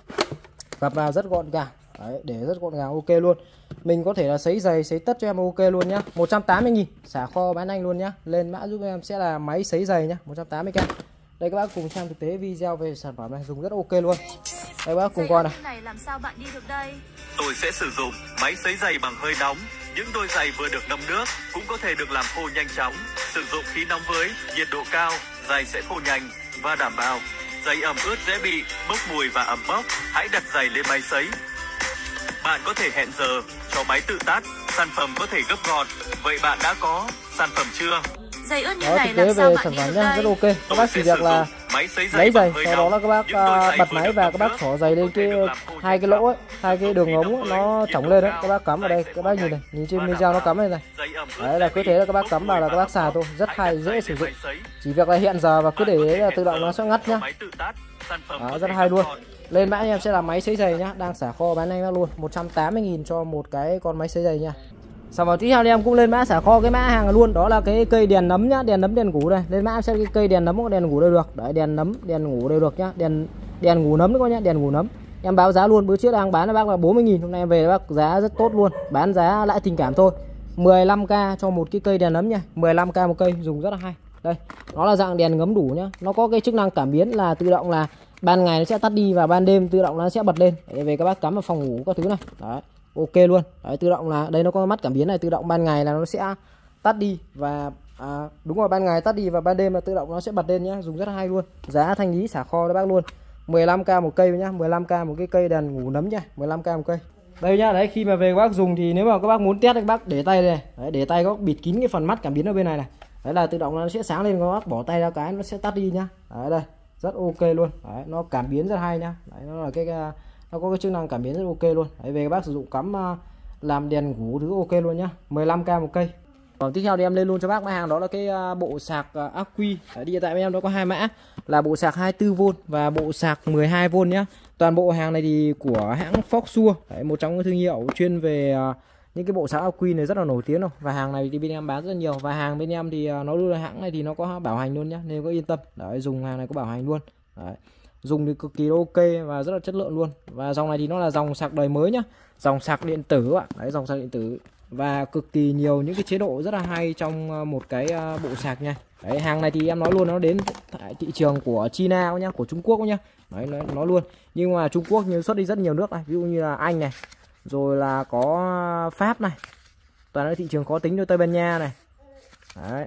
Gập vào rất gọn gàng. Đấy, để rất gọn gàng, ok luôn. Mình có thể là sấy giày, sấy tất cho em ok luôn nhá. một trăm tám mươi nghìn xả kho bán anh luôn nhá. Lên mã giúp em sẽ là máy sấy giày nhá, một trăm tám mươi k. Đây các bác cùng xem thực tế video về sản phẩm này, dùng rất ok luôn. Đây các bác cùng coi này. này làm sao bạn đi được đây? Tôi sẽ sử dụng máy sấy giày bằng hơi nóng. Những đôi giày vừa được ngâm nước cũng có thể được làm khô nhanh chóng. Sử dụng khí nóng với nhiệt độ cao, giày sẽ khô nhanh và đảm bảo giày ẩm ướt dễ bị bốc mùi và ẩm mốc. Hãy đặt giày lên máy sấy. Bạn có thể hẹn giờ cho máy tự tắt. Sản phẩm có thể gấp gọn. Vậy bạn đã có sản phẩm chưa? Giày ướt như Đó, này thực làm tế sao về bạn sản đi phẩm được nhá, đây? rất ok. Các bác chỉ việc là lấy giày, sau đó là các bác uh, bật máy và các bác xỏ giày lên cái hai cái lỗ ấy, hai cái đường ống ấy, nó trỏng lên đấy, các bác cắm vào đây, các bác nhìn này, nhìn trên video nó cắm lên này. Đấy là cứ thế là các bác cắm vào là các bác xài thôi, rất hay, dễ sử dụng. Chỉ việc là hẹn giờ và cứ để đấy là tự động nó sẽ ngắt nhá. Đó, rất hay luôn. Lên mã em sẽ là máy sấy giày nhá, đang xả kho bán anh bác luôn, một trăm tám mươi nghìn cho một cái con máy sấy giày nha. Sản phẩm tiếp theo thì em cũng lên mã xả kho cái mã hàng luôn, đó là cái cây đèn nấm nhá, đèn nấm đèn ngủ đây. Lên mã em sẽ cái cây đèn nấm, đèn ngủ đều được. Đấy, đèn nấm, đèn ngủ đều được nhá, đèn đèn ngủ nấm đấy các nhá, đèn ngủ nấm. Em báo giá luôn, bữa trước đang bán cho bác là bốn mươi nghìn, hôm nay em về bác giá rất tốt luôn, bán giá lãi tình cảm thôi. mười lăm k cho một cái cây đèn nấm nha, mười lăm k một cây, dùng rất là hay. Đây, nó là dạng đèn ngấm đủ nhá, nó có cái chức năng cảm biến là tự động là ban ngày nó sẽ tắt đi và ban đêm tự động nó sẽ bật lên. Để về các bác cắm vào phòng ngủ các thứ này. Đấy, ok luôn. Đấy, tự động là đây nó có mắt cảm biến này, tự động ban ngày là nó sẽ tắt đi và à, đúng rồi, ban ngày tắt đi và ban đêm là tự động nó sẽ bật lên nhá, dùng rất hay luôn. Giá thanh lý xả kho các bác luôn, mười lăm k một cây nhá, mười lăm k một cái cây đèn ngủ nấm nhá, mười lăm k một cây. Đây nhá, đấy khi mà về các bác dùng thì nếu mà các bác muốn test thì các bác để tay đây. Đấy, để tay có bịt kín cái phần mắt cảm biến ở bên này này. Đấy là tự động nó sẽ sáng lên, các bác bỏ tay ra cái nó sẽ tắt đi nhá. Đấy đây, rất ok luôn. Đấy, nó cảm biến rất hay nhá. Đấy, nó là cái nó có cái chức năng cảm biến rất ok luôn. Đấy, về các bác sử dụng cắm làm đèn ngủ thứ ok luôn nhá, mười lăm k một cây. Còn tiếp theo thì em lên luôn cho bác mã hàng, đó là cái bộ sạc ắc quy. Đấy, đi tại bên em nó có hai mã là bộ sạc hai mươi tư vôn và bộ sạc mười hai vôn nhá. Toàn bộ hàng này thì của hãng Foxua. Đấy, một trong những thương hiệu chuyên về những cái bộ sạc ắc quy này rất là nổi tiếng rồi, và hàng này thì bên em bán rất là nhiều, và hàng bên em thì nó luôn là hãng này thì nó có bảo hành luôn nhá, nên có yên tâm. Đấy, dùng hàng này có bảo hành luôn. Đấy, dùng thì cực kỳ ok và rất là chất lượng luôn. Và dòng này thì nó là dòng sạc đời mới nhá, dòng sạc điện tử ạ. Đấy, dòng sạc điện tử và cực kỳ nhiều những cái chế độ rất là hay trong một cái bộ sạc nha. Đấy, hàng này thì em nói luôn nó đến tại thị trường của China nhá, của Trung Quốc nhá. Đấy, nó, nó luôn. Nhưng mà Trung Quốc như xuất đi rất nhiều nước này, ví dụ như là Anh này, rồi là có Pháp này, toàn là thị trường khó tính, cho Tây Ban Nha này. Đấy,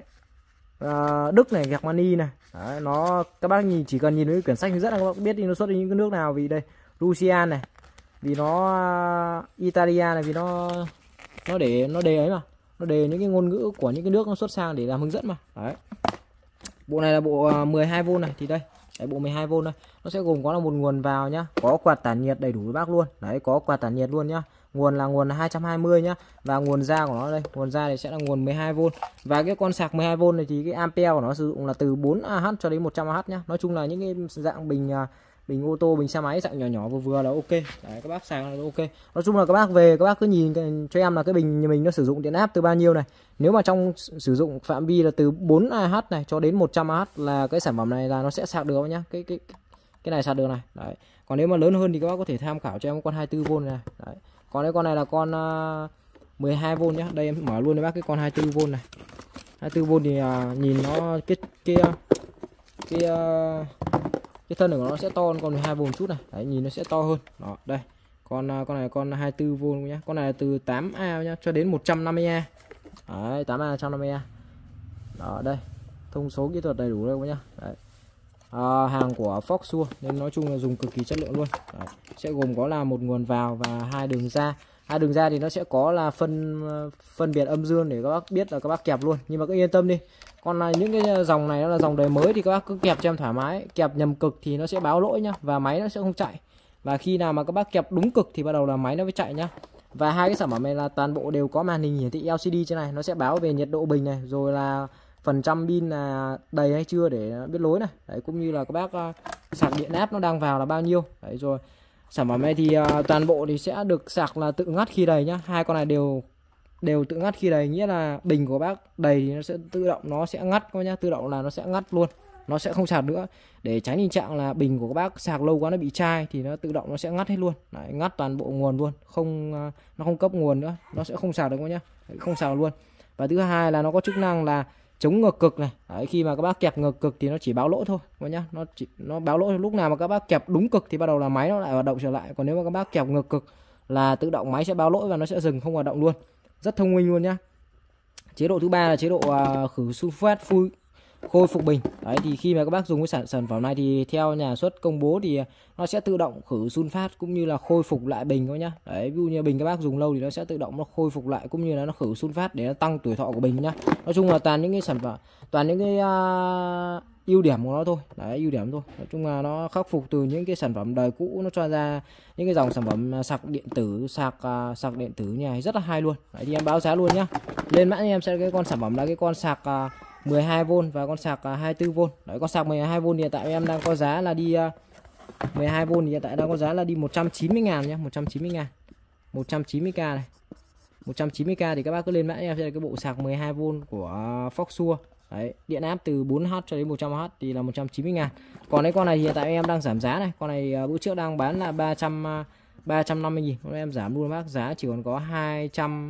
à, Đức này, Germany này. Đấy, nó các bác nhìn, chỉ cần nhìn cái quyển sách hướng dẫn là các bác biết đi nó xuất đi những cái nước nào. Vì đây Russian này, vì nó Italia này, vì nó nó để nó đề ấy mà, nó đề những cái ngôn ngữ của những cái nước nó xuất sang để làm hướng dẫn mà. Đấy, bộ này là bộ mười hai vôn này, thì đây đấy, bộ mười hai vôn đây nó sẽ gồm có là một nguồn vào nhá, có quạt tản nhiệt đầy đủ với bác luôn. Đấy, có quạt tản nhiệt luôn nhá, nguồn là nguồn hai trăm hai mươi nhá, và nguồn ra của nó đây, nguồn ra thì sẽ là nguồn mười hai vôn. Và cái con sạc mười hai vôn này thì cái ampere của nó sử dụng là từ bốn A H cho đến một trăm A H nhá. Nói chung là những cái dạng bình bình ô tô, bình xe máy dạng nhỏ nhỏ vừa vừa là ok. Đấy, các bác sạc là ok. Nói chung là các bác về các bác cứ nhìn cho em là cái bình nhà mình nó sử dụng điện áp từ bao nhiêu này. Nếu mà trong sử dụng phạm vi là từ bốn A H này cho đến một trăm A H là cái sản phẩm này là nó sẽ sạc được nhá. Cái cái cái này sạc được này. Đấy. Còn nếu mà lớn hơn thì các bác có thể tham khảo cho em con hai mươi tư vôn này. Đấy. Còn cái con này là con uh, mười hai vôn nhá. Đây em mở luôn cho bác cái con hai mươi tư vôn này. hai mươi tư vôn thì uh, nhìn nó cái cái cái uh, cái thân của nó sẽ to hơn con mười hai vôn chút này. Đấy, nhìn nó sẽ to hơn. Đó, đây. Con uh, con này con hai mươi tư vôn nhá. Con này là từ tám A nhá cho đến một trăm năm mươi A. Đấy, tám A một trăm năm mươi A. Đó, đây. Thông số kỹ thuật đầy đủ đây nhá. Đấy. à, hàng của Foxua nên nói chung là dùng cực kỳ chất lượng luôn. Đấy, sẽ gồm có là một nguồn vào và hai đường ra. Hai đường ra thì nó sẽ có là phân phân biệt âm dương để các bác biết là các bác kẹp luôn. Nhưng mà cứ yên tâm đi, còn là những cái dòng này nó là dòng đời mới thì các bác cứ kẹp cho em thoải mái. Kẹp nhầm cực thì nó sẽ báo lỗi nhá, và máy nó sẽ không chạy. Và khi nào mà các bác kẹp đúng cực thì bắt đầu là máy nó mới chạy nhá. Và hai cái sản phẩm này là toàn bộ đều có màn hình hiển thị lờ xê đê trên này, nó sẽ báo về nhiệt độ bình này, rồi là phần trăm pin là đầy hay chưa để biết lối này. Đấy, cũng như là các bác uh, sạc điện áp nó đang vào là bao nhiêu. Đấy, rồi sản phẩm này thì uh, toàn bộ thì sẽ được sạc là tự ngắt khi đầy nhá. Hai con này đều đều tự ngắt khi đầy, nghĩa là bình của bác đầy thì nó sẽ tự động nó sẽ ngắt coi nhá, tự động là nó sẽ ngắt luôn, nó sẽ không sạc nữa, để tránh tình trạng là bình của các bác sạc lâu quá nó bị chai thì nó tự động nó sẽ ngắt hết luôn. Đấy, ngắt toàn bộ nguồn luôn, không uh, nó không cấp nguồn nữa, nó sẽ không sạc được coi nhá. Đấy, không sạc luôn. Và thứ hai là nó có chức năng là chống ngược cực này. Đấy, khi mà các bác kẹp ngược cực thì nó chỉ báo lỗi thôi coi nhá, nó chỉ nó báo lỗi lúc nào mà các bác kẹp đúng cực thì bắt đầu là máy nó lại hoạt động trở lại. Còn nếu mà các bác kẹp ngược cực là tự động máy sẽ báo lỗi và nó sẽ dừng không hoạt động luôn. Rất thông minh luôn nhá. Chế độ thứ ba là chế độ uh, khử sulfat phun khôi phục bình. Đấy, thì khi mà các bác dùng cái sản sản phẩm này thì theo nhà xuất công bố thì nó sẽ tự động khử sulfat cũng như là khôi phục lại bình thôi nhá. Đấy, ví dụ như bình các bác dùng lâu thì nó sẽ tự động nó khôi phục lại cũng như là nó khử sulfat để nó tăng tuổi thọ của bình nhá. Nói chung là toàn những cái sản phẩm, toàn những cái uh, ưu điểm của nó thôi. Đấy, ưu điểm thôi. Nói chung là nó khắc phục từ những cái sản phẩm đời cũ, nó cho ra những cái dòng sản phẩm sạc điện tử, sạc uh, sạc điện tử như này rất là hay luôn. Đấy, thì em báo giá luôn nhá. Lên mã em sẽ cái con sản phẩm là cái con sạc uh, mười hai vôn và con sạc hai mươi tư vôn. Đấy, con sạc mười hai vôn hiện tại em đang có giá là đi uh, mười hai vôn thì hiện tại đang có giá là đi một trăm chín mươi ngàn nhé, một trăm chín mươi ngàn. một trăm chín mươi k này. một trăm chín mươi k thì các bác cứ lên mã em sẽ là cái bộ sạc mười hai vôn của Foxua. Đấy, điện áp từ bốn héc cho đến một trăm héc thì là một trăm chín mươi ngàn. Còn cái con này thì hiện tại em đang giảm giá này. Con này uh, bữa trước đang bán là ba trăm năm mươi nghìn. Hôm nay em giảm luôn bác, giá chỉ còn có hai trăm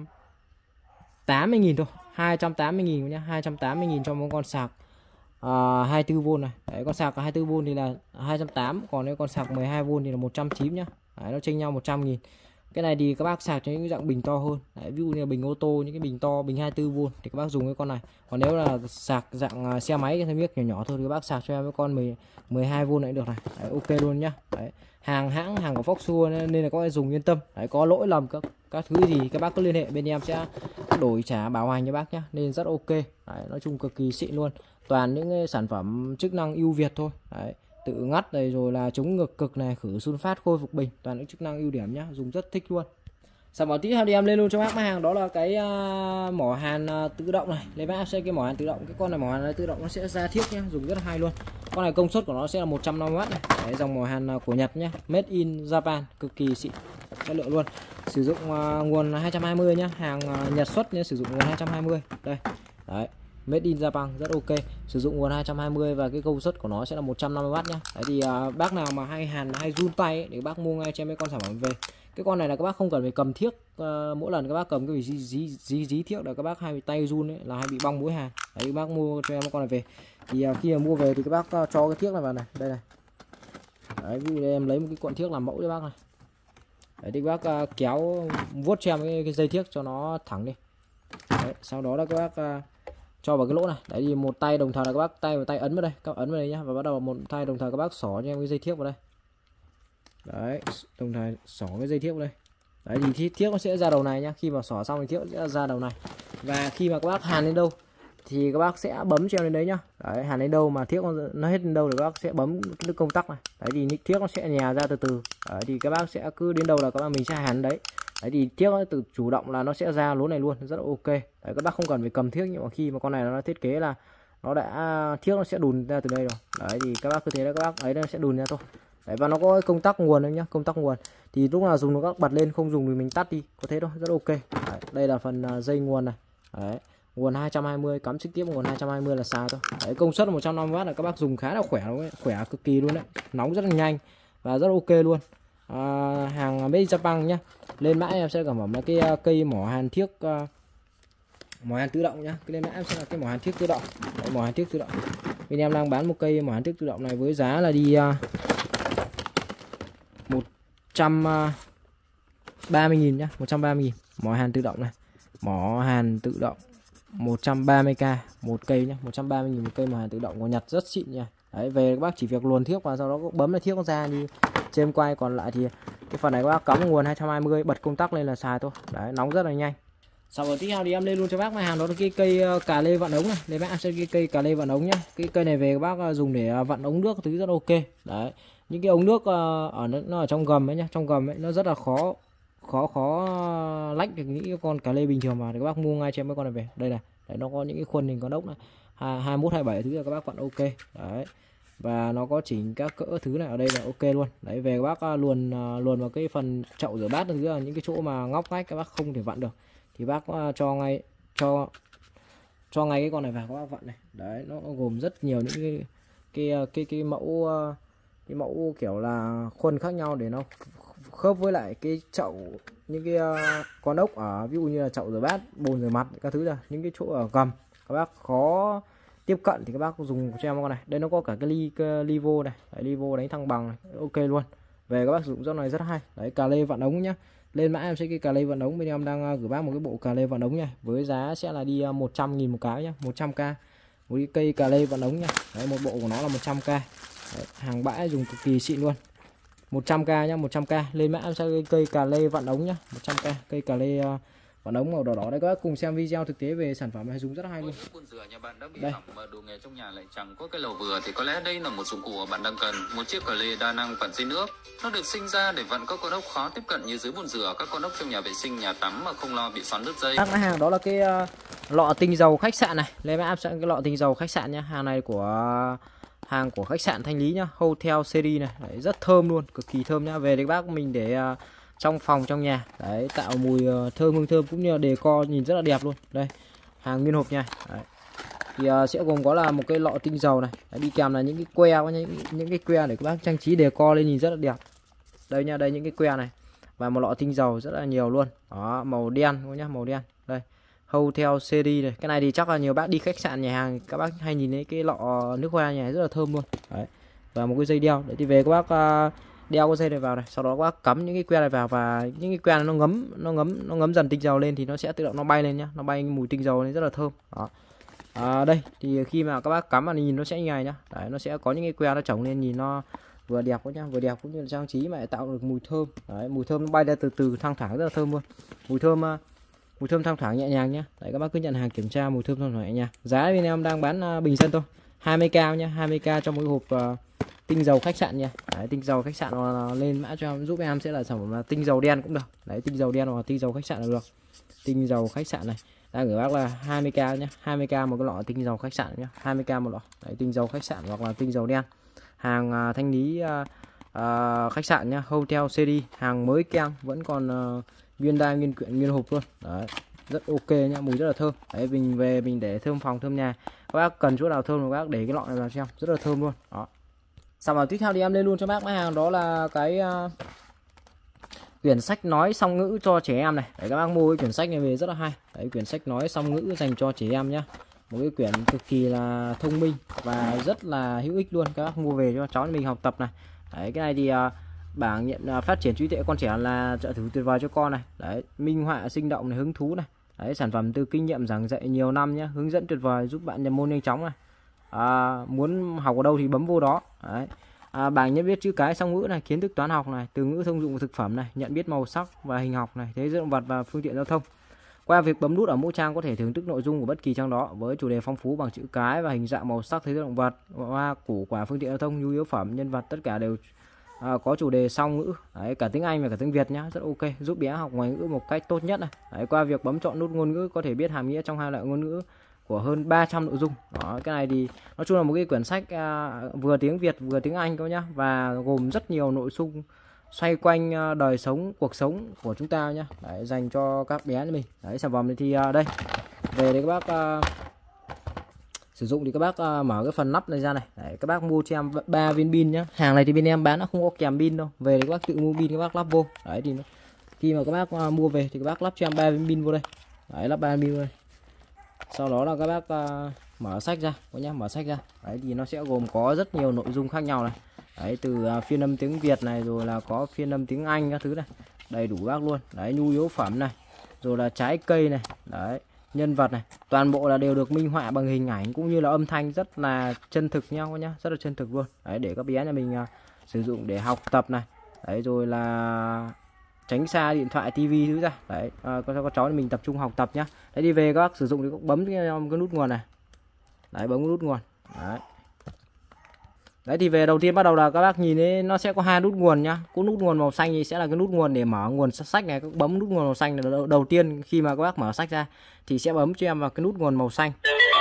tám mươi nghìn thôi. hai trăm tám mươi nghìn nhá, hai trăm tám mươi nghìn cho một con sạc uh, hai mươi tư vôn này. Đấy, con sạc hai mươi tư vôn thì là hai trăm tám mươi, còn nếu con sạc mười hai vôn thì là một trăm chín mươi nhá. Đấy, nó chênh nhau một trăm nghìn. Cái này thì các bác sạc cho những dạng bình to hơn. Đấy, ví dụ như là bình ô tô, những cái bình to, bình hai mươi tư vôn thì các bác dùng cái con này. Còn nếu là sạc dạng uh, xe máy cái miếc nhỏ nhỏ thôi thì các bác sạc cho em cái con mười hai vôn này được này. Đấy, ok luôn nhá. Đấy, hàng hãng, hàng của Foxua nên, nên là các bác dùng yên tâm. Đấy, có lỗi lầm các các thứ gì các bác cứ liên hệ bên em sẽ đổi trả bảo hành cho bác nhá, nên rất ok. Đấy, nói chung cực kỳ xịn luôn, toàn những cái sản phẩm chức năng ưu việt thôi. Đấy, tự ngắt này, rồi là chống ngược cực này, khử sulfat khôi phục bình, toàn những chức năng ưu điểm nhá, dùng rất thích luôn. Sản phẩm tiếp theo thì em lên luôn cho bác máy hàng đó là cái uh, mỏ hàn uh, tự động này. Lấy bác sẽ cái mỏ hàn tự động, cái con này mỏ hàn tự động nó sẽ ra thiết nhá, dùng rất là hay luôn. Con này công suất của nó sẽ là một trăm năm mươi oát này. Đấy, dòng mỏ hàn uh, của Nhật nhá, made in Japan, cực kỳ xịn chất lượng luôn. Sử dụng uh, nguồn hai trăm hai mươi nhá, hàng uh, Nhật xuất nhá, sử dụng nguồn hai trăm hai mươi. Đây. Đấy, made in Japan rất ok. Sử dụng nguồn hai trăm hai mươi và cái công suất của nó sẽ là một trăm năm mươi oát nhá. Đấy thì uh, bác nào mà hay hàn hay run tay ấy, để bác mua ngay cho em cái con sản phẩm về. Cái con này là các bác không cần phải cầm thiếc, uh, mỗi lần các bác cầm cái dí dí dí dí thiếc là các bác hay bị tay run ấy, là hay bị bong mũi hàn. Đấy, các bác mua cho em cái con này về. Thì uh, khi mà mua về thì các bác uh, cho cái thiếc này vào này, đây này. Đấy, ví dụ đây em lấy một cái cuộn thiếc làm mẫu cho bác này. Đấy thì các bác uh, kéo vuốt cho em cái, cái dây thiếc cho nó thẳng đi. Đấy, sau đó là các bác uh, cho vào cái lỗ này. Đấy thì một tay đồng thời là các bác tay và tay ấn vào đây, các ấn vào đây nhá, và bắt đầu một tay đồng thời các bác xỏ cho em cái dây thiếc vào đây. Đấy, đồng thời xỏ cái dây thiếc vào đây. Đấy thì thiếc nó sẽ ra đầu này nhá, khi mà xỏ xong thì thiếc sẽ ra đầu này. Và khi mà các bác hàn đến đâu thì các bác sẽ bấm cho em đến đấy nhá. Đấy, hàn đến đâu mà thiếc nó hết đến đâu thì các bác sẽ bấm cái công tắc này. Đấy thì thiếc nó sẽ nhè ra từ từ. Đấy thì các bác sẽ cứ đến đâu là các bác mình sẽ hàn đấy. Đấy thì thiếc nó tự chủ động là nó sẽ ra lỗ này luôn, rất là ok. Đấy, các bác không cần phải cầm thiếc, nhưng mà khi mà con này nó thiết kế là nó đã thiếc nó sẽ đùn ra từ đây rồi. Đấy thì các bác cứ thế là các bác ấy nó sẽ đùn ra thôi. Đấy, và nó có công tắc nguồn đấy nhá, công tắc nguồn thì lúc nào dùng nó các bật lên, không dùng thì mình tắt đi, có thế thôi, rất ok. Đấy, đây là phần uh, dây nguồn này. Đấy, nguồn hai trăm hai mươi cắm trực tiếp nguồn hai trăm hai mươi là xài thôi. Đấy, công suất một trăm năm mươi oát là các bác dùng khá là khỏe luôn ấy, khỏe cực kỳ luôn đấy, nóng rất là nhanh và rất ok luôn. À, hàng made in Japan nhá. Lên mã em sẽ cảm ơn là cái uh, cây mỏ hàn thiếc uh, mỏ hàn tự động nhá. Cái lên mã em sẽ là cái mỏ hàn thiếc tự động. Đấy, mỏ hàn thiếc tự động. Bên em đang bán một cây mỏ hàn thiếc tự động này với giá là đi uh, một trăm ba mươi nghìn nhá, một trăm ba mươi nghìn. Mỏ hàn tự động này. Mỏ hàn tự động một trăm ba mươi k một cây nhá, một trăm ba mươi nghìn một cây mỏ hàn tự động của Nhật, rất xịn nha. Đấy, về các bác chỉ việc luồn thiếc và sau đó bấm là thiếc nó ra như trên quay. Còn lại thì cái phần này các bác cắm nguồn hai trăm hai mươi, bật công tắc lên là xài thôi. Đấy, nóng rất là nhanh. Sau đó tiếp theo thì em lên luôn cho bác mặt hàng đó là cái cây cà lê vặn ống này. Đây bác em sẽ cái cây cà lê vặn ống nhá. Cái cây này về các bác dùng để vặn ống nước thứ rất ok. Đấy, những cái ống nước ở nó ở trong gầm ấy nhá, trong gầm ấy nó rất là khó khó khó lách được những cái con cà lê bình thường vào thì các bác mua ngay cho em mấy con này về. Đây này, đấy, nó có những cái khuôn hình con ốc này hai mốt hai bảy thứ là các bác vặn ok. Đấy, và nó có chỉnh các cỡ thứ này ở đây là ok luôn. Đấy, về các bác luồn luồn vào cái phần chậu rửa bát thứ là những cái chỗ mà ngóc ngách các bác không thể vặn được thì bác cho ngay cho cho ngay cái con này vào các bác vặn này. Đấy, nó gồm rất nhiều những cái cái cái cái mẫu cái mẫu kiểu là khuôn khác nhau để nó khớp với lại cái chậu, những cái con ốc ở ví dụ như là chậu rửa bát, bồn rửa mặt các thứ là những cái chỗ ở gầm các bác khó tiếp cận thì các bác dùng cho em con này. Đây nó có cả cái ly cái livo này, đấy, livo đánh thăng bằng này, ok luôn. Về các bác sử dụng con này rất hay. Đấy, cà lê vặn ống nhá. Lên mã em sẽ cái cà lê vặn ống, bên em đang gửi bác một cái bộ cà lê vặn ống nha, với giá sẽ là đi một trăm nghìn một cái nhá, một trăm k một cái cây cà lê vặn ống nha. Đấy, một bộ của nó là một trăm k. Đấy, hàng bãi dùng cực kỳ xịn luôn. một trăm k nhá, một trăm k. Lên mã em sẽ cái cây cà lê vặn ống nhá, một trăm k, cây cà lê uh, vặn ống màu đỏ đỏ. Đây các bác cùng xem video thực tế về sản phẩm này, dùng rất hay luôn. Bồn rửa nhà bạn đã bị hỏng mà đồ nghề trong nhà lại chẳng có cái lầu vừa thì có lẽ đây là một dụng cụ bạn đang cần, một chiếc cà lê đa năng vặn dây nước. Nó được sinh ra để vặn các con ốc khó tiếp cận như dưới bồn rửa, các con ốc trong nhà vệ sinh, nhà tắm mà không lo bị xoắn đứt dây. Các hàng đó là cái uh, lọ tinh dầu khách sạn này. Lên mã em sẽ cái lọ tinh dầu khách sạn nhá. Hàng này của hàng của khách sạn Thanh Lý nhá, Hotel Series này. Đấy, rất thơm luôn, cực kỳ thơm nhá. Về thì bác mình để uh, trong phòng trong nhà. Đấy, tạo mùi uh, thơm hương thơm cũng như là decor nhìn rất là đẹp luôn. Đây, hàng nguyên hộp nha. Đấy. Thì uh, sẽ gồm có là một cái lọ tinh dầu này. Đấy, đi kèm là những cái que, những, những cái que để các bác trang trí decor lên nhìn rất là đẹp. Đây nha, đây những cái que này và một lọ tinh dầu rất là nhiều luôn. Đó, màu đen các nhá, màu đen. Đây, Hotel Series này. Cái này thì chắc là nhiều bác đi khách sạn nhà hàng các bác hay nhìn thấy cái lọ nước hoa nhà rất là thơm luôn. Đấy. Và một cái dây đeo. Đấy thì về các bác uh, đeo cái dây này vào này, sau đó các bác cắm những cái que này vào và những cái que này nó ngấm nó ngấm nó ngấm dần tinh dầu lên thì nó sẽ tự động nó bay lên nhá, nó bay mùi tinh dầu lên rất là thơm. Đó. À, đây thì khi mà các bác cắm vào nhìn nó sẽ như này nhá. Đấy, nó sẽ có những cái que nó chồng lên nhìn nó vừa đẹp quá nhá, vừa đẹp cũng như là trang trí mà tạo được mùi thơm. Đấy, mùi thơm nó bay ra từ từ thăng thoảng rất là thơm luôn. Mùi thơm mùi thơm thăng thoảng nhẹ nhàng nhá. Đấy, các bác cứ nhận hàng kiểm tra mùi thơm thăng thoảng nhẹ nhàng. Giá bên em đang bán bình dân thôi, hai mươi k nhá, hai mươi k cho một cái hộp uh, tinh dầu khách sạn nha. Đấy, tinh dầu khách sạn nó lên mã cho em, giúp em sẽ là sản phẩm là tinh dầu đen cũng được. Đấy, tinh dầu đen hoặc tinh dầu khách sạn là được. Tinh dầu khách sạn này đang gửi bác là hai mươi k nhá, hai mươi k một cái lọ tinh dầu khách sạn nhá, hai mươi k một lọ. Đấy, tinh dầu khách sạn hoặc là tinh dầu đen. Hàng uh, Thanh Lý uh, uh, khách sạn nhá, Hotel Series, hàng mới keng, vẫn còn uh, nguyên đai nguyên quyển nguyên hộp luôn. Đấy, rất ok nhá, mùi rất là thơm. Đấy, mình về mình để thơm phòng thơm nhà. Các bác cần chỗ nào thơm thì các bác để cái lọ này vào cho em, rất là thơm luôn. Đó. Sau đó tiếp theo thì em lên luôn cho bác cái hàng đó là cái uh, quyển sách nói song ngữ cho trẻ em này. Đấy, các bác mua cái quyển sách này về rất là hay. Đấy, quyển sách nói song ngữ dành cho trẻ em nhá. Một cái quyển cực kỳ là thông minh và rất là hữu ích luôn. Các bác mua về cho cháu mình học tập này. Đấy, cái này thì uh, bảng nhận uh, phát triển trí tuệ con trẻ là trợ thủ tuyệt vời cho con này. Đấy, minh họa sinh động này, hứng thú này. Đấy, sản phẩm từ kinh nghiệm giảng dạy nhiều năm nhá, hướng dẫn tuyệt vời giúp bạn nhập môn nhanh chóng này. À, muốn học ở đâu thì bấm vô đó. Đấy. À, bảng nhận biết chữ cái song ngữ này, kiến thức toán học này, từ ngữ thông dụng của thực phẩm này, nhận biết màu sắc và hình học này, thế giới động vật và phương tiện giao thông. Qua việc bấm nút ở mỗi trang có thể thưởng thức nội dung của bất kỳ trang đó với chủ đề phong phú bằng chữ cái và hình dạng, màu sắc, thế giới động vật, hoa, củ quả, phương tiện giao thông, nhu yếu phẩm, nhân vật, tất cả đều à, có chủ đề song ngữ. Đấy, cả tiếng Anh và cả tiếng Việt nhá, rất ok, giúp bé học ngoại ngữ một cách tốt nhất này. Đấy, qua việc bấm chọn nút ngôn ngữ có thể biết hàm nghĩa trong hai loại ngôn ngữ của hơn ba trăm nội dung. Đó, cái này thì nói chung là một cái quyển sách à, vừa tiếng Việt vừa tiếng Anh các nhá, và gồm rất nhiều nội dung xoay quanh à, đời sống, cuộc sống của chúng ta nhá. Đấy, dành cho các bé như mình. Đấy, sản phẩm thì à, đây về đây các bác à, sử dụng thì các bác à, mở cái phần nắp này ra này. Đấy, các bác mua cho em ba viên pin nhá. Hàng này thì bên em bán nó không có kèm pin đâu, về thì các bác tự mua pin các bác lắp vô. Đấy thì nó, khi mà các bác à, mua về thì các bác lắp cho em ba viên pin vô đây. Đấy, lắp ba viên pin vô đây. Sau đó là các bác uh, mở sách ra, có nhá, mở sách ra. Đấy thì nó sẽ gồm có rất nhiều nội dung khác nhau này. Đấy, từ uh, phiên âm tiếng Việt này, rồi là có phiên âm tiếng Anh các thứ này, đầy đủ bác luôn. Đấy, nhu yếu phẩm này, rồi là trái cây này, đấy, nhân vật này, toàn bộ là đều được minh họa bằng hình ảnh cũng như là âm thanh rất là chân thực nhau nhá, rất là chân thực luôn. Đấy, để các bé nhà mình uh, sử dụng để học tập này. Đấy, rồi là tránh xa điện thoại, tivi thứ ra. Đấy, uh, cho các cháu mình tập trung học tập nhá. Đấy, đi về các bác sử dụng thì bấm cái, cái nút nguồn này. Đấy, bấm cái nút nguồn. Đấy. Đấy thì về đầu tiên bắt đầu là các bác nhìn thấy nó sẽ có hai nút nguồn nhá. Có nút nguồn màu xanh thì sẽ là cái nút nguồn để mở nguồn sách này, các bấm nút nguồn màu xanh là đầu, đầu tiên khi mà các bác mở sách ra thì sẽ bấm cho em vào cái nút nguồn màu xanh.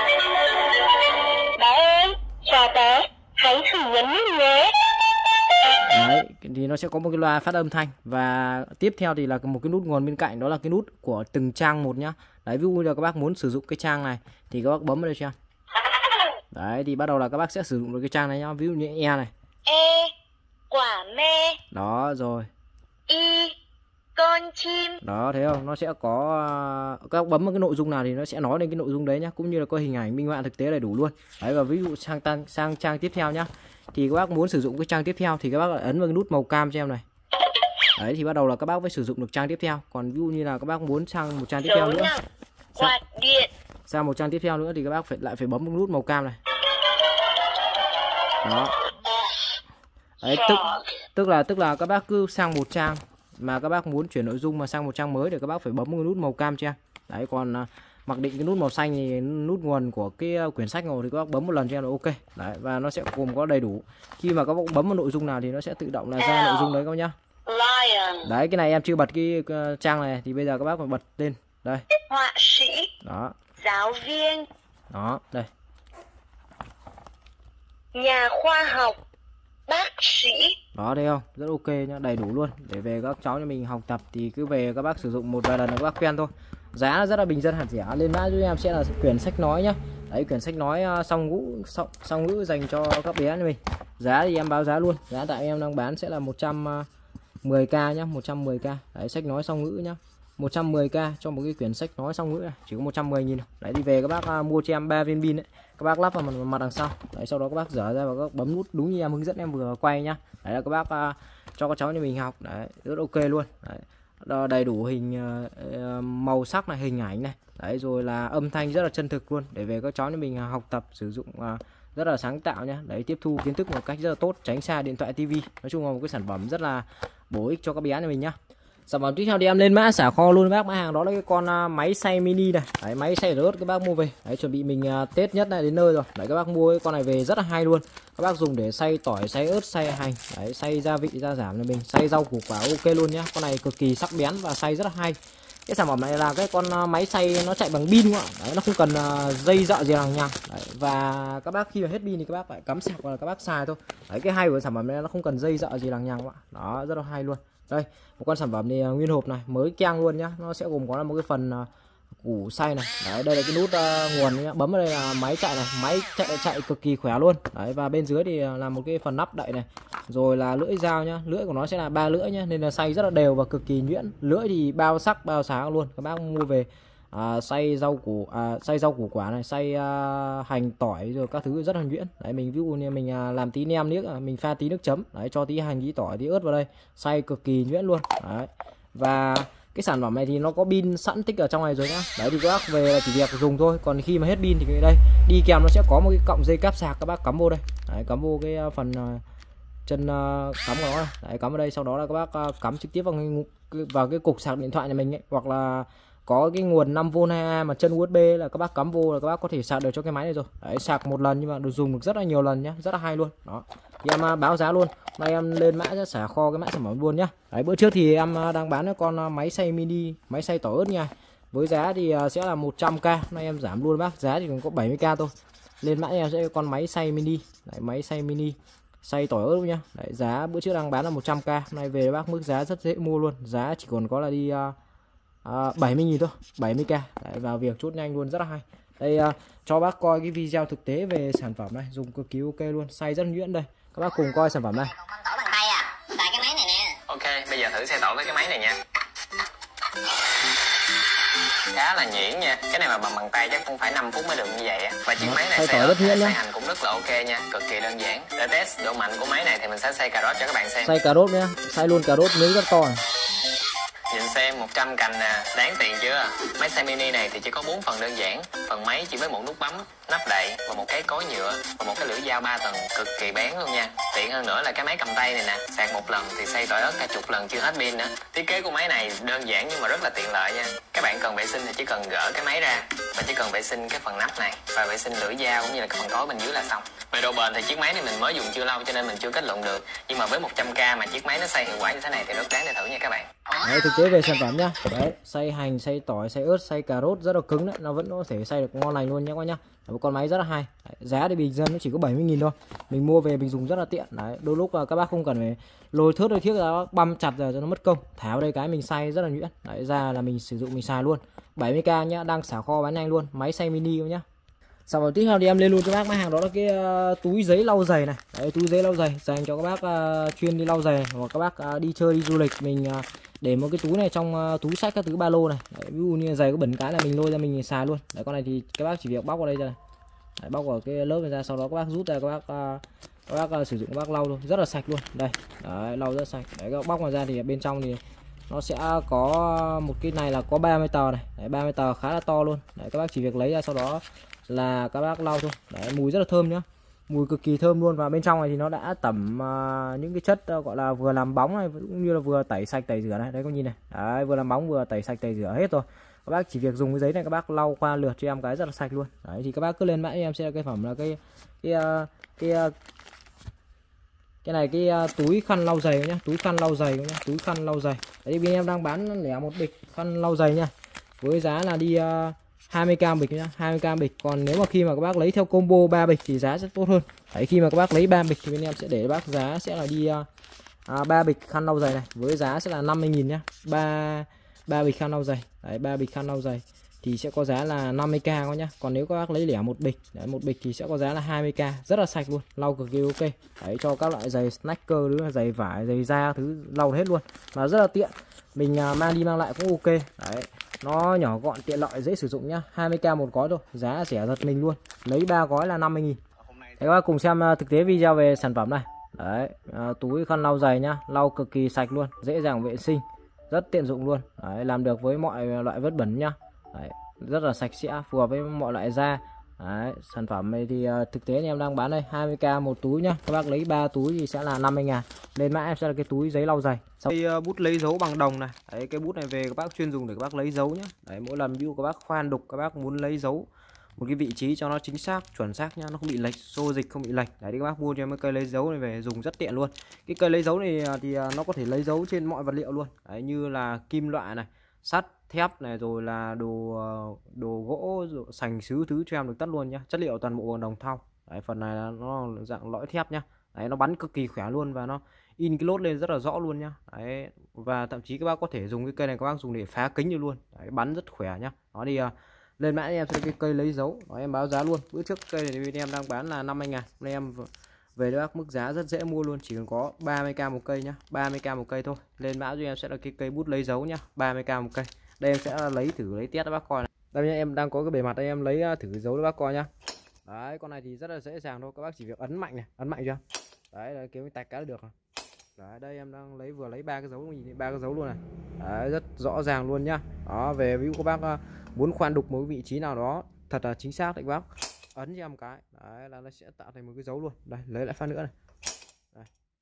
Bé ơi, chào bé, hãy thử nhấn nút nhé. Đấy, thì nó sẽ có một cái loa phát âm thanh và tiếp theo thì là một cái nút nguồn bên cạnh, đó là cái nút của từng trang một nhá. Đấy, ví dụ như là các bác muốn sử dụng cái trang này thì các bác bấm vào đây cho em. Đấy, thì bắt đầu là các bác sẽ sử dụng được cái trang này nhá. Ví dụ như E này. E, quả me. Đó, rồi. Y, con chim. Đó, thấy không? Nó sẽ có, các bác bấm vào cái nội dung nào thì nó sẽ nói lên cái nội dung đấy nhá, cũng như là có hình ảnh minh họa thực tế đầy đủ luôn. Đấy, và ví dụ sang tăng sang trang tiếp theo nhá. Thì các bác muốn sử dụng cái trang tiếp theo thì các bác lại ấn vào cái nút màu cam cho em này. Đấy, thì bắt đầu là các bác phải sử dụng được trang tiếp theo. Còn ví dụ như là các bác muốn sang một trang tiếp theo nữa, quạt điện, sang một trang tiếp theo nữa thì các bác phải lại phải bấm một nút màu cam này. Đó. Đấy, tức tức là tức là các bác cứ sang một trang mà các bác muốn chuyển nội dung mà sang một trang mới thì các bác phải bấm một nút màu cam cho em. Đấy, còn uh, mặc định cái nút màu xanh thì nút nguồn của cái uh, quyển sách rồi thì các bác bấm một lần cho em là ok. Đấy, và nó sẽ gồm có đầy đủ. Khi mà các bác bấm vào nội dung nào thì nó sẽ tự động là ra nội dung đấy các bác nhá. Đấy, cái này em chưa bật cái uh, trang này thì bây giờ các bác phải bật lên. Đây. Họa sĩ. Đó. Giáo viên. Đó, đây. Nhà khoa học. Bác sĩ. Đó, thấy không? Rất ok nhá, đầy đủ luôn. Để về các cháu cho mình học tập thì cứ về các bác sử dụng một vài lần là các bác quen thôi. Giá rất là bình dân hạt rẻ. Lên mã giúp em sẽ là quyển sách nói nhá. Đấy, quyển sách nói song ngữ song, song ngữ dành cho các bé như mình. Giá thì em báo giá luôn. Giá tại em đang bán sẽ là một trăm mười k nhá, một trăm mười k. Đấy, sách nói song ngữ nhá. một trăm mười k cho một cái quyển sách nói song ngữ này, chỉ có một trăm mười nghìn. Đấy, đi về các bác uh, mua cho em ba viên pin đấy. Các bác lắp vào mặt, mặt đằng sau. Đấy, sau đó các bác dở ra và các bác bấm nút đúng như em hướng dẫn em vừa quay nhá. Đấy là các bác uh, cho các cháu như mình học. Đấy, rất ok luôn. Đấy, đầy đủ hình uh, màu sắc này, hình ảnh này. Đấy, rồi là âm thanh rất là chân thực luôn để về các cháu như mình uh, học tập sử dụng uh, rất là sáng tạo nhá. Đấy, tiếp thu kiến thức một cách rất là tốt, tránh xa điện thoại, tivi. Nói chung là một cái sản phẩm rất là bổ ích cho các bé như mình nhá. Sản phẩm tiếp theo thì em lên mã xả kho luôn bác. Mã hàng đó là cái con uh, máy xay mini này. Đấy, máy xay rớt các bác mua về. Đấy, chuẩn bị mình uh, Tết nhất này đến nơi rồi. Đấy, các bác mua cái con này về rất là hay luôn. Các bác dùng để xay tỏi, xay ớt, xay hành. Đấy, xay gia vị, gia giảm cho mình, xay rau củ quả ok luôn nhá. Con này cực kỳ sắc bén và xay rất là hay. Cái sản phẩm này là cái con uh, máy xay nó chạy bằng pin ạ. Đấy, nó không cần uh, dây dợ gì lằng nhằng. Đấy, và các bác khi mà hết pin thì các bác phải cắm sạc hoặc là các bác xài thôi. Đấy, cái hay của sản phẩm này nó không cần dây dợ gì lằng nhằng ạ. Đó, rất là hay luôn. Đây, một con sản phẩm này nguyên hộp này, mới keng luôn nhá. Nó sẽ gồm có là một cái phần uh, củ xay này. Đấy, đây là cái nút uh, nguồn nhá. Bấm vào đây là máy chạy này, máy chạy chạy cực kỳ khỏe luôn. Đấy, và bên dưới thì là một cái phần nắp đậy này. Rồi là lưỡi dao nhá, lưỡi của nó sẽ là ba lưỡi nhá, nên là xay rất là đều và cực kỳ nhuyễn. Lưỡi thì bao sắc bao sáng luôn. Các bác mua về à, xay rau củ à, xay rau củ quả này, xay à, hành tỏi rồi các thứ rất là nhuyễn. Đấy, mình ví dụ như mình à, làm tí nem nước, mình pha tí nước chấm, đấy, cho tí hành, tí tỏi, tí ớt vào đây, xay cực kỳ nhuyễn luôn. Đấy. Và cái sản phẩm này thì nó có pin sẵn tích ở trong này rồi nhá. Đấy, thì các bác về là chỉ việc dùng thôi. Còn khi mà hết pin thì đây đi kèm nó sẽ có một cái cọng dây cáp sạc, các bác cắm vô đây. Đấy, cắm vô cái phần uh, chân uh, cắm của nó này. Đấy, cắm vào đây, sau đó là các bác uh, cắm trực tiếp vào cái, vào cái cục sạc điện thoại nhà mình ấy. Hoặc là có cái nguồn năm vôn hai A mà chân u ét bê là các bác cắm vô là các bác có thể sạc được cho cái máy này rồi. Đấy, sạc một lần nhưng mà được dùng được rất là nhiều lần nhá, rất là hay luôn. Đó, thì em uh, báo giá luôn. Nay em lên mã sẽ xả kho cái mã sản phẩm luôn nhá. Đấy, bữa trước thì em uh, đang bán cái con uh, máy xay mini, máy xay tỏi ớt nha. Với giá thì uh, sẽ là một trăm k. Nay em giảm luôn bác, giá thì còn có bảy mươi k thôi. Lên mã em sẽ con máy xay mini. Đấy, máy xay mini xay tỏi ớt nhá. Đấy, giá bữa trước đang bán là một trăm k, nay về bác mức giá rất dễ mua luôn, giá chỉ còn có là đi uh, uh, bảy mươi nghìn thôi, bảy mươi k. Đấy, vào việc chốt nhanh luôn, rất là hay. Đây uh, cho bác coi cái video thực tế về sản phẩm này, dùng cực kỳ ok luôn, xay rất nhuyễn đây. Các bác cùng coi sản phẩm này. Tỏi bằng tay à? Tại cái máy này nè. Ok, bây giờ thử xay tỏi với cái máy này nha. Khá là nhuyễn nha. Cái này mà bằng bằng tay chắc cũng phải năm phút mới được như vậy á. Và chiếc máy này xay ớt, xay hành cũng rất là ok nha, cực kỳ đơn giản. Để test độ mạnh của máy này thì mình sẽ xay cà rốt cho các bạn xem. Xay cà rốt nhá, xay luôn cà rốt miếng rất to này. Nhìn Xem một trăm cành nè, đáng tiền chưa? Máy xay mini này thì chỉ có bốn phần đơn giản. Phần máy chỉ với một nút bấm, nắp đậy và một cái cối nhựa và một cái lưỡi dao ba tầng cực kỳ bén luôn nha. Tiện hơn nữa là cái máy cầm tay này nè, sạc một lần thì xay tỏi ớt cả chục lần chưa hết pin nữa. Thiết kế của máy này đơn giản nhưng mà rất là tiện lợi nha. Các bạn cần vệ sinh thì chỉ cần gỡ cái máy ra và chỉ cần vệ sinh cái phần nắp này và vệ sinh lưỡi dao cũng như là cái phần cối bên dưới là xong. Về độ bền thì chiếc máy này mình mới dùng chưa lâu cho nên mình chưa kết luận được. Nhưng mà với một trăm k mà chiếc máy nó xay hiệu quả như thế này thì rất đáng để thử nha các bạn. Đấy, thực tế về sản phẩm nhá. Đấy, xay hành, xay tỏi, xay ớt, xay cà rốt rất là cứng đấy, nó vẫn có thể xay được ngon lành luôn nhé các bác nhá. Một con máy rất là hay. Đấy, giá thì bình dân nó chỉ có bảy mươi nghìn thôi. Mình mua về mình dùng rất là tiện. Đấy, đôi lúc là các bác không cần phải lôi thớt đôi thiết ra băm chặt giờ cho nó mất công. Thả vào đây cái mình xay rất là nhuyễn. Đấy, ra là mình sử dụng mình xài luôn. bảy mươi k nhá, đang xả kho bán nhanh luôn, máy xay mini nhá. Sau đó tiếp theo thì em lên luôn cho bác máy hàng đó là cái uh, túi giấy lau giày này. Đấy, túi giấy lau giày dành cho các bác uh, chuyên đi lau giày hoặc các bác uh, đi chơi đi du lịch mình uh, để một cái túi này trong uh, túi xách các thứ ba lô này. Đấy, ví dụ như giày có bẩn cái là mình lôi ra mình xài luôn. Đấy, con này thì các bác chỉ việc bóc vào đây ra này. Đấy, bóc vào cái lớp này ra, sau đó các bác rút ra các bác uh, các bác uh, sử dụng các bác lau luôn, rất là sạch luôn. Đây, đấy, lau rất sạch. Đấy, các bác bóc vào ra thì bên trong thì nó sẽ có một cái này là có ba mươi tờ này. Đấy, ba mươi tờ khá là to luôn. Đấy, các bác chỉ việc lấy ra sau đó là các bác lau thôi. Đấy, mùi rất là thơm nhá, mùi cực kỳ thơm luôn. Và bên trong này thì nó đã tẩm uh, những cái chất uh, gọi là vừa làm bóng này cũng như là vừa tẩy sạch tẩy rửa này. Đấy, có nhìn này. Đấy, vừa làm bóng vừa tẩy sạch tẩy rửa hết rồi. Các bác chỉ việc dùng cái giấy này các bác lau qua lượt cho em cái rất là sạch luôn. Đấy, thì các bác cứ lên mã em sẽ là cái phẩm là cái cái uh, cái uh, cái này cái uh, túi khăn lau giày nhá, túi khăn lau giày nhá, túi khăn lau giày. Đấy, bên em đang bán lẻ một bịch khăn lau giày nha, với giá là đi uh, hai mươi k bịch nhá, hai mươi k bịch. Còn nếu mà khi mà các bác lấy theo combo ba bịch thì giá sẽ tốt hơn. Đấy, khi mà các bác lấy ba bịch thì bên em sẽ để bác giá sẽ là đi uh, à, ba bịch khăn lau giày này với giá sẽ là năm mươi nghìn nhá. ba ba bịch khăn lau giày. Đấy, ba bịch khăn lau giày thì sẽ có giá là năm mươi k các nhá. Còn nếu các bác lấy lẻ một bịch, đấy, một bịch thì sẽ có giá là hai mươi k, rất là sạch luôn, lau cực kỳ ok. Đấy, cho các loại giày snacker nữa, giày vải, giày da thứ lau hết luôn, mà rất là tiện. Mình uh, mang đi mang lại cũng ok. Đấy, nó nhỏ gọn tiện lợi dễ sử dụng nhá. hai mươi k một gói thôi, giá rẻ giật mình luôn. Lấy ba gói là năm mươi nghìn. Đấy, các bác cùng xem uh, thực tế video về sản phẩm này. Đấy, uh, túi khăn lau giày nhá, lau cực kỳ sạch luôn, dễ dàng vệ sinh, rất tiện dụng luôn. Đấy, làm được với mọi loại vết bẩn nhá. Đấy, rất là sạch sẽ, phù hợp với mọi loại da. Đấy, sản phẩm này thì uh, thực tế anh em đang bán đây hai mươi k một túi nhá. Các bác lấy ba túi thì sẽ là năm mươi ngàn. Lên mã em sẽ là cái túi giấy lau giày. Sau đây, uh, bút lấy dấu bằng đồng này. Đấy, cái bút này về các bác chuyên dùng để các bác lấy dấu nhá. Đấy, mỗi lần ví dụ các bác khoan đục, các bác muốn lấy dấu một cái vị trí cho nó chính xác, chuẩn xác nhá, nó không bị lệch, xô dịch không bị lệch. Đấy, thì các bác mua cho em cái cây lấy dấu này về dùng rất tiện luôn. Cái cây lấy dấu này thì uh, nó có thể lấy dấu trên mọi vật liệu luôn. Đấy, như là kim loại này, sắt, thép này, rồi là đồ đồ gỗ, rồi sành sứ thứ cho em được tất luôn nhá. Chất liệu toàn bộ bằng đồng thau. Đấy, phần này là nó dạng lõi thép nhá. Đấy, nó bắn cực kỳ khỏe luôn và nó in cái lốt lên rất là rõ luôn nhá. Đấy, và thậm chí các bác có thể dùng cái cây này các bác dùng để phá kính như luôn. Đấy, bắn rất khỏe nhá. Nó đi uh, lên mã em sẽ cái cây lấy dấu. Đó, em báo giá luôn. Bữa trước cây này bên em đang bán là năm mươi ngàn. Hôm nay em về cho bác mức giá rất dễ mua luôn, chỉ cần có ba mươi k một cây nhá, ba mươi k một cây thôi. Lên mã cho em sẽ là cái cây bút lấy dấu nhá, ba mươi k một cây. Đây em sẽ lấy thử lấy test cho bác coi này. Đây nhá, em đang có cái bề mặt đây, em lấy thử dấu cho bác coi nhá. Đấy, con này thì rất là dễ dàng thôi, các bác chỉ việc ấn mạnh này, ấn mạnh chưa? Đấy, đấy kiếm cái tạch cái được rồi. Đấy, đây em đang lấy vừa lấy ba cái dấu, nhìn ba cái dấu luôn này. Đấy, rất rõ ràng luôn nhá. Đó, về ví dụ các bác muốn khoan đục một vị trí nào đó thật là chính xác thì các bác ấn cho em cái. Đấy, là nó sẽ tạo thành một cái dấu luôn. Đây, lấy lại phát nữa này. Đây.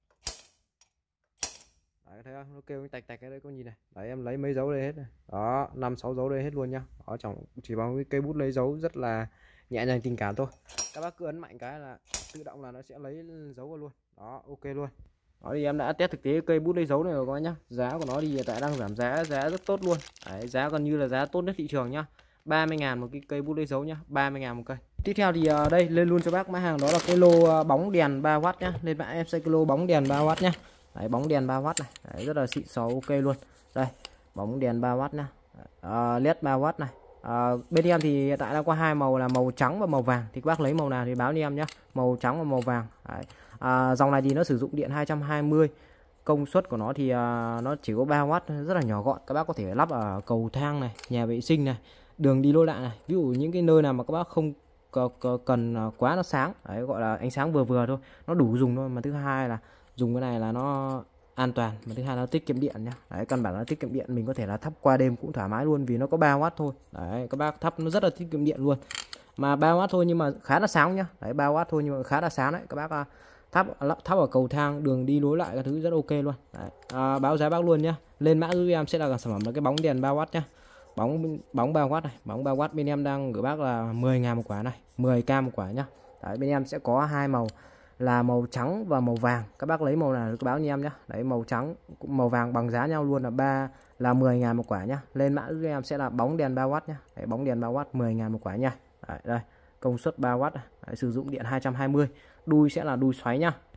Đấy, thấy không? Nó kêu cái tạch tạch cái đấy, có nhìn này. Đấy, em lấy mấy dấu đây hết này. Đó, năm sáu dấu đây hết luôn nhá. Đó, trong chỉ bằng cái cây bút lấy dấu rất là nhẹ nhàng tình cảm thôi. Các bác cứ ấn mạnh cái là tự động là nó sẽ lấy dấu vào luôn. Đó, ok luôn. Đó, thì em đã test thực tế cây bút lấy dấu này rồi các bác nhá. Giá của nó thì hiện tại đang giảm giá, giá rất tốt luôn. Đấy, giá gần như là giá tốt nhất thị trường nhá. ba mươi ngàn một cái cây bút lấy dấu nhá, ba mươi ngàn một cây. Tiếp theo thì uh, đây lên luôn cho bác mã hàng đó là cái lô uh, bóng đèn ba oát nhá. Lên mã em sẽ cái lô bóng đèn ba oát nhá. Đấy, bóng đèn ba oát này. Đấy, rất là xịn xò ok luôn. Đây, bóng đèn ba oát nhá. Uh, led ba oát này. Uh, bên em thì hiện tại đang có hai màu là màu trắng và màu vàng, thì các bác lấy màu nào thì báo cho em nhá. Màu trắng và màu vàng. Đấy. Uh, dòng này thì nó sử dụng điện hai trăm hai mươi. Công suất của nó thì uh, nó chỉ có ba oát, rất là nhỏ gọn. Các bác có thể lắp ở cầu thang này, nhà vệ sinh này, đường đi lối lại này. Ví dụ những cái nơi nào mà các bác không cần quá nó sáng, đấy, gọi là ánh sáng vừa vừa thôi, nó đủ dùng thôi. Mà thứ hai là dùng cái này là nó an toàn, mà thứ hai nó tiết kiệm điện nhá. Đấy, căn bản là tiết kiệm điện, mình có thể là thắp qua đêm cũng thoải mái luôn vì nó có ba oát thôi. Đấy, các bác thắp nó rất là tiết kiệm điện luôn. Mà ba oát thôi nhưng mà khá là sáng nhá. Đấy, ba oát thôi nhưng mà khá là sáng đấy. Các bác uh, thắp thắp ở cầu thang, đường đi lối lại các thứ rất ok luôn. Đấy, à, báo giá bác luôn nhá. Lên mã giúp em sẽ là sản phẩm là cái bóng đèn ba oát nhá. Bóng bóng ba oát này, bóng ba oát bên em đang gửi bác là mười ngàn một quả này, mười k một quả nhá. Đấy, bên em sẽ có hai màu là màu trắng và màu vàng. Các bác lấy màu nào cứ báo như em nhá. Đấy, màu trắng màu vàng bằng giá nhau luôn là ba là mười ngàn một quả nhá. Lên mã giúp em sẽ là bóng đèn ba oát nhá. Đấy, bóng đèn ba oát mười ngàn một quả nha. Đấy, đây, công suất ba oát này. Đấy, sử dụng điện hai trăm hai mươi. Đuôi sẽ là đuôi xoáy nhá.